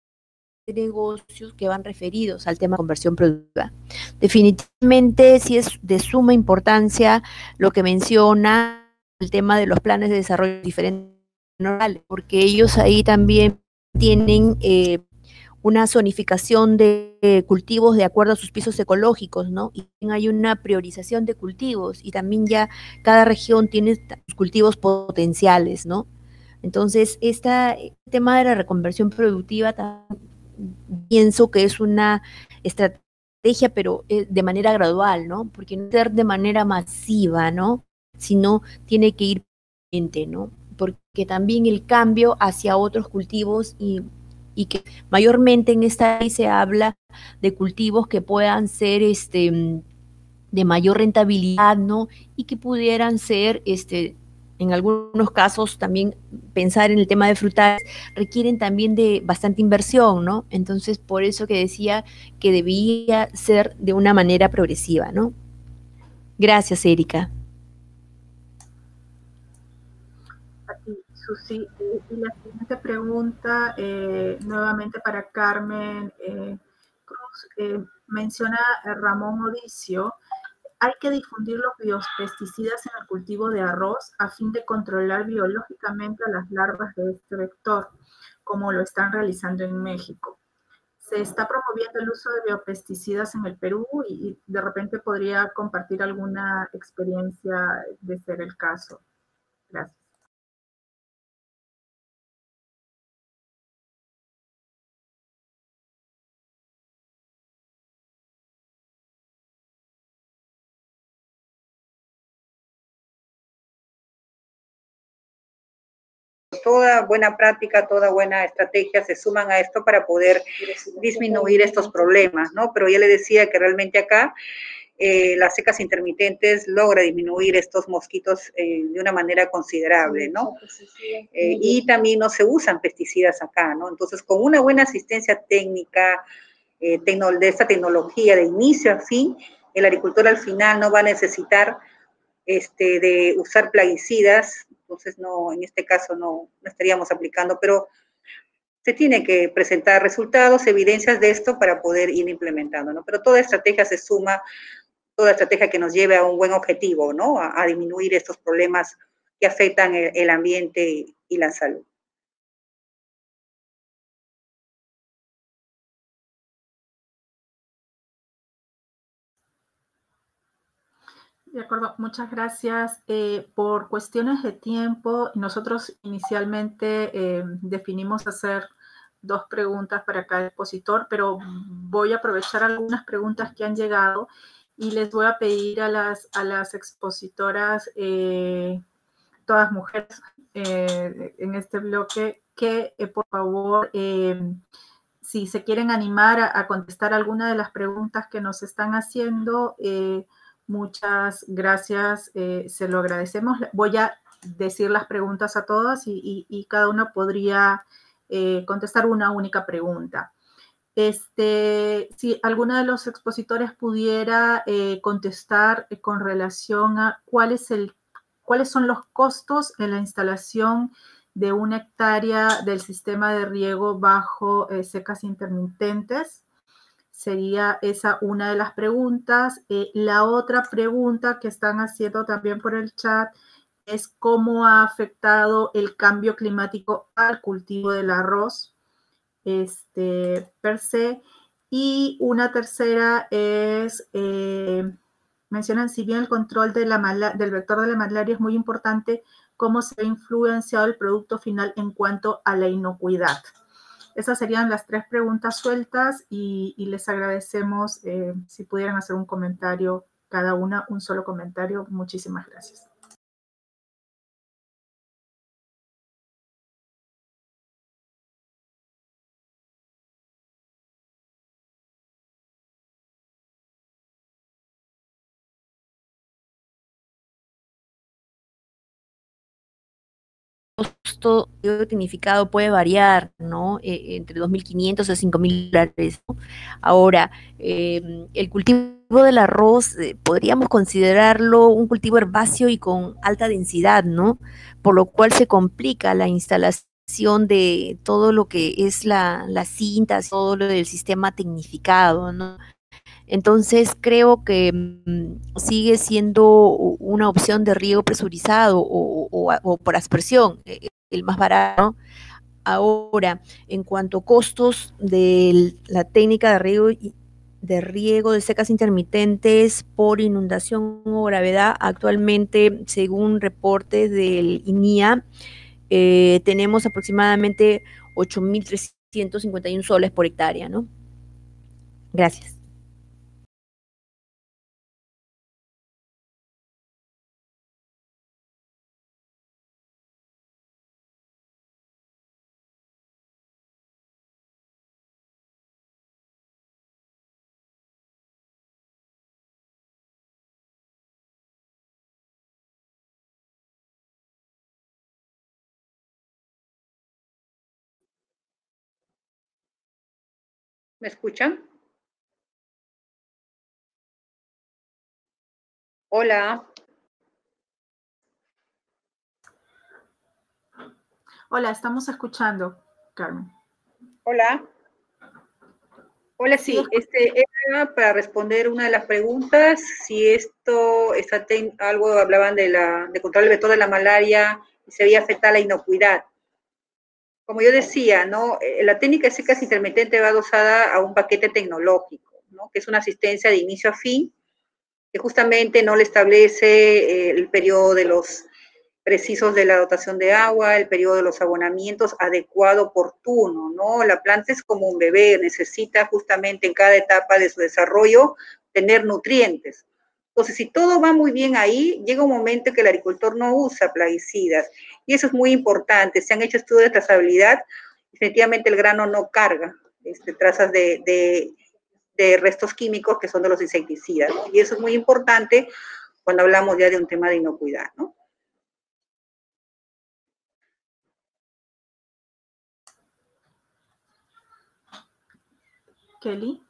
negocios que van referidos al tema de conversión productiva. Definitivamente sí es de suma importancia lo que menciona el tema de los planes de desarrollo diferentes, porque ellos ahí también tienen eh, una zonificación de cultivos de acuerdo a sus pisos ecológicos, ¿no? Y hay una priorización de cultivos y también ya cada región tiene sus cultivos potenciales, ¿no? Entonces, este tema de la reconversión productiva también pienso que es una estrategia, pero de manera gradual, ¿no? Porque no ser de manera masiva, ¿no? Sino tiene que ir, ¿no? Porque también el cambio hacia otros cultivos y, y que mayormente en esta ley se habla de cultivos que puedan ser este, de mayor rentabilidad, ¿no? Y que pudieran ser este, en algunos casos también pensar en el tema de frutales, requieren también de bastante inversión, ¿no? Entonces, por eso que decía que debía ser de una manera progresiva, ¿no? Gracias, Erika. Aquí, Susi. Y la siguiente pregunta, eh, nuevamente para Carmen eh, Cruz, eh, menciona Ramón Odicio. Hay que difundir los biopesticidas en el cultivo de arroz a fin de controlar biológicamente a las larvas de este vector, como lo están realizando en México. Se está promoviendo el uso de biopesticidas en el Perú y de repente podría compartir alguna experiencia de ser el caso. Gracias. Toda buena práctica, toda buena estrategia se suman a esto para poder disminuir estos problemas, ¿no? Pero ya le decía que realmente acá eh, las secas intermitentes logra disminuir estos mosquitos eh, de una manera considerable, ¿no? Eh, y también no se usan pesticidas acá, ¿no? Entonces, con una buena asistencia técnica eh, tecno, de esta tecnología de inicio a fin, el agricultor al final no va a necesitar este, de usar plaguicidas. Entonces, no, en este caso no, no estaríamos aplicando, pero se tiene que presentar resultados, evidencias de esto para poder ir implementando, ¿no? Pero toda estrategia se suma, toda estrategia que nos lleve a un buen objetivo, ¿no? A, a disminuir estos problemas que afectan el, el ambiente y, y la salud. De acuerdo, muchas gracias. Eh, por cuestiones de tiempo, nosotros inicialmente eh, definimos hacer dos preguntas para cada expositor, pero voy a aprovechar algunas preguntas que han llegado y les voy a pedir a las, a las expositoras, eh, todas mujeres eh, en este bloque, que eh, por favor, eh, si se quieren animar a, a contestar alguna de las preguntas que nos están haciendo, eh, muchas gracias, eh, se lo agradecemos. Voy a decir las preguntas a todas y, y, y cada una podría eh, contestar una única pregunta. Este, si alguno de los expositores pudiera eh, contestar eh, con relación a cuál es el, cuáles son los costos en la instalación de una hectárea del sistema de riego bajo eh, secas intermitentes. Sería esa una de las preguntas. Eh, la otra pregunta que están haciendo también por el chat es cómo ha afectado el cambio climático al cultivo del arroz este, per se. Y una tercera es, eh, mencionan, si bien el control de la del vector de la malaria es muy importante, cómo se ha influenciado el producto final en cuanto a la inocuidad. Esas serían las tres preguntas sueltas y, y les agradecemos eh, si pudieran hacer un comentario, cada una un solo comentario. Muchísimas gracias. Costo significado puede variar, ¿no? Eh, entre dos mil quinientos a cinco mil dólares, ¿no? Ahora, eh, el cultivo del arroz eh, podríamos considerarlo un cultivo herbáceo y con alta densidad, ¿no? Por lo cual se complica la instalación de todo lo que es la, la cinta, todo lo del sistema tecnificado, ¿no? Entonces creo que mmm, sigue siendo una opción de riego presurizado o, o, o por aspersión, eh, el más barato. Ahora, en cuanto a costos de la técnica de riego, de riego de secas intermitentes por inundación o gravedad, actualmente, según reportes del I N I A, eh, tenemos aproximadamente ocho mil trescientos cincuenta y uno soles por hectárea, ¿no? Gracias. ¿Me escuchan? Hola. Hola, estamos escuchando, Carmen. Hola. Hola, sí, este era para responder una de las preguntas, si esto está ten, algo hablaban de la de control del vector de la malaria y se veía afectar la inocuidad. Como yo decía, ¿no? La técnica de secas intermitente va adosada a un paquete tecnológico, ¿no? Que es una asistencia de inicio a fin, que justamente no le establece el periodo de los precisos de la dotación de agua, el periodo de los abonamientos adecuado, oportuno, ¿no? La planta es como un bebé, necesita justamente en cada etapa de su desarrollo tener nutrientes. Entonces, si todo va muy bien ahí, llega un momento que el agricultor no usa plaguicidas, y eso es muy importante. Se han hecho estudios de trazabilidad, definitivamente el grano no carga este, trazas de, de, de restos químicos que son de los insecticidas, ¿no? Y eso es muy importante cuando hablamos ya de un tema de inocuidad, ¿no? Kelly.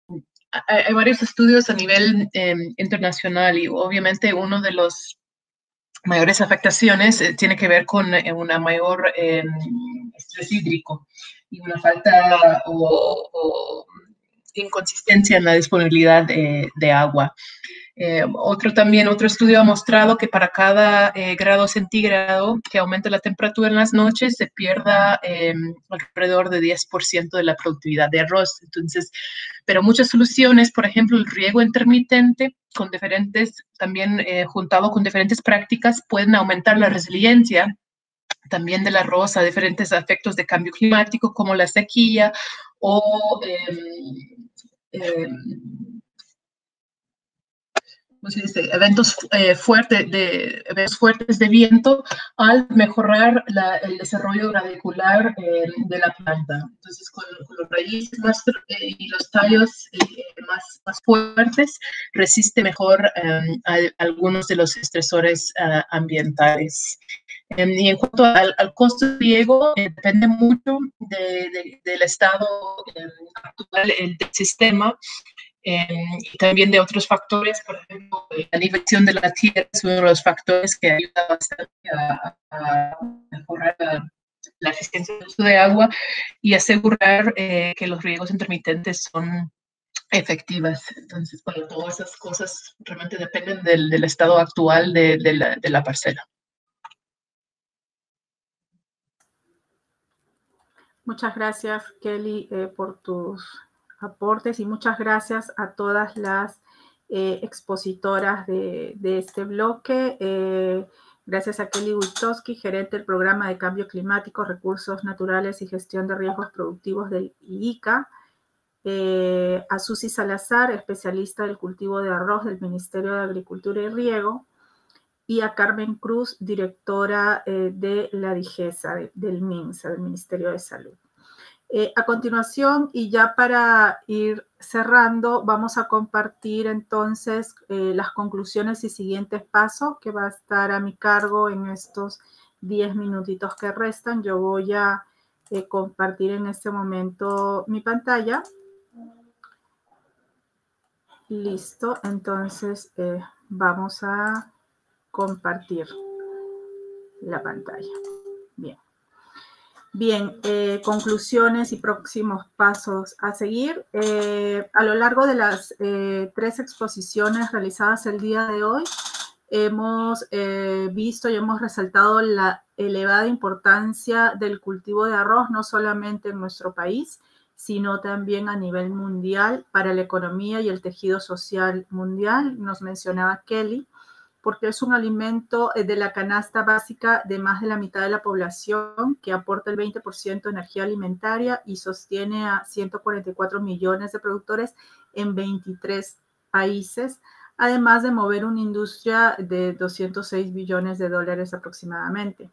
hay, hay varios estudios a nivel eh, internacional y obviamente uno de los mayores afectaciones eh, tiene que ver con eh, una mayor eh, estrés hídrico y una falta o, o inconsistencia en la disponibilidad de, de agua. Eh, otro también, otro estudio ha mostrado que para cada eh, grado centígrado que aumente la temperatura en las noches se pierda eh, alrededor de diez por ciento de la productividad de arroz. Entonces, pero muchas soluciones, por ejemplo, el riego intermitente, con diferentes, también eh, juntado con diferentes prácticas, pueden aumentar la resiliencia también del arroz a diferentes efectos de cambio climático, como la sequía o eh, eh, ¿cómo se dice? eventos, eh, fuerte de, eventos fuertes de viento al mejorar la, el desarrollo radicular eh, de la planta. Entonces, con, con los raíces más, eh, y los tallos eh, más, más fuertes, resiste mejor eh, a, a algunos de los estresores uh, ambientales. Um, y en cuanto al, al costo de riego, eh, depende mucho de, de, del estado eh, actual del sistema. Eh, y también de otros factores, por ejemplo, la nivelación de la tierra es uno de los factores que ayuda bastante a, a mejorar la, la eficiencia del uso de agua y asegurar eh, que los riegos intermitentes son efectivas. Entonces, bueno, todas esas cosas realmente dependen del, del estado actual de, de, la, de la parcela. Muchas gracias, Kelly, eh, por tus aportes y muchas gracias a todas las eh, expositoras de, de este bloque. Eh, gracias a Kelly Witowski, gerente del Programa de Cambio Climático, Recursos Naturales y Gestión de Riesgos Productivos del I I C A. Eh, a Susi Salazar, especialista del cultivo de arroz del Ministerio de Agricultura y Riego. Y a Carmen Cruz, directora eh, de la DIGESA, de, del MINSA, del Ministerio de Salud. Eh, a continuación, y ya para ir cerrando, vamos a compartir entonces eh, las conclusiones y siguientes pasos que va a estar a mi cargo en estos diez minutitos que restan. Yo voy a eh, compartir en este momento mi pantalla. Listo, entonces eh, vamos a compartir la pantalla. Bien. Bien, eh, conclusiones y próximos pasos a seguir. Eh, a lo largo de las eh, tres exposiciones realizadas el día de hoy, hemos eh, visto y hemos resaltado la elevada importancia del cultivo de arroz, no solamente en nuestro país, sino también a nivel mundial para la economía y el tejido social mundial. Nos mencionaba Kelly, porque es un alimento de la canasta básica de más de la mitad de la población, que aporta el veinte por ciento de energía alimentaria y sostiene a ciento cuarenta y cuatro millones de productores en veintitrés países, además de mover una industria de doscientos seis billones de dólares aproximadamente.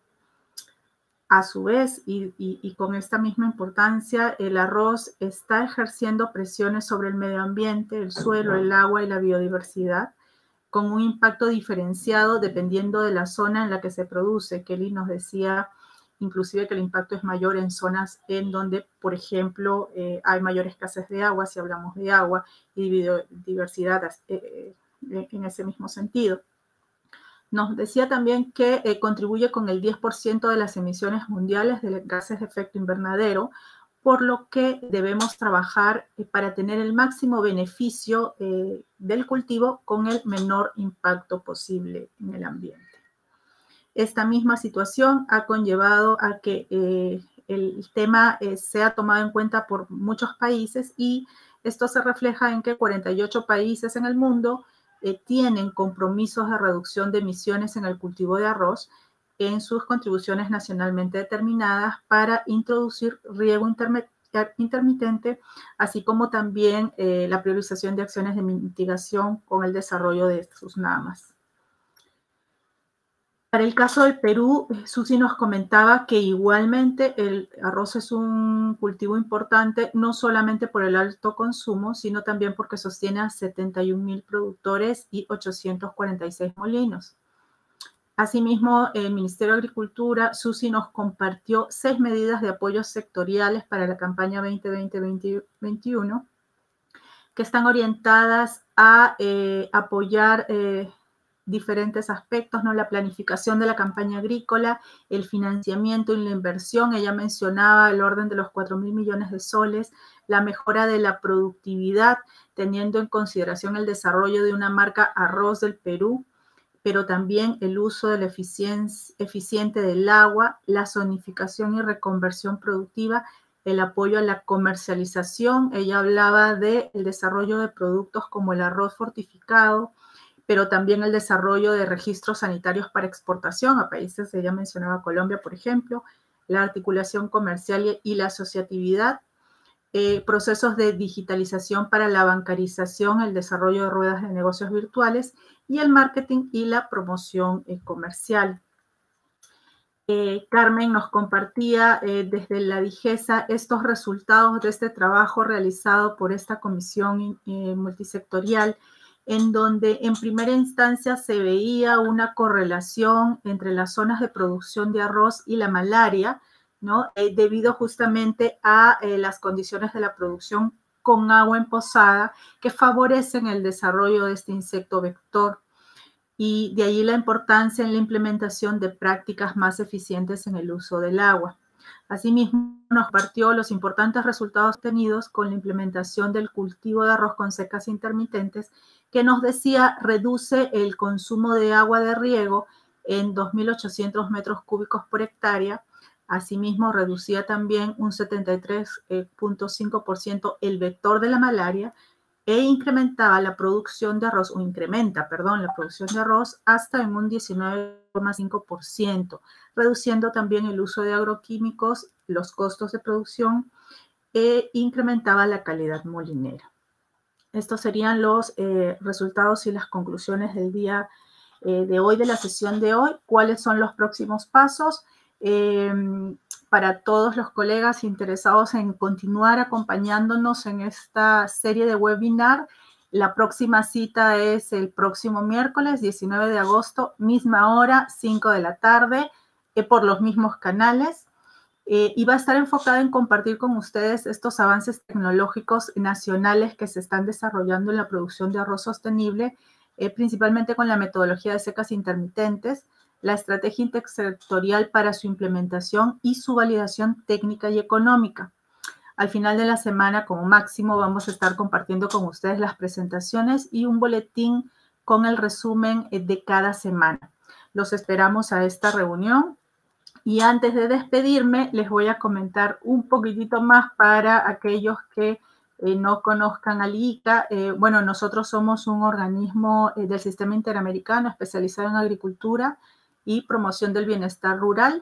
A su vez, y, y, y con esta misma importancia, el arroz está ejerciendo presiones sobre el medio ambiente, el suelo, el agua y la biodiversidad, con un impacto diferenciado dependiendo de la zona en la que se produce. Kelly nos decía inclusive que el impacto es mayor en zonas en donde, por ejemplo, eh, hay mayor escasez de agua, si hablamos de agua, y biodiversidad eh, eh, en ese mismo sentido. Nos decía también que eh, contribuye con el diez por ciento de las emisiones mundiales de gases de efecto invernadero, por lo que debemos trabajar para tener el máximo beneficio eh, del cultivo con el menor impacto posible en el ambiente. Esta misma situación ha conllevado a que eh, el tema eh, sea tomado en cuenta por muchos países y esto se refleja en que cuarenta y ocho países en el mundo eh, tienen compromisos de reducción de emisiones en el cultivo de arroz en sus contribuciones nacionalmente determinadas para introducir riego intermitente, así como también eh, la priorización de acciones de mitigación con el desarrollo de sus NAMAs. Para el caso del Perú, Susi nos comentaba que igualmente el arroz es un cultivo importante, no solamente por el alto consumo, sino también porque sostiene a setenta y un mil productores y ochocientos cuarenta y seis molinos. Asimismo, el Ministerio de Agricultura, Susi nos compartió seis medidas de apoyo sectoriales para la campaña veinte veinte veinte veintiuno, que están orientadas a eh, apoyar eh, diferentes aspectos, ¿no? La planificación de la campaña agrícola, el financiamiento y la inversión. Ella mencionaba el orden de los cuatro mil millones de soles, la mejora de la productividad, teniendo en consideración el desarrollo de una marca arroz del Perú, pero también el uso de la eficiencia, eficiente del agua, la zonificación y reconversión productiva, el apoyo a la comercialización. Ella hablaba del desarrollo de productos como el arroz fortificado, pero también el desarrollo de registros sanitarios para exportación a países, ella mencionaba Colombia, por ejemplo, la articulación comercial y la asociatividad, eh, procesos de digitalización para la bancarización, el desarrollo de ruedas de negocios virtuales y el marketing y la promoción eh, comercial. Eh, Carmen nos compartía eh, desde la DIGESA estos resultados de este trabajo realizado por esta comisión eh, multisectorial, en donde en primera instancia se veía una correlación entre las zonas de producción de arroz y la malaria, ¿no? Eh, debido justamente a eh, las condiciones de la producción con agua emposada que favorecen el desarrollo de este insecto vector. Y de allí la importancia en la implementación de prácticas más eficientes en el uso del agua. Asimismo, nos partió los importantes resultados obtenidos con la implementación del cultivo de arroz con secas intermitentes, que nos decía reduce el consumo de agua de riego en dos mil ochocientos metros cúbicos por hectárea. Asimismo, reducía también un setenta y tres punto cinco por ciento el vector de la malaria, e incrementaba la producción de arroz, o incrementa, perdón, la producción de arroz hasta en un diecinueve coma cinco por ciento, reduciendo también el uso de agroquímicos, los costos de producción e incrementaba la calidad molinera. Estos serían los eh, resultados y las conclusiones del día eh, de hoy, de la sesión de hoy. ¿Cuáles son los próximos pasos? Eh, para todos los colegas interesados en continuar acompañándonos en esta serie de webinar, la próxima cita es el próximo miércoles, diecinueve de agosto, misma hora, cinco de la tarde, eh, por los mismos canales. Eh, y va a estar enfocada en compartir con ustedes estos avances tecnológicos nacionales que se están desarrollando en la producción de arroz sostenible, eh, principalmente con la metodología de secas intermitentes, la estrategia intersectorial para su implementación y su validación técnica y económica. Al final de la semana, como máximo, vamos a estar compartiendo con ustedes las presentaciones y un boletín con el resumen de cada semana. Los esperamos a esta reunión. Y antes de despedirme, les voy a comentar un poquitito más para aquellos que eh, no conozcan al I C A. Eh, bueno, nosotros somos un organismo eh, del Sistema Interamericano especializado en agricultura y promoción del bienestar rural.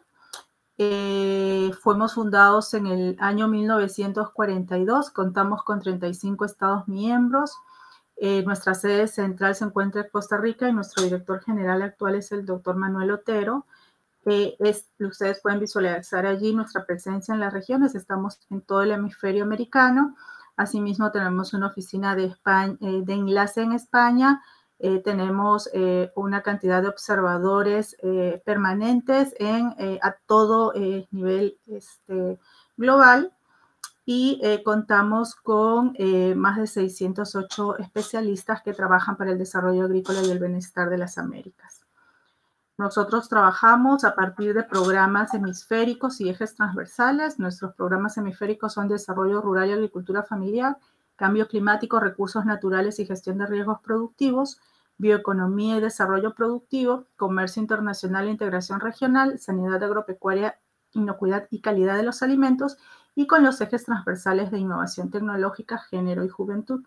Eh, fuimos fundados en el año mil novecientos cuarenta y dos, contamos con treinta y cinco estados miembros. Eh, nuestra sede central se encuentra en Costa Rica y nuestro director general actual es el doctor Manuel Otero. Eh, es, ustedes pueden visualizar allí nuestra presencia en las regiones, estamos en todo el hemisferio americano. Asimismo, tenemos una oficina de, España, eh, de enlace en España. Eh, tenemos eh, una cantidad de observadores eh, permanentes en, eh, a todo eh, nivel este, global y eh, contamos con eh, más de seiscientos ocho especialistas que trabajan para el desarrollo agrícola y el bienestar de las Américas. Nosotros trabajamos a partir de programas hemisféricos y ejes transversales. Nuestros programas hemisféricos son desarrollo rural y agricultura familiar, cambio climático, recursos naturales y gestión de riesgos productivos, bioeconomía y desarrollo productivo, comercio internacional e integración regional, sanidad agropecuaria, inocuidad y calidad de los alimentos, y con los ejes transversales de innovación tecnológica, género y juventud.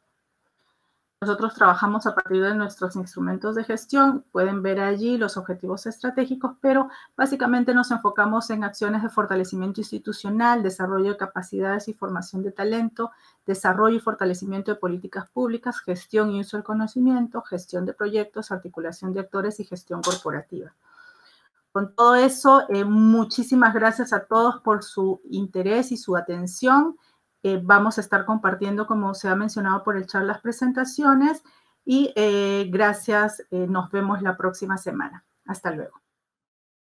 Nosotros trabajamos a partir de nuestros instrumentos de gestión, pueden ver allí los objetivos estratégicos, pero básicamente nos enfocamos en acciones de fortalecimiento institucional, desarrollo de capacidades y formación de talento, desarrollo y fortalecimiento de políticas públicas, gestión y uso del conocimiento, gestión de proyectos, articulación de actores y gestión corporativa. Con todo eso, eh, muchísimas gracias a todos por su interés y su atención. Eh, vamos a estar compartiendo, como se ha mencionado por el chat, las presentaciones y eh, gracias, eh, nos vemos la próxima semana. Hasta luego.